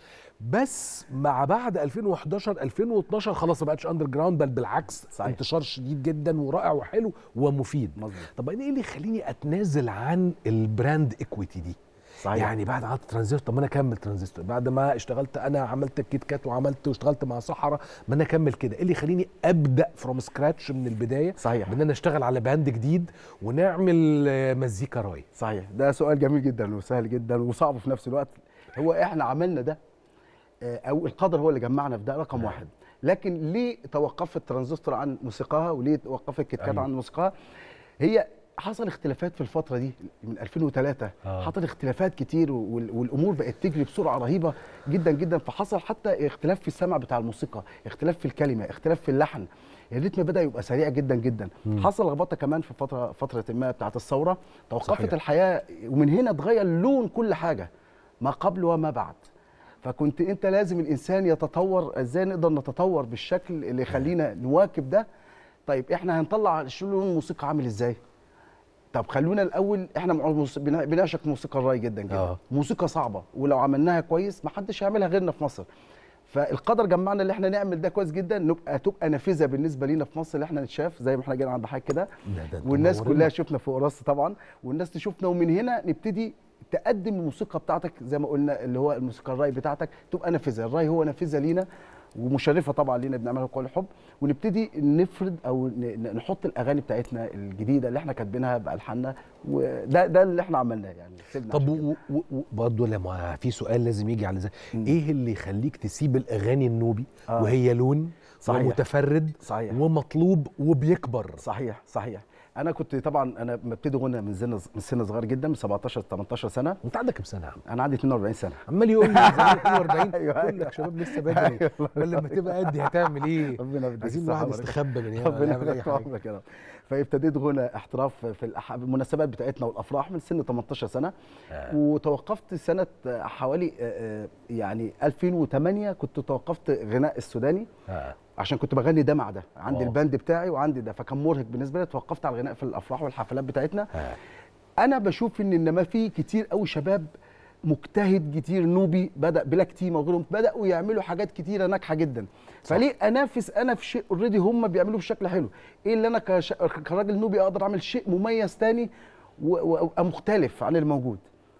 بس مع بعد ألفين وحداشر ألفين واتناشر خلاص ما بقتش اندر جراوند، بل بالعكس صحيح. انتشار شديد جدا ورائع وحلو ومفيد. مظبوط. طب انا ايه اللي يخليني اتنازل عن البراند ايكويتي دي؟ صحيح. يعني بعد عملت ترانزستور، طب ما انا اكمل ترانزستور، بعد ما اشتغلت انا عملت الكيت كات وعملت واشتغلت مع صحراء، ما انا اكمل كده. ايه اللي يخليني ابدا فروم سكراتش من البدايه؟ صحيح. بان انا اشتغل على باند جديد ونعمل آه، مزيكا راي. صحيح، ده سؤال جميل جدا وسهل جدا وصعب في نفس الوقت. هو احنا عملنا ده آه، او القدر هو اللي جمعنا في ده رقم واحد، لكن ليه توقفت الترانزستور عن موسيقاها وليه توقفت الكيت كات أيوة. عن موسيقاها؟ هي حصل اختلافات في الفترة دي من ألفين وثلاثة. آه. حصل اختلافات كتير وال- والامور بقت تجري بسرعه رهيبه جدا جدا، فحصل حتى اختلاف في السمع بتاع الموسيقى، اختلاف في الكلمه، اختلاف في اللحن، الريتم بدا يبقى سريع جدا جدا. مم. حصل لخبطه كمان في فتره فتره ما بتاعه الثوره، توقفت صحيح. الحياه، ومن هنا اتغير لون كل حاجه ما قبل وما بعد. فكنت انت لازم الانسان يتطور، ازاي نقدر نتطور بالشكل اللي يخلينا نواكب ده. طيب احنا هنطلع لون الموسيقى عامل ازاي؟ طب خلونا الاول، احنا مع- موس- بنا- بنعشق موسيقى الراي جدا جدا. آه. موسيقى صعبه، ولو عملناها كويس ما حدش هيعملها غيرنا في مصر. فالقدر جمعنا اللي احنا نعمل ده كويس جدا، نبقى تبقى نافذه بالنسبه لينا في مصر، اللي احنا نتشاف زي ما احنا جينا عند حضرتك كده، ده- ده أنتوا والناس منورين. كلها شفنا فوق راسي طبعا، والناس تشوفنا، ومن هنا نبتدي تقدم الموسيقى بتاعتك زي ما قلنا، اللي هو الموسيقى الراي بتاعتك تبقى نافذه. الراي هو نافذه لينا ومشرفه طبعا لينا، بنعملها بكل حب، ونبتدي نفرد او ن- ن- نحط الاغاني بتاعتنا الجديده اللي احنا كاتبينها بالحاننا، وده ده اللي احنا عملناه يعني. سيبنا طب عشان كده. وبرضه لما في سؤال لازم يجي على زي ايه اللي يخليك تسيب الاغاني النوبي آه. وهي لون صحيح. ومتفرد صحيح. ومطلوب وبيكبر؟ صحيح صحيح. انا كنت طبعا انا مبتدي غنى من سن من سن صغير جدا، من سبعتاشر تمنتاشر سنه. انت عندك كام سنه يا عم؟ انا عندي اتنين واربعين سنه. عمال يقول لي زمان اتنين واربعين أيوة، بقول أيوة. لك شباب لسه بدري. أيوة. ولا لما تبقى قدي هتعمل ايه؟ ربنا يديك عايزين الصحة الواحد والبركة. يستخبى من هنا ربنا ولا يعمل اي يبارك حاجه. عمرك يا رب. فابتديت غنى احتراف في الأح- المناسبات بتاعتنا والافراح من سن تمنتاشر سنه. آه. وتوقفت سنه حوالي آه، آه، يعني ألفين وثمانية كنت توقفت غناء السوداني. آه. عشان كنت بغني ده مع ده، عندي واو. الباند بتاعي وعندي ده، فكان مرهق بالنسبه لي، توقفت على الغناء في الافراح والحفلات بتاعتنا. آه. انا بشوف ان انما في كتير قوي شباب مجتهد كتير نوبي بدا بلاك تيم وغيرهم بداوا يعملوا حاجات كتيره ناجحه جدا، فليه انافس انا في شيء اوريدي هم بيعملوه بشكل حلو؟ ايه اللي انا كش... كراجل نوبي اقدر اعمل شيء مميز تاني و- وابقى مختلف عن الموجود؟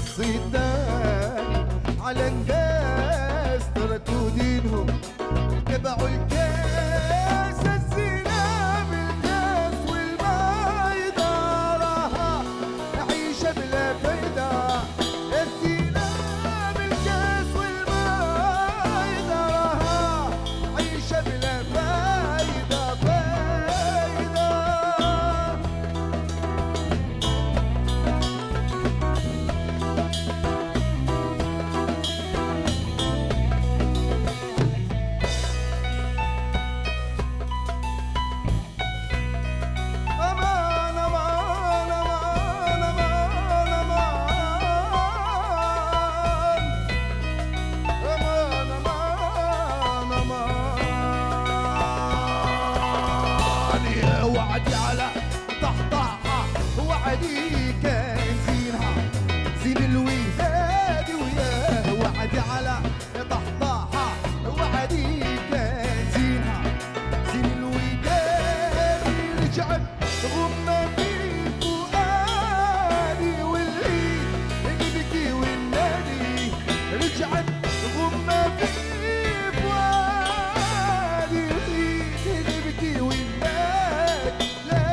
الصيدان على انجاز تركوا دينهم تبعوا الكاس الزنا بالكاس والبيضة راها عيشة بلا فايدة الزنا بالكاس والبيضة راها عيشة بلا فايدة فايدة. أمان أمان أمان أمان أمان أمان أمان يا وعدي على طحطاحة وعدي كان زينها زين الوداد وياه وعدي على طحطاحة وعدي كان زينها زين الوداد رجعت غمة في فؤادي والعيد نبكي والنادي رجعت غمة في فؤادي والعيد نبكي والنادي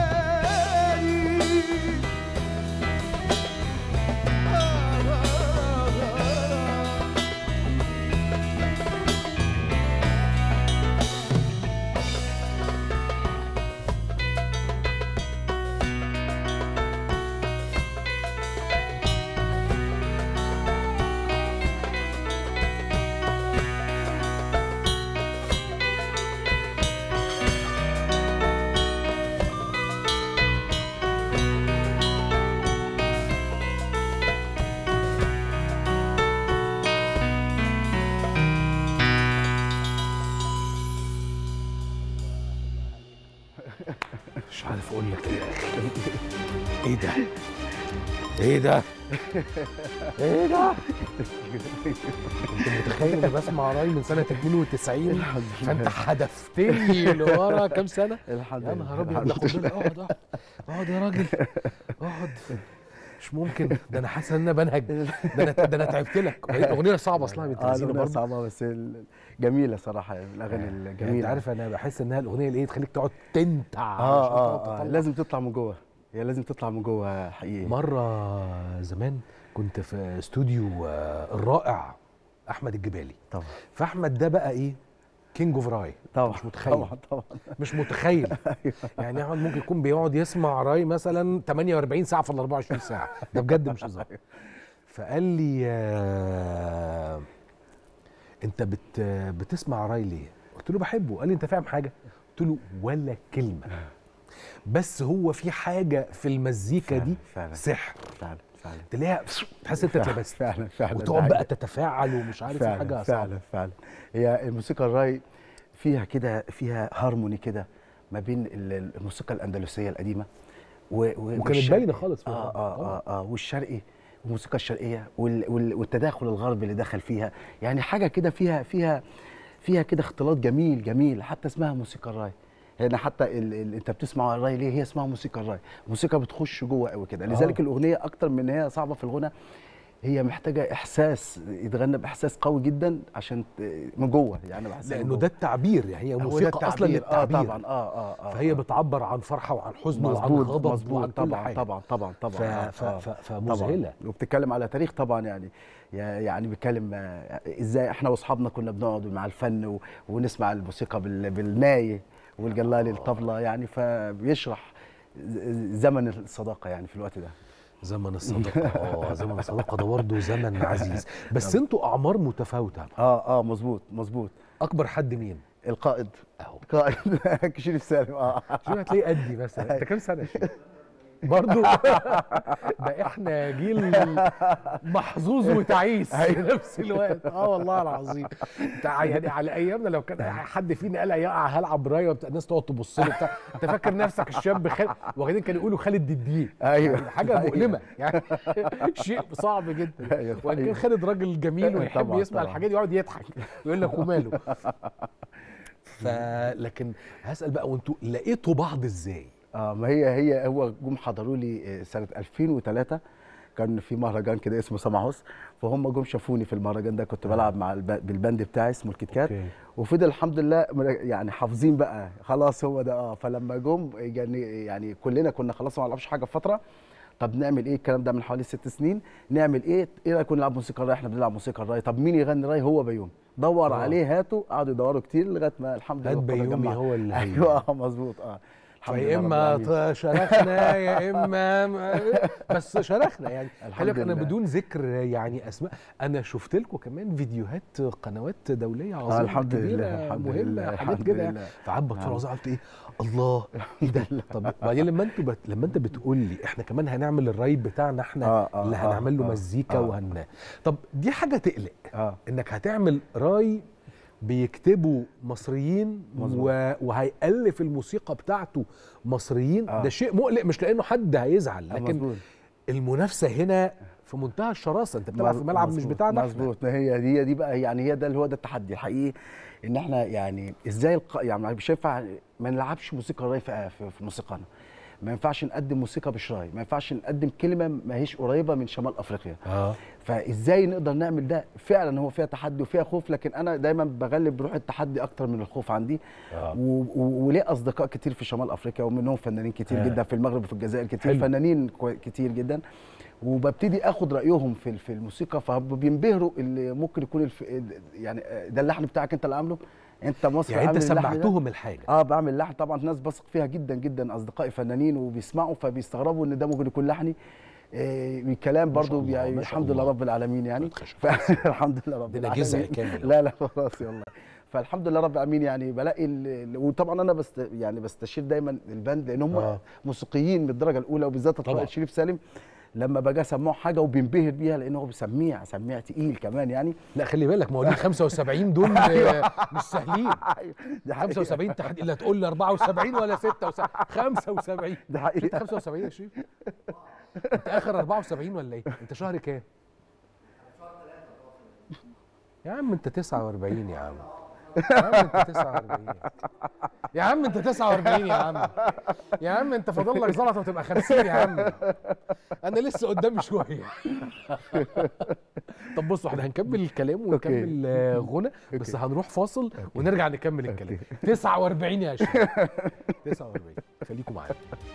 مش عارف اقول لك ايه. ايه ده؟ ايه ده؟ ايه ده؟ انت متخيل اني بسمع راي من سنه اتنين وتسعين فانت حدفتني لورا كام سنه؟ الحمد لله. يا نهار ابيض، ده خد بالك، اقعد اقعد اقعد يا راجل اقعد. مش ممكن، ده انا حاسس ان انا بنهج، ده انا ده انا تعبت لك. الاغنيه صعبه اصلا يا بنت اه لذينه الاغنيه برضه. صعبه بس ال- جميله صراحه يعني الاغاني يعني انت الجميله. عارف انا بحس انها الاغنيه اللي ايه تخليك تقعد تنتع عشان اه تقعد اه, آه تطلع. لازم تطلع من جوه، هي لازم تطلع من جوه حقيقي. مره زمان كنت في استوديو آه، الرائع احمد الجبالي. طبعا. فاحمد ده بقى ايه؟ كينج اوف راي. طبعا مش متخيل. طبعا طبعا مش متخيل. يعني احمد ممكن يكون بيقعد يسمع راي مثلا تمنية واربعين ساعه في ال اربعة وعشرين ساعه، ده بجد مش هزار. فقال لي آه انت بت بتسمع راي ليه؟ قلت له بحبه. قال لي انت فاهم حاجه؟ قلت له ولا كلمه، بس هو في حاجه في المزيكا دي فعلا سحر فعلا فعلا تلاقيها تحس انت اتلبست فعلا فعلا وتقعد بقى تتفاعل ومش عارف فعلا حاجه صعبه. فعلا فعلا. هي الموسيقى الراي فيها كده، فيها هارموني كده ما بين ال- الموسيقى الاندلسيه القديمه و- و- وكانت والشرقي. باينه خالص في اه الغرب. اه اه, آه والشرقي والموسيقى الشرقيه وال وال والتداخل الغربي اللي دخل فيها، يعني حاجه كده فيها فيها فيها كده اختلاط جميل جميل. حتى اسمها موسيقى الراي، يعني حتى ال ال انت بتسمع الراي ليه؟ هي اسمها موسيقى الراي، موسيقى بتخش جوه قوي كده. لذلك آه. الاغنيه اكتر من هي صعبه في الغنى، هي محتاجه احساس، يتغنى باحساس قوي جدا عشان ت- من جوه، يعني بحس لانه ده التعبير، يعني هي هو ده موسيقى اصلا التعبير. للتعبير. اه طبعا اه اه, آه فهي آه. بتعبر عن فرحه وعن حزن وعن مظبوط غضب مظبوط وعن كل طبعا حاجه. طبعا طبعا طبعا ف... آه ف... آه ف... فمذهله. طبعاً. وبتتكلم على تاريخ طبعا، يعني يعني بيتكلم آه، ازاي احنا واصحابنا كنا بنقعد مع الفن و... ونسمع الموسيقى بال... بالناي والجلالي الطبله، يعني فبيشرح ز- زمن الصداقه يعني في الوقت ده. زمن الصداقه اه زمن الصداقه ده برضه زمن عزيز. بس انتوا اعمار متفاوته. اه اه مظبوط مظبوط. اكبر حد مين؟ القائد اهو القائد شريف سالم. اه شو هتلاقيه قدي مثلا. انت كام سنه يا شريف؟ برضه ده احنا جيل محظوظ وتعيس في نفس الوقت. اه والله العظيم. تع- يعني على ايامنا لو كان حد فينا قال يا هلعب رايه وبتاع الناس تقعد تبص له بتاع، انت فاكر نفسك الشاب خالد، وبعدين كانوا يقولوا خالد دديه. ايوه يعني حاجه مؤلمه يعني شيء صعب جدا. وان كان خالد راجل جميل ويحب طبعاً، يسمع طبعاً. الحاجات دي يقعد يضحك ويقول لك وماله. فلكن هسال بقى، وانتوا لقيتوا بعض ازاي؟ اه ما هي هي هو جم حضروا لي سنه ألفين وثلاثة، كان في مهرجان كده اسمه سماحوس، فهم جم شافوني في المهرجان ده، كنت بلعب مع الب... بالباند بتاعي اسمه الكيت كات، وفضل الحمد لله يعني حافظين بقى خلاص هو ده. اه فلما جم يعني يعني كلنا كنا خلاص ما نعرفش حاجه في فتره، طب نعمل ايه؟ الكلام ده من حوالي ست سنين، نعمل ايه؟ ايه رايكم نلعب موسيقى الراي؟ احنا بنلعب موسيقى الراي، طب مين يغني راي؟ هو بيومي. دور آه. عليه هاته، قعدوا يدوروا كتير لغايه ما الحمد لله هات بيومي هو اللي هي. ايوه اه مظبوط اه يا اما شرخنا يا اما بس شرخنا يعني. خلي بالك انا بدون ذكر يعني اسماء، انا شفت لكم كمان فيديوهات قنوات دوليه عظيمه الحمد كبيره لله الحمد مهمه لله حاجات كده، فقعدت بتفرج قلت ايه الله ايه ده. طب بعدين لما انت بت... لما انت بتقول لي احنا كمان هنعمل الراي بتاعنا احنا آه آه اللي هنعمل له آه مزيكا آه وهن طب دي حاجه تقلق آه انك هتعمل راي بيكتبوا مصريين و... وهيألف الموسيقى بتاعته مصريين. آه. ده شيء مقلق مش لانه حد هيزعل، لكن مزبوط. المنافسه هنا في منتهى الشراسه، انت بتلعب في ملعب مش بتاعنا. مظبوط، ما هي دي دي بقى يعني هي ده اللي هو ده التحدي الحقيقي، ان احنا يعني ازاي الق... يعني مش هينفع ما نلعبش موسيقى راي في, في موسيقانا، ما ينفعش نقدم موسيقى بشراي، ما ينفعش نقدم كلمه ما هيش قريبه من شمال افريقيا. اه فازاي نقدر نعمل ده؟ فعلا هو فيها تحدي وفيها خوف، لكن انا دايما بغلب بروح التحدي اكتر من الخوف عندي. آه. و... و... وليه اصدقاء كتير في شمال افريقيا، ومنهم فنانين كتير آه. جدا في المغرب وفي الجزائر كتير. حلو. فنانين كتير جدا، وببتدي اخد رايهم في في الموسيقى، فبينبهروا اللي ممكن يكون الف... يعني ده اللحن بتاعك انت اللي عامله، انت مصري يعني انت سمعتهم الحاجه. اه بعمل لحن طبعا، ناس بثق فيها جدا جدا اصدقائي فنانين وبيسمعوا فبيستغربوا ان ده ممكن يكون لحني. آه الكلام برضو يعني الحمد لله رب العالمين يعني الحمد لله رب العالمين. ده جزء كامل. لا لا خلاص يلا. فالحمد لله رب العالمين يعني بلاقي وطبعا انا بست يعني بستشير دايما الباند لان هم آه. موسيقيين من الدرجه الاولى، وبالذات القائد شريف سالم لما باجي اسمعه حاجه وبينبهر بيها لان هو بيسميع سميع تقيل كمان يعني. لا خلي بالك مواليد خمسة وسبعين دول مش سهلين. خمسة وسبعين تحدي الا تقول لي أربعة وسبعين ولا ستة وسبعين خمسة وسبعين. ده حقيقي. انت خمسة وسبعين يا شريف؟ انت اخر أربعة وسبعين ولا ايه؟ انت شهر كام؟ يا عم انت تسعة وأربعين يا عم. يا عم انت تسعة وأربعين يا عم انت تسعة وأربعين يا عم يا عم انت فاضل لك زلطه وتبقى خمسين يا عم. انا لسه قدامي شويه. طب بصوا احنا هنكمل الكلام ونكمل غنى، بس هنروح فاصل ونرجع نكمل الكلام. تسعة وأربعين يا شباب تسعة وأربعين، خليكم معانا.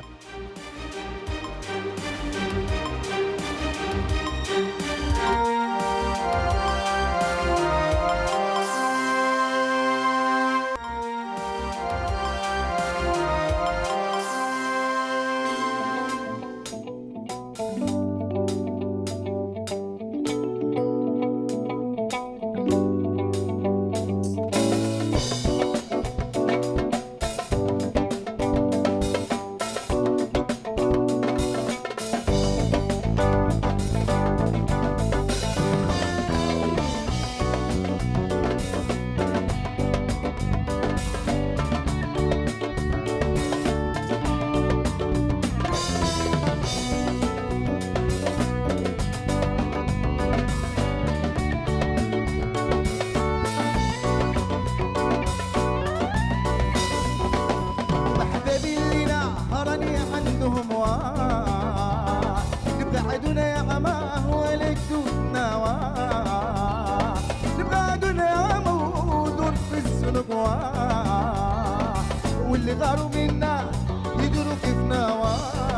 واللي غاروا منا يدروا كيف نوا.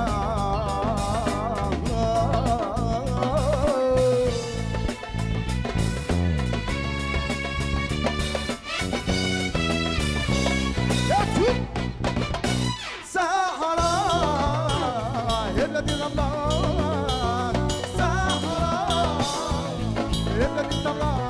سهرة يا الذي غمضان، سهرة يا الذي طلع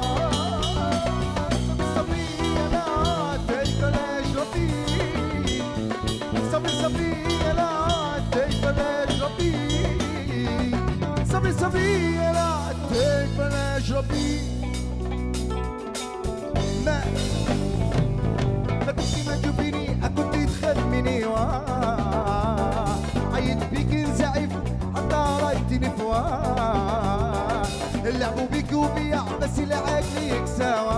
صبري صبري لا تقبل ربي، صبري صبري لا تقبل ربي. ما ما تبكي ما تشوفيني كنت تخمني واه عيط بيك نزعف حتى رايتني فواه لعبوا بيك وبيع بس العقل يكساوا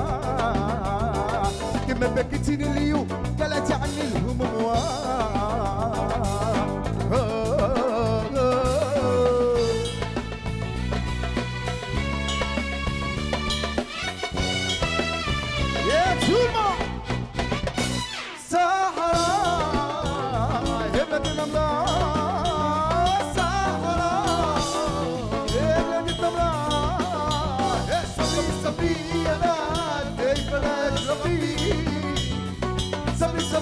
كما بكيتيني اليوم قالت عني الهموم واه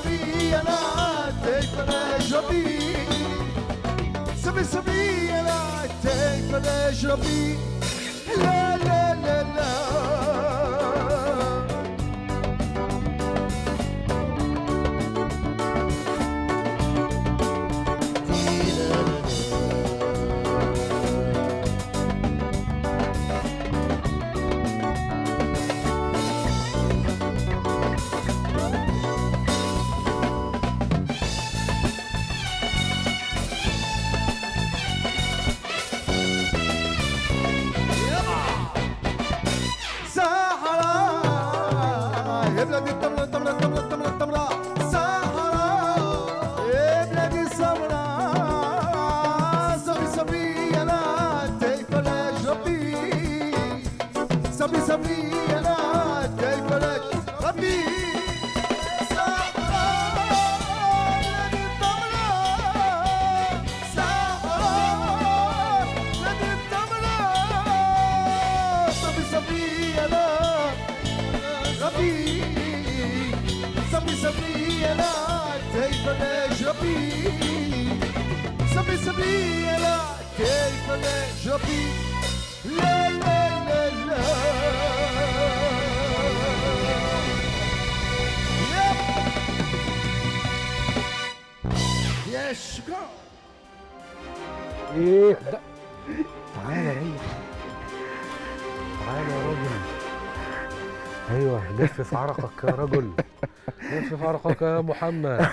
سبي لا كيف نشربي سبي سبي لا كيف نشربي لا لا لا لا سبي سبي لا كيف نشربي لا لا لا لا يا شكرا ايه ده؟ تعالى ريح، تعالى يا راجل. ايوه جفف عرقك يا رجل، جفف عرقك يا محمد.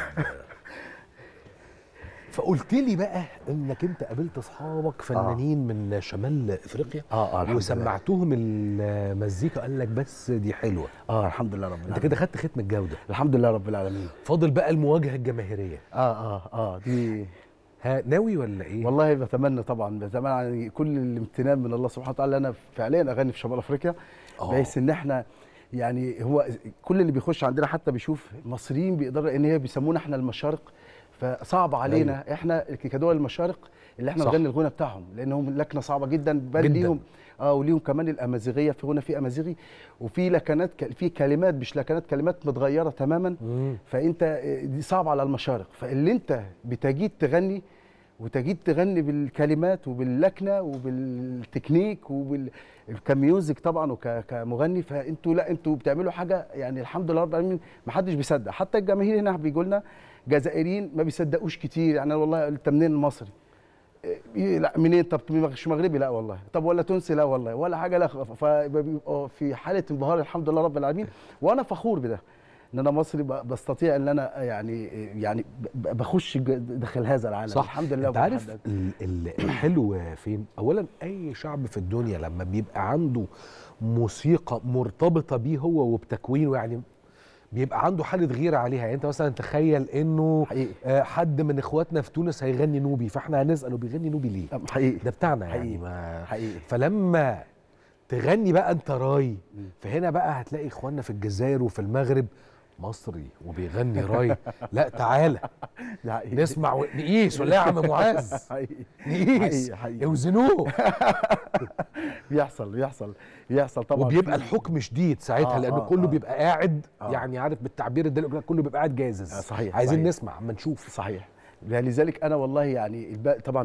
فقلت لي بقى انك انت قابلت اصحابك فنانين آه. من شمال افريقيا اه اه وسمعتهم المزيكا قال لك بس دي حلوه. اه الحمد لله رب العالمين. انت كده خدت ختم الجوده الحمد لله رب العالمين. فاضل بقى المواجهه الجماهيريه. اه اه اه دي ها ناوي ولا ايه؟ والله بتمنى طبعا، بتمنى يعني كل الامتنان من الله سبحانه وتعالى. انا فعليا اغني في شمال افريقيا بحيث ان احنا يعني هو كل اللي بيخش عندنا حتى بيشوف المصريين بيقدروا ان هي بيسمونا احنا المشارق، فصعب علينا أيوة. احنا كدول المشارق اللي احنا نغني الغنى بتاعهم لانهم لكنه صعبه جدا بل جداً. ليهم اه وليهم كمان الامازيغيه، في غنى في امازيغي وفي لكنات في كلمات مش لكنات كلمات متغيره تماما. مم. فانت دي صعب على المشارق، فاللي انت بتجيد تغني وتجيد تغني بالكلمات وباللكنه وبالتكنيك وبالكميوزك طبعا وكمغني، فانتوا لا انتوا بتعملوا حاجه يعني الحمد لله رب العالمين ما حدش بيصدق. حتى الجماهير هنا بيجوا لنا جزائريين ما بيصدقوش كتير، يعني والله انت منين المصري؟ إيه لا منين؟ طب مش مغربي؟ لا والله. طب ولا تونسي؟ لا والله ولا حاجه. لا فبيبقوا في حاله انبهار الحمد لله رب العالمين، وانا فخور بده ان انا مصري بستطيع ان انا يعني يعني بخش داخل هذا العالم. صح. الحمد لله. انت عارف الحلو فين؟ اولا اي شعب في الدنيا لما بيبقى عنده موسيقى مرتبطه بيه هو وبتكوينه يعني بيبقى عنده حاله غيره عليها. يعني انت مثلا تخيل انه حقيقي. حد من اخواتنا في تونس هيغني نوبي، فاحنا هنساله بيغني نوبي ليه؟ حقيقي ده بتاعنا حقيقي. يعني ما حقيقي. فلما تغني بقى انت راي، فهنا بقى هتلاقي اخواننا في الجزائر وفي المغرب مصري وبيغني راي. لا تعالى نسمع ونقيس ولا يا عم معاذ؟ نقيس اوزنوه. بيحصل بيحصل بيحصل طبعا، وبيبقى الحكم شديد ساعتها. آه لان آه كله آه بيبقى قاعد آه يعني عارف بالتعبير الدلوقتي كله بيبقى قاعد جاهز. آه صحيح. عايزين صحيح. نسمع اما نشوف. صحيح. لذلك انا والله يعني طبعا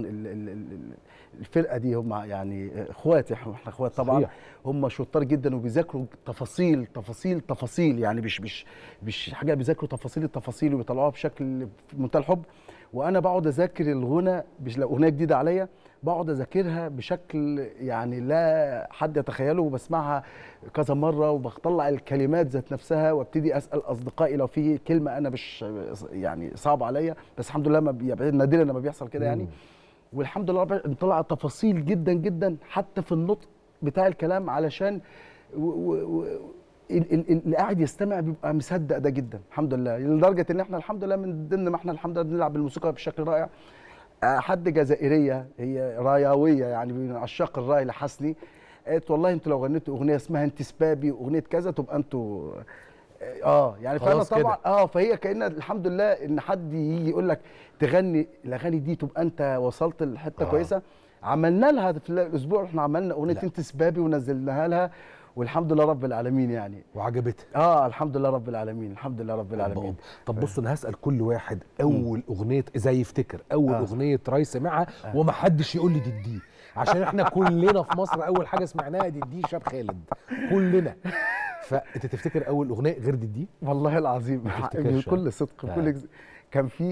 الفرقه دي هم يعني اخواتي، احنا اخوات طبعا. صحيح. هم شطار جدا وبيذاكروا تفاصيل تفاصيل تفاصيل يعني مش مش مش حاجه، بيذاكروا تفاصيل التفاصيل وبيطلعوها بشكل في منتهى الحب. وانا بقعد اذاكر الغنى مش لو اغنيه جديده عليا بقعد اذاكرها بشكل يعني لا حد يتخيله، وبسمعها كذا مره وبطلع الكلمات ذات نفسها وابتدي اسال اصدقائي لو في كلمه انا مش يعني صعب عليا، بس الحمد لله ما نادرا لما بيحصل كده يعني. والحمد لله بنطلع تفاصيل جدا جدا حتى في النطق بتاع الكلام علشان و و اللي قاعد يستمع بيبقى مصدق ده جدا الحمد لله، لدرجه ان احنا الحمد لله من ضمن ما احنا الحمد لله بنلعب بالموسيقى بشكل رائع. حد جزائريه هي راياويه يعني من عشاق الراي لحسني، قالت والله انتوا لو غنيتوا اغنيه اسمها انت سبابي واغنيه كذا تبقى انتوا اه يعني. فانا طبعا كده. اه فهي كأن الحمد لله ان حد يجي يقول لك تغني الاغاني دي تبقى انت وصلت لحته آه. كويسه. عملنا لها في الاسبوع احنا عملنا اغنيه انت سبابي ونزلناها لها والحمد لله رب العالمين يعني. وعجبتها؟ اه الحمد لله رب العالمين، الحمد لله رب العالمين. طب بص انا هسال كل واحد اول اغنيه اذا يفتكر اول آه. اغنيه راي سمعها آه. ومحدش يقول لي دي دي عشان احنا كلنا في مصر اول حاجه سمعناها دي دي شاب خالد كلنا. فانت تفتكر اول اغنيه غير دي دي؟ والله العظيم بكل صدق بكل آه. كان في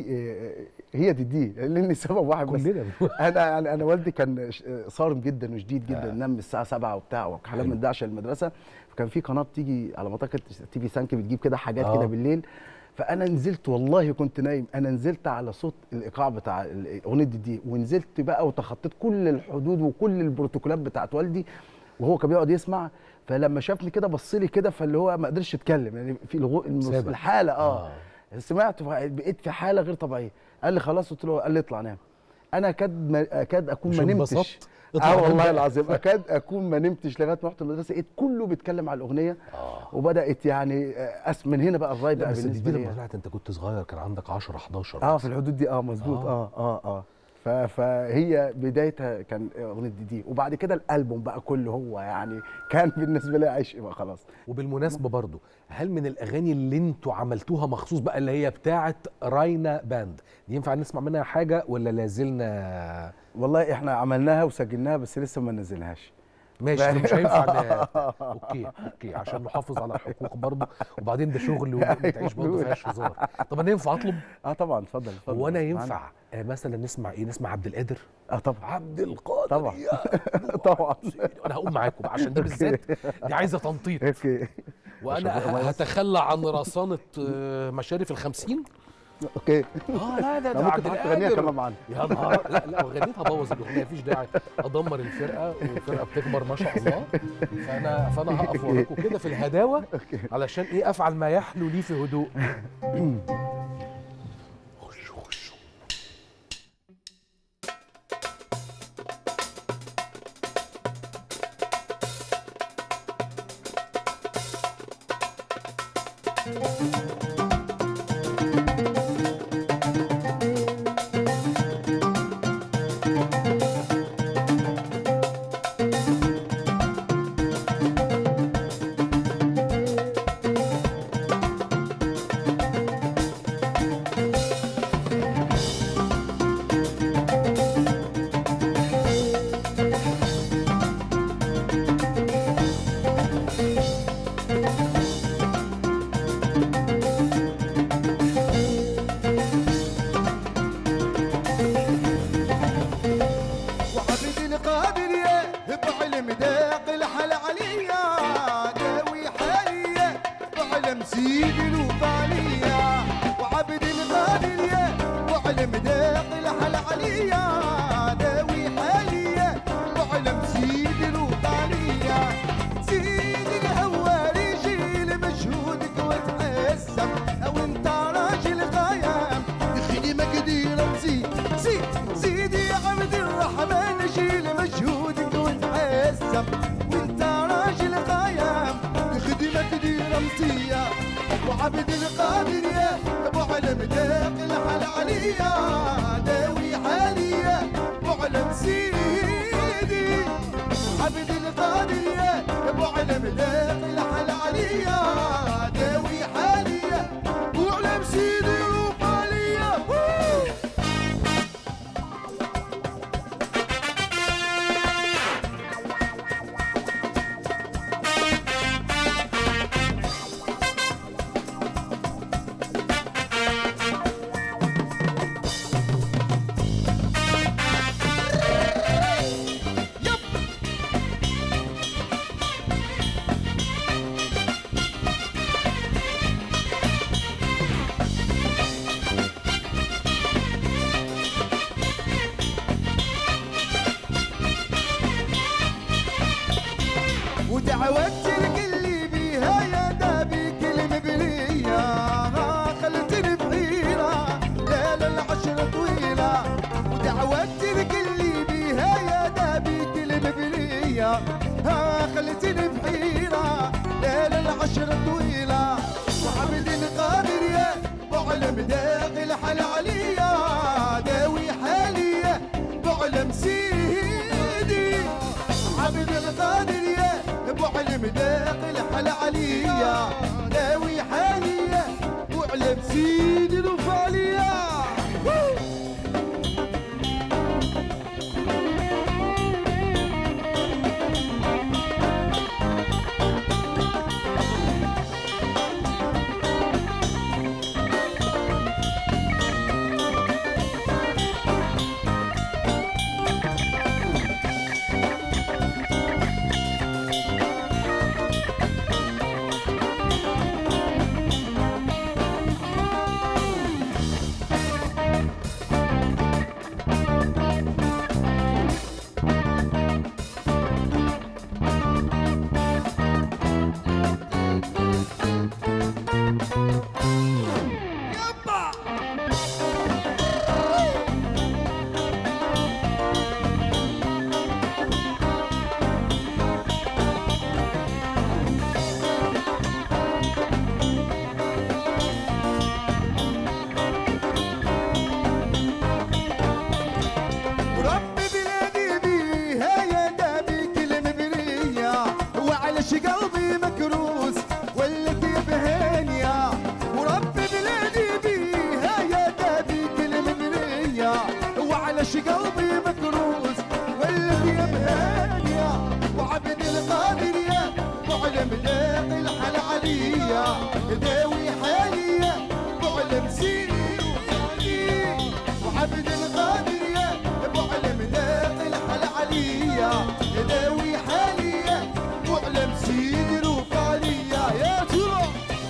هي دي دي لان سبب واحد بس. كلنا انا يعني انا والدي كان صارم جدا وشديد جدا، نام آه. الساعه سبعة وبتاع وكلام من ده عشان المدرسه. فكان في قناه بتيجي على ما اعتقد تي في سانك بتجيب كده حاجات آه. كده بالليل. فانا نزلت والله كنت نايم، انا نزلت على صوت الايقاع بتاع اغنيه دي دي، ونزلت بقى وتخطيت كل الحدود وكل البروتوكولات بتاعت والدي وهو كان بيقعد يسمع. فلما شافني كده بص لي كده فاللي هو ما قدرش يتكلم يعني في الغو... الحاله اه, آه. سمعت بقيت في حاله غير طبيعيه. قال لي خلاص، قلت له، قال لي اطلع نام. انا اكاد ما... اكاد اكون ما نمتش. اه والله العظيم اكاد اكون ما نمتش لغايه ما رحت المدرسه لقيت كله بيتكلم على الاغنيه آه. وبدات يعني أس من هنا بقى الراي بقى بالنسبه لي. لما طلعت انت كنت صغير كان عندك عشرة حداشر اه في الحدود دي اه مظبوط اه اه اه, آه. فهي بدايتها كان اغنيه دي دي، وبعد كده الالبوم بقى كله هو يعني كان بالنسبه لي عشق بقى خلاص. وبالمناسبه برضو هل من الاغاني اللي انتوا عملتوها مخصوص بقى اللي هي بتاعه راينا باند دي ينفع نسمع منها حاجه ولا لازلنا؟ والله احنا عملناها وسجلناها بس لسه ما نزلناهاش. ماشي مش هينفع. اوكي اوكي عشان نحافظ على الحقوق برضه، وبعدين ده شغل وبتعيش برضه ما فيهاش هزار. طب انا ينفع اطلب؟ اه طبعا اتفضل اتفضل. هو انا ينفع مثلا نسمع ايه؟ نسمع عبد القادر؟ اه طبعا عبد القادر طبعا طبعا. انا هقوم معاكم عشان دي بالذات دي عايزه تنطيط. اوكي. وانا هتخلى عن رصانه مشارف الخمسين. اوكي اه لا ده ممكن تغنيها كمان معانا. يا نهار لا لا غنيتها بوظ الاغنيه مفيش داعي ادمر الفرقه والفرقه بتكبر ما شاء الله. فانا فانا هقف وراكم كده في الهداوه علشان ايه افعل ما يحلو لي في هدوء. خشوا خشوا وعبد القادر يا ابو علم داق الحلاليه داوي حاليه وعلم سيدي. عبد القادر يا ابو علم داق الحلاليه داوي حاليه وعلم سيدي وفاليه. ودعوت الكل بيها يا دابي كلمة بلية خلتني بحيرة ليلة العشرة طويلة. ودعوت الكل بيها يا دابي كلمة بلية خلتني بحيرة ليلة العشرة طويلة. وعبد القادر يا بعلم داق الحلالية داوي حالية بعلم سيدي. عبد القادر يا ابو علم داق قلبي مكروس والتي بهانية وربي بلادي بيها يا دابي كل مدرية وعلش قلبي مكروس والتي بهانية وعبد القادر يا معلم لاقي الحل عليا داوي حاليا معلم سيري وخالي وعبد القادر يا معلم لاقي الحل عليا داوي حاليا معلم سيدي وقاليا يا ترى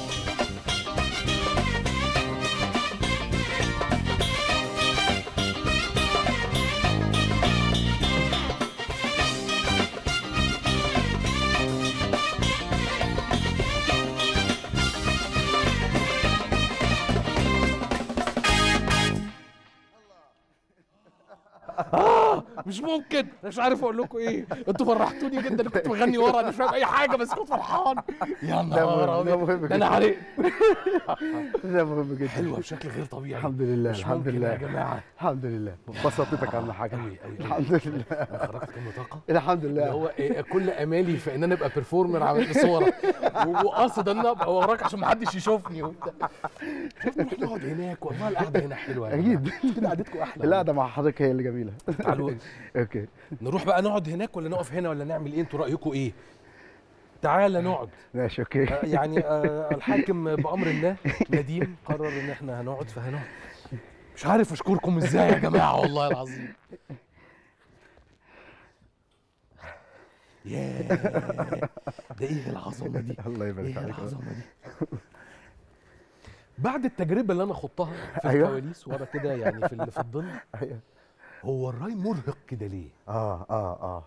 آه مش ممكن، أنا مش عارف اقول لكم ايه، انتوا فرحتوني جدا. انا كنت بغني ورا، انا مش فاهم اي حاجه بس كنت فرحان. يا نهار ابيض، ده انا عليك. ده مهم جدا، حلوه بشكل غير طبيعي. الحمد لله مش الحمد ممكن لله يا جماعه، الحمد لله بسطتك اهم حاجه. قوي قوي الحمد لله خرجت كام بطاقه؟ الحمد لله. هو إيه، كل امالي في ان انا ابقى بيرفورمر عملت صورك، وقاصد ان انا ابقى وراك عشان ما حدش يشوفني وبتاع. نروح نقعد هناك، والله القعده هنا حلوه. اكيد كده قعدتكم احلى. القعده مع حضرتك هي اللي جميله. تعالوا اوكي، نروح بقى نقعد هناك ولا نقف هنا ولا نعمل ايه؟ انتوا رايكم ايه؟ تعالى نقعد. ماشي اوكي. آه يعني آه الحاكم بامر الله نديم قرر ان احنا هنقعد فهنقعد. مش عارف اشكركم ازاي يا جماعه والله العظيم. ياه، ده ايه العظمه دي؟ الله يبارك ايه عليك. العظمه دي؟ بعد التجربه اللي انا خضتها في أيوة. الكواليس ورا كده يعني في في الظل، هو الراي مرهق كده ليه؟ اه اه اه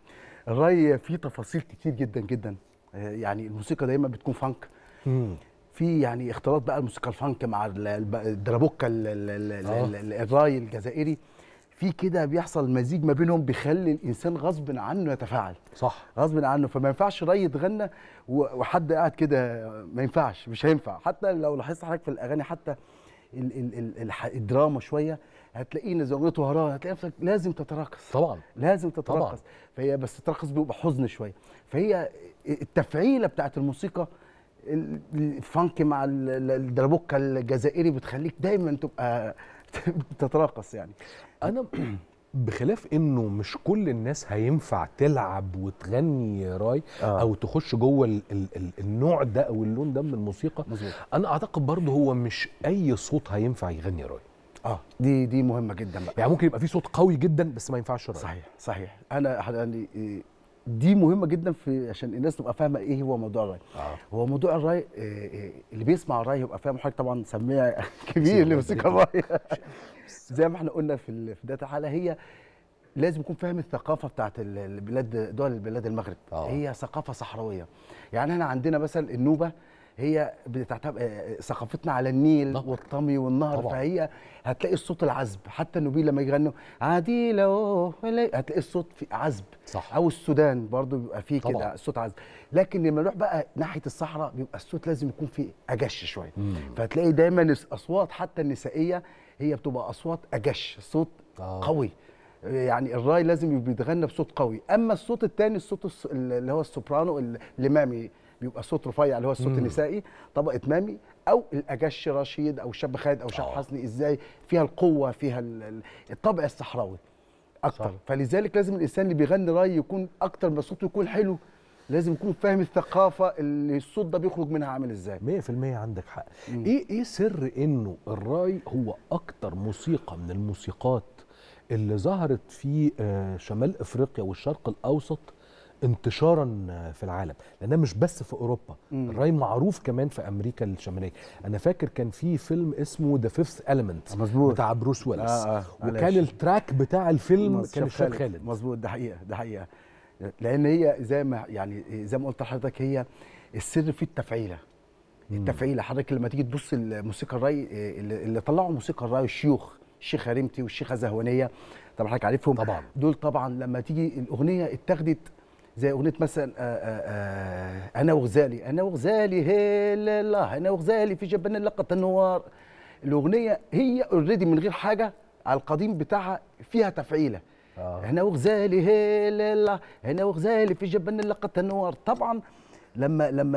الراي فيه تفاصيل كتير جدا جدا. آه، يعني الموسيقى دايما بتكون فانك. امم في يعني اختلاط بقى الموسيقى الفانك مع ال- الب- الدرابوكا ال- ال- ال- آه. ال- ال- الراي الجزائري. في كده بيحصل مزيج ما بينهم بيخلي الانسان غصب عنه يتفاعل. صح، غصب عنه. فما ينفعش راي يتغنى و- وحد قاعد كده، ما ينفعش، مش هينفع. حتى لو لاحظت حضرتك في الاغاني، حتى ال ال ال الح- الدراما شويه، هتلاقينا زي اغنيه وراها، هتلاقي نفسك لازم تتراقص. طبعا لازم تتراقص. طبعاً. فهي بس تتراقص بيبقى حزن شويه. فهي التفعيله بتاعت الموسيقى ال- الفانك مع ال- ال- الدرابوكا الجزائري بتخليك دايما تبقى تتراقص يعني. انا بخلاف انه مش كل الناس هينفع تلعب وتغني راي آه. او تخش جوه ال ال ال النوع ده او اللون ده من الموسيقى. مظبوط. انا اعتقد برضه هو مش اي صوت هينفع يغني راي. اه دي دي مهمه جدا بقى. يعني ممكن يبقى في صوت قوي جدا بس ما ينفعش راي. صحيح صحيح. انا يعني إيه، دي مهمه جدا في عشان الناس تبقى فاهمه ايه هو موضوع الراي. آه. هو موضوع الراي إيه إيه اللي بيسمع الراي يبقى فاهم. حضرتك طبعا سميع كبير لموسيقى الراي. زي ما احنا قلنا في ال- في بدايه الحلقه، هي لازم يكون فاهم الثقافه بتاعت ال- البلاد، دول البلاد المغرب. آه. هي ثقافه صحراويه. يعني احنا عندنا مثلا النوبه، هي بتعتبر آه، ثقافتنا على النيل نهر. والطمي والنهر. طبعاً. فهي هتلاقي الصوت العذب. حتى النوبيين لما يغنوا عديلة ولا- هتلاقي الصوت في عذب. صح. او السودان برضو بيبقى فيه طبعاً. كده الصوت عذب. لكن لما نروح بقى ناحيه الصحراء بيبقى الصوت لازم يكون فيه اجش شويه. فهتلاقي دايما الاصوات حتى النسائيه هي بتبقى اصوات اجش، صوت آه. قوي. يعني الراي لازم بيتغنى بصوت قوي. اما الصوت الثاني، الصوت الس- اللي هو السوبرانو الامامي، بيبقى صوت رفيع اللي هو الصوت مم. النسائي، طبقه مامي، او الاجش رشيد او شاب خالد او شاب آه. حسني. ازاي فيها القوه، فيها ال- ال- الطبع الصحراوي اكتر. صح. فلذلك لازم الانسان اللي بيغني راي يكون اكتر ما صوته يكون حلو، لازم يكون فاهم الثقافه اللي الصوت ده بيخرج منها عامل ازاي. مية في المية عندك حق. مم. ايه ايه سر انه الراي هو اكتر موسيقى من الموسيقات اللي ظهرت في آه، شمال افريقيا والشرق الاوسط انتشارا آه، في العالم؟ لانها مش بس في اوروبا. مم. الراي معروف كمان في امريكا الشماليه. انا فاكر كان في فيلم اسمه ذا فيفث إليمنت مظبوط. بتاع بروس ويلس. آه آه. وكان معلش. التراك بتاع الفيلم مظبوط. كان الشاب خالد. مظبوط. ده حقيقه ده حقيقه. لان هي زي ما يعني زي ما قلت لحضرتك، هي السر في التفعيله. التفعيله. حضرتك لما تيجي تبص الموسيقى الراي اللي, اللي طلعوا موسيقى الراي الشيوخ، الشيخه ريمتي والشيخه زهوانيه، طبعا حضرتك عارفهم طبعا. دول طبعا لما تيجي الاغنيه اتاخدت زي اغنيه مثلا آآ آآ انا وغزالي، انا وغزالي هي لا انا وغزالي في جبل لقط النوار. الاغنيه هي اوريدي من غير حاجه على القديم بتاعها فيها تفعيله. آه. انا وغزالي هي لا انا وغزالي في جبل لقط النوار. طبعا لما لما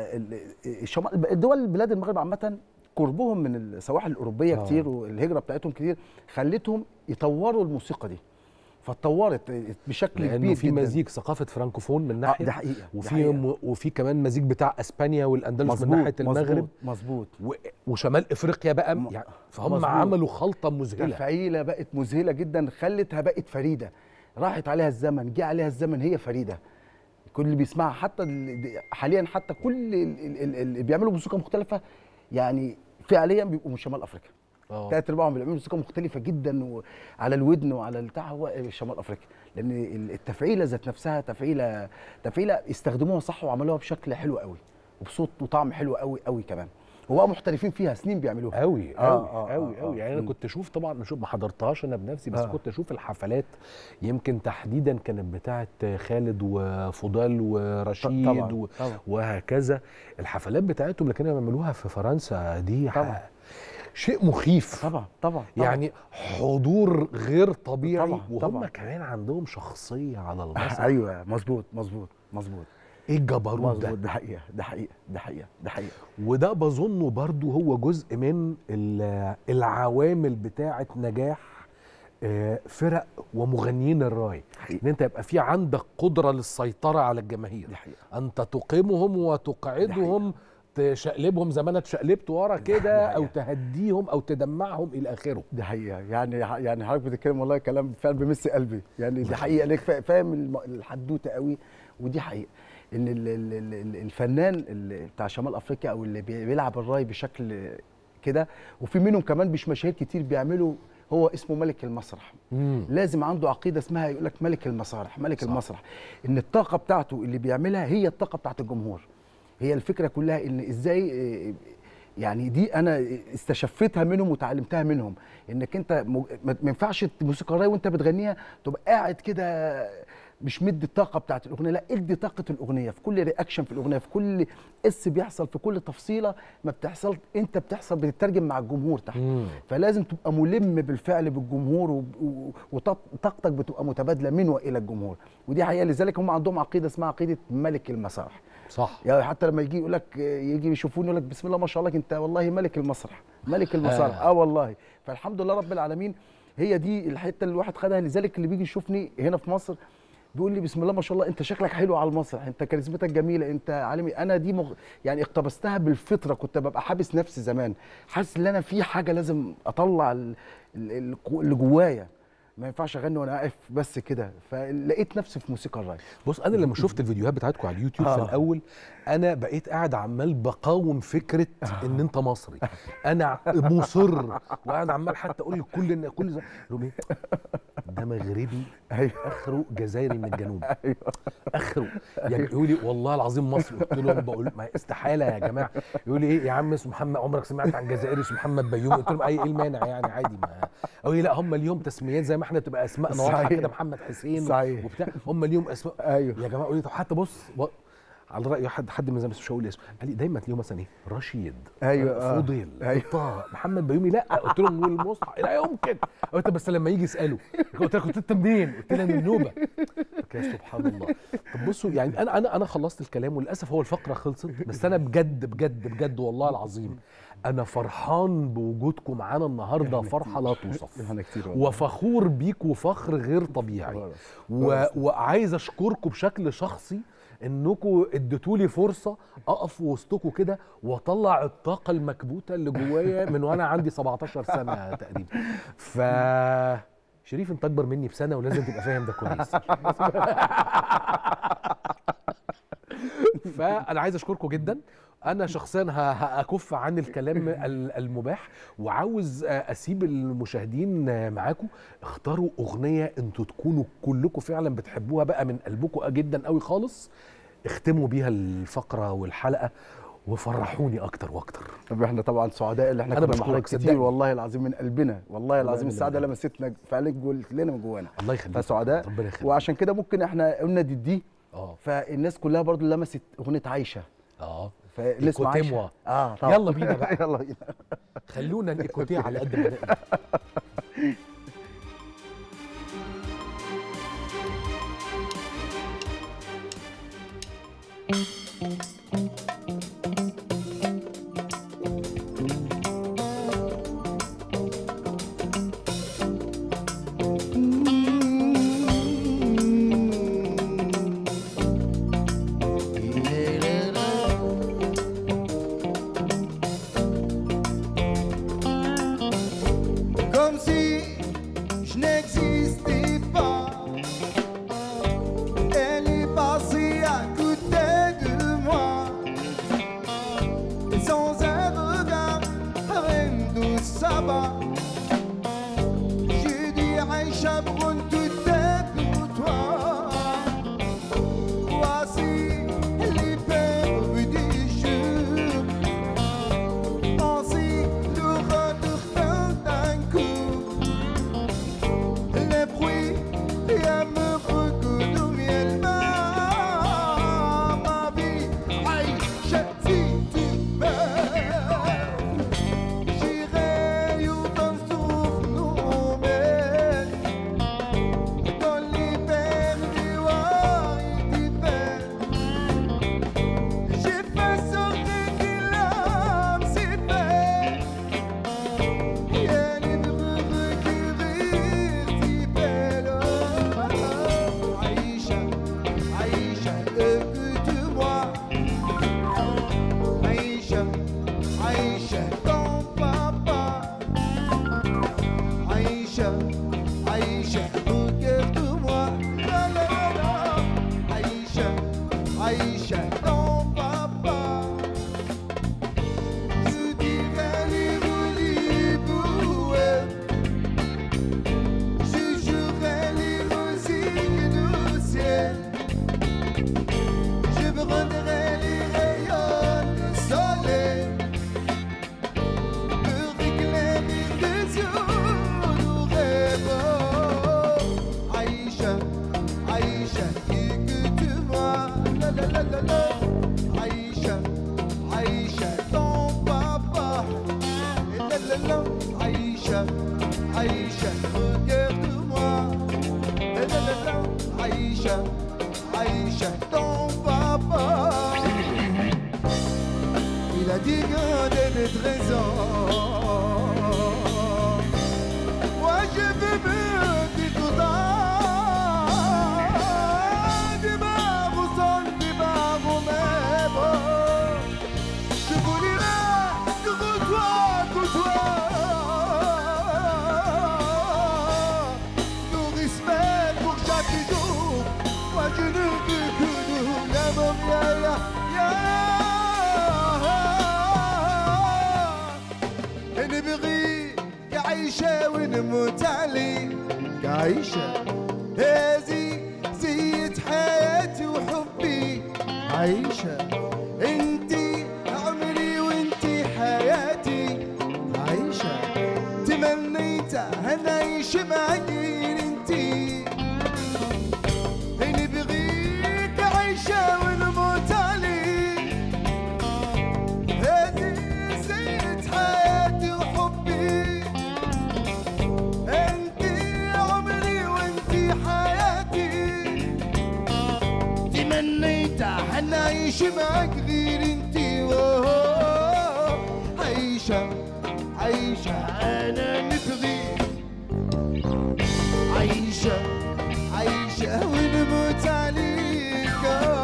الشمال الدول البلاد المغرب عامه قربهم من السواحل الاوروبيه آه. كتير، والهجره بتاعتهم كتير خلتهم يطوروا الموسيقى دي، فاتطورت بشكل كبير لانه في جدا. مزيج ثقافه فرانكوفون من ناحيه، آه ده حقيقه، وفي ده حقيقة. م... وفي كمان مزيج بتاع اسبانيا والاندلس من ناحيه المغرب، مظبوط و... وشمال افريقيا بقى م... يعني فهم مزبوط. عملوا خلطه مذهله، تفعيله بقت مذهله جدا، خلتها بقت فريده، راحت عليها الزمن، جه عليها الزمن، هي فريده. كل اللي بيسمعها حتى حاليا، حتى كل اللي بيعملوا موسيقى مختلفه يعني فعليا بيبقوا من شمال افريقيا. ثلاث ارباعهم بيعملوا موسيقى مختلفه جدا وعلى الودن وعلى البتاع، هو شمال افريقيا، لان التفعيله ذات نفسها تفعيله تفعيله استخدموها صح وعملوها بشكل حلو قوي وبصوت وطعم حلو قوي قوي كمان، وبقوا محترفين فيها، سنين بيعملوها قوي قوي قوي قوي. يعني انا م. كنت اشوف طبعا، نشوف ما حضرتهاش انا بنفسي، بس آه. كنت اشوف الحفلات، يمكن تحديدا كانت بتاعه خالد وفضال ورشيد طبعًا. و... طبعًا. وهكذا. الحفلات بتاعتهم اللي كانوا بيعملوها في فرنسا دي طبعا شيء مخيف طبعا طبعا, طبعًا. يعني حضور غير طبيعي طبعًا. وهم طبعًا. كمان عندهم شخصيه على المسرح. ايوه مظبوط مظبوط مظبوط. ايه الجبروت ده؟ ده حقيقه ده حقيقه ده حقيقه ده حقيقه. وده بظنه برضو هو جزء من العوامل بتاعه نجاح فرق ومغنيين الراي، ان انت يبقى في عندك قدره للسيطره على الجماهير، انت تقيمهم وتقعدهم، تشقلبهم زي ما انا اتشقلبت ورا كده، او تهديهم او تدمعهم الى اخره. دي حقيقه. يعني يعني حضرتك بتتكلم والله كلام فعلا بيمس قلبي، يعني دي حقيقه ليك فاهم الحدوته قوي، ودي حقيقه ان الفنان بتاع شمال افريقيا او اللي بيلعب الراي بشكل كده، وفي منهم كمان مش مشاهير كتير بيعملوا، هو اسمه ملك المسرح. مم. لازم عنده عقيده اسمها يقول لك ملك المسارح، ملك صح. المسرح، ان الطاقه بتاعته اللي بيعملها هي الطاقه بتاعت الجمهور. هي الفكره كلها ان ازاي، يعني دي انا استشفتها منهم وتعلمتها منهم، انك انت ما ينفعش الموسيقى الراي وانت بتغنيها تبقى قاعد كده مش مدي الطاقه بتاعت الاغنيه، لا ادي طاقه الاغنيه في كل رياكشن في الاغنيه، في كل اس بيحصل، في كل تفصيله ما بتحصل انت بتحصل بتترجم مع الجمهور تحت. مم. فلازم تبقى ملم بالفعل بالجمهور، وطاقتك بتبقى متبادله من والى الجمهور، ودي حقيقه. لذلك هم عندهم عقيده اسمها عقيده ملك المسرح. صح. يعني حتى لما يجي يقول لك، يجي يشوفوني يقول لك بسم الله ما شاء الله انت والله ملك المسرح، ملك المسرح. اه, آه والله. فالحمد لله رب العالمين، هي دي الحته اللي الواحد خدها. لذلك اللي بيجي يشوفني هنا في مصر بيقول لي بسم الله ما شاء الله انت شكلك حلو على المسرح، انت كاريزمتك جميله، انت عالمي. انا دي مغ... يعني اقتبستها بالفطره، كنت ببقى حابس نفسي زمان، حاسس ان انا في حاجه لازم اطلع اللي جوايا، ما ينفعش اغني وانا واقف بس كده. فلقيت نفسي في موسيقى الراي. بص انا لما شفت الفيديوهات بتاعتكم على اليوتيوب آه. في الاول انا بقيت قاعد عمال بقاوم فكره ان انت مصري، انا مصر وقاعد عمال حتى اقول لكل ان كل زي... ده مغربي اخره جزائري من الجنوب اخره، يعني يقول لي والله العظيم مصري. قلت لهم بقول ما استحاله يا جماعه. يقول لي ايه يا عم اسمه محمد، عمرك سمعت عن جزائري اسمه محمد بيومي؟ قلت لهم اي ايه المانع يعني عادي. ما او لا هم اليوم تسميات زي ما احنا تبقى اسماء واضحه كده، محمد حسين صحيح. وبتاع، هم اليوم اسماء. ايوه يا جماعه قولي طب حتى بص على راي حد حد من زمان مش هقول اسمه، قال لي دايما تلاقيهم مثلا ايه رشيد، ايوه فضيل، أيوة. طه، محمد بيومي. لا قلت لهم والمصحف لا يمكن. قلت بس لما يجي يسالوا قلت له كنت انت منين؟ قلت له من النوبه. يا سبحان الله. طب بصوا يعني انا انا انا خلصت الكلام وللاسف هو الفقره خلصت، بس انا بجد بجد بجد والله العظيم انا فرحان بوجودكم معانا النهارده، فرحه لا توصف، وفخور بيكم فخر غير طبيعي، و... وعايز اشكركم بشكل شخصي انكم اديتولي فرصه اقف وسطكم كده واطلع الطاقه المكبوته اللي جوايا من وانا عندي سبعتاشر سنه تقريبا. ف شريف انت اكبر مني بسنه ولازم تبقى فاهم ده كويس. فانا عايز اشكركم جدا. انا شخصيا هاكف عن الكلام المباح، وعاوز اسيب المشاهدين معاكم. اختاروا اغنيه انتوا تكونوا كلكم فعلا بتحبوها بقى من قلبكم جدا قوي خالص، اختموا بيها الفقره والحلقه، وفرحوني اكتر واكتر. طب احنا طبعا سعداء اللي احنا أنا كنا بشكرك معاك كتير صدقني. والله العظيم من قلبنا، والله العظيم من السعاده قلبنا. لمستنا فعلا قلت لنا من جوانا. الله يخليك. فسعداء ربنا يخليك. وعشان كده ممكن احنا قلنا دي دي اه فالناس كلها برضو لمست اغنيه عايشه. اه فنسمع إيكوتيموا. عايشه. اه طبعا. يلا بينا بقى. يلا بينا. خلونا نيكوتيه على قد ما نقدر. Comme si je n'existais pas. Elle est passée à côté de moi. Et sans un regard, reine de Saba. J'ai dit Aïcha Brune, tout est pour toi. Voici les pères des jours. Ainsi le retour d'un coup. Les bruits et amoureux que de miel. Ma vie, Aïcha, si tu veux. J'irai où ton souffle nous mène. Dans l'hiver du roi et du père. J'ai fait sortir de l'âme si belle. Et elle est heureux qui rire si belle. Aïcha, Aïcha, écoute-moi. Aïcha, Aïcha, ton papa. Aïcha, Aïcha, regarde-moi. La la la la. Aïcha, Aïcha, ton papa. Je dirais les mots je jurerai les musiques du ciel. Je prendrai les rayons du soleil pour éclairer les yeux du rêve. Aïcha, Aïcha, écoute-moi. La la la la la. Aïcha, Aïcha, ton papa. La la la. Aïcha, Aïcha, regarde-moi. La la la la. Aïcha, Aïcha, ton papa. Il a dit garder des trésors. Moi je veux me dire tout ça. Des barbes sont des barbes même. Je vous dirai que toi, que toi. Nous respect pour chaque jour. Moi je ne veux que nous. La ya ya ya. نبغي كعيشة ونموت علي كعيشة هذه زيت حياتي وحبي عيشة انتي عمري وانتي حياتي عيشة تمنيت هنعيش معاك انتي نبغيك عيشة ونموت علي هذه زيت حياتي وحبي انتي عمري وانتي حياتي تمنيت هنعيش معاك غير انتي وهو عيشة عيشة انا نبغي عيشة عيشة ونموت عليك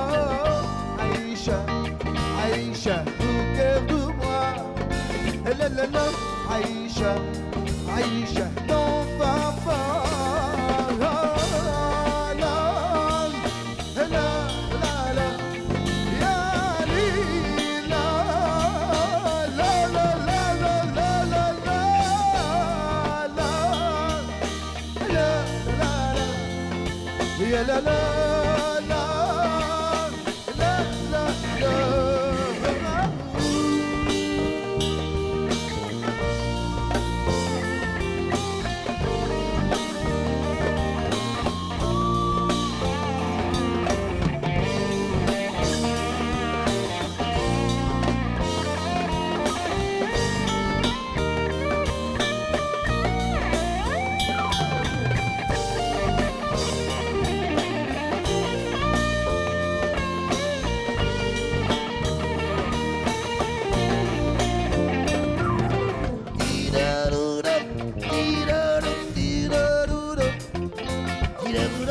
عيشة عيشة regarde-moi لا لا لا عيشة عيشة ton papa لا لا لا لا لا يا لي لا لا لا لا لا لا لا لا لا لا لا يا لا لا لا لا لا لا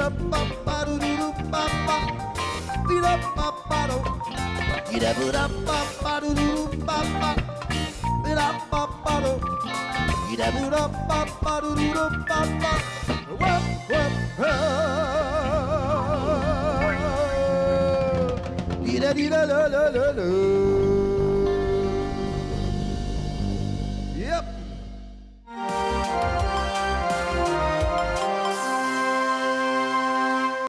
La la la la la.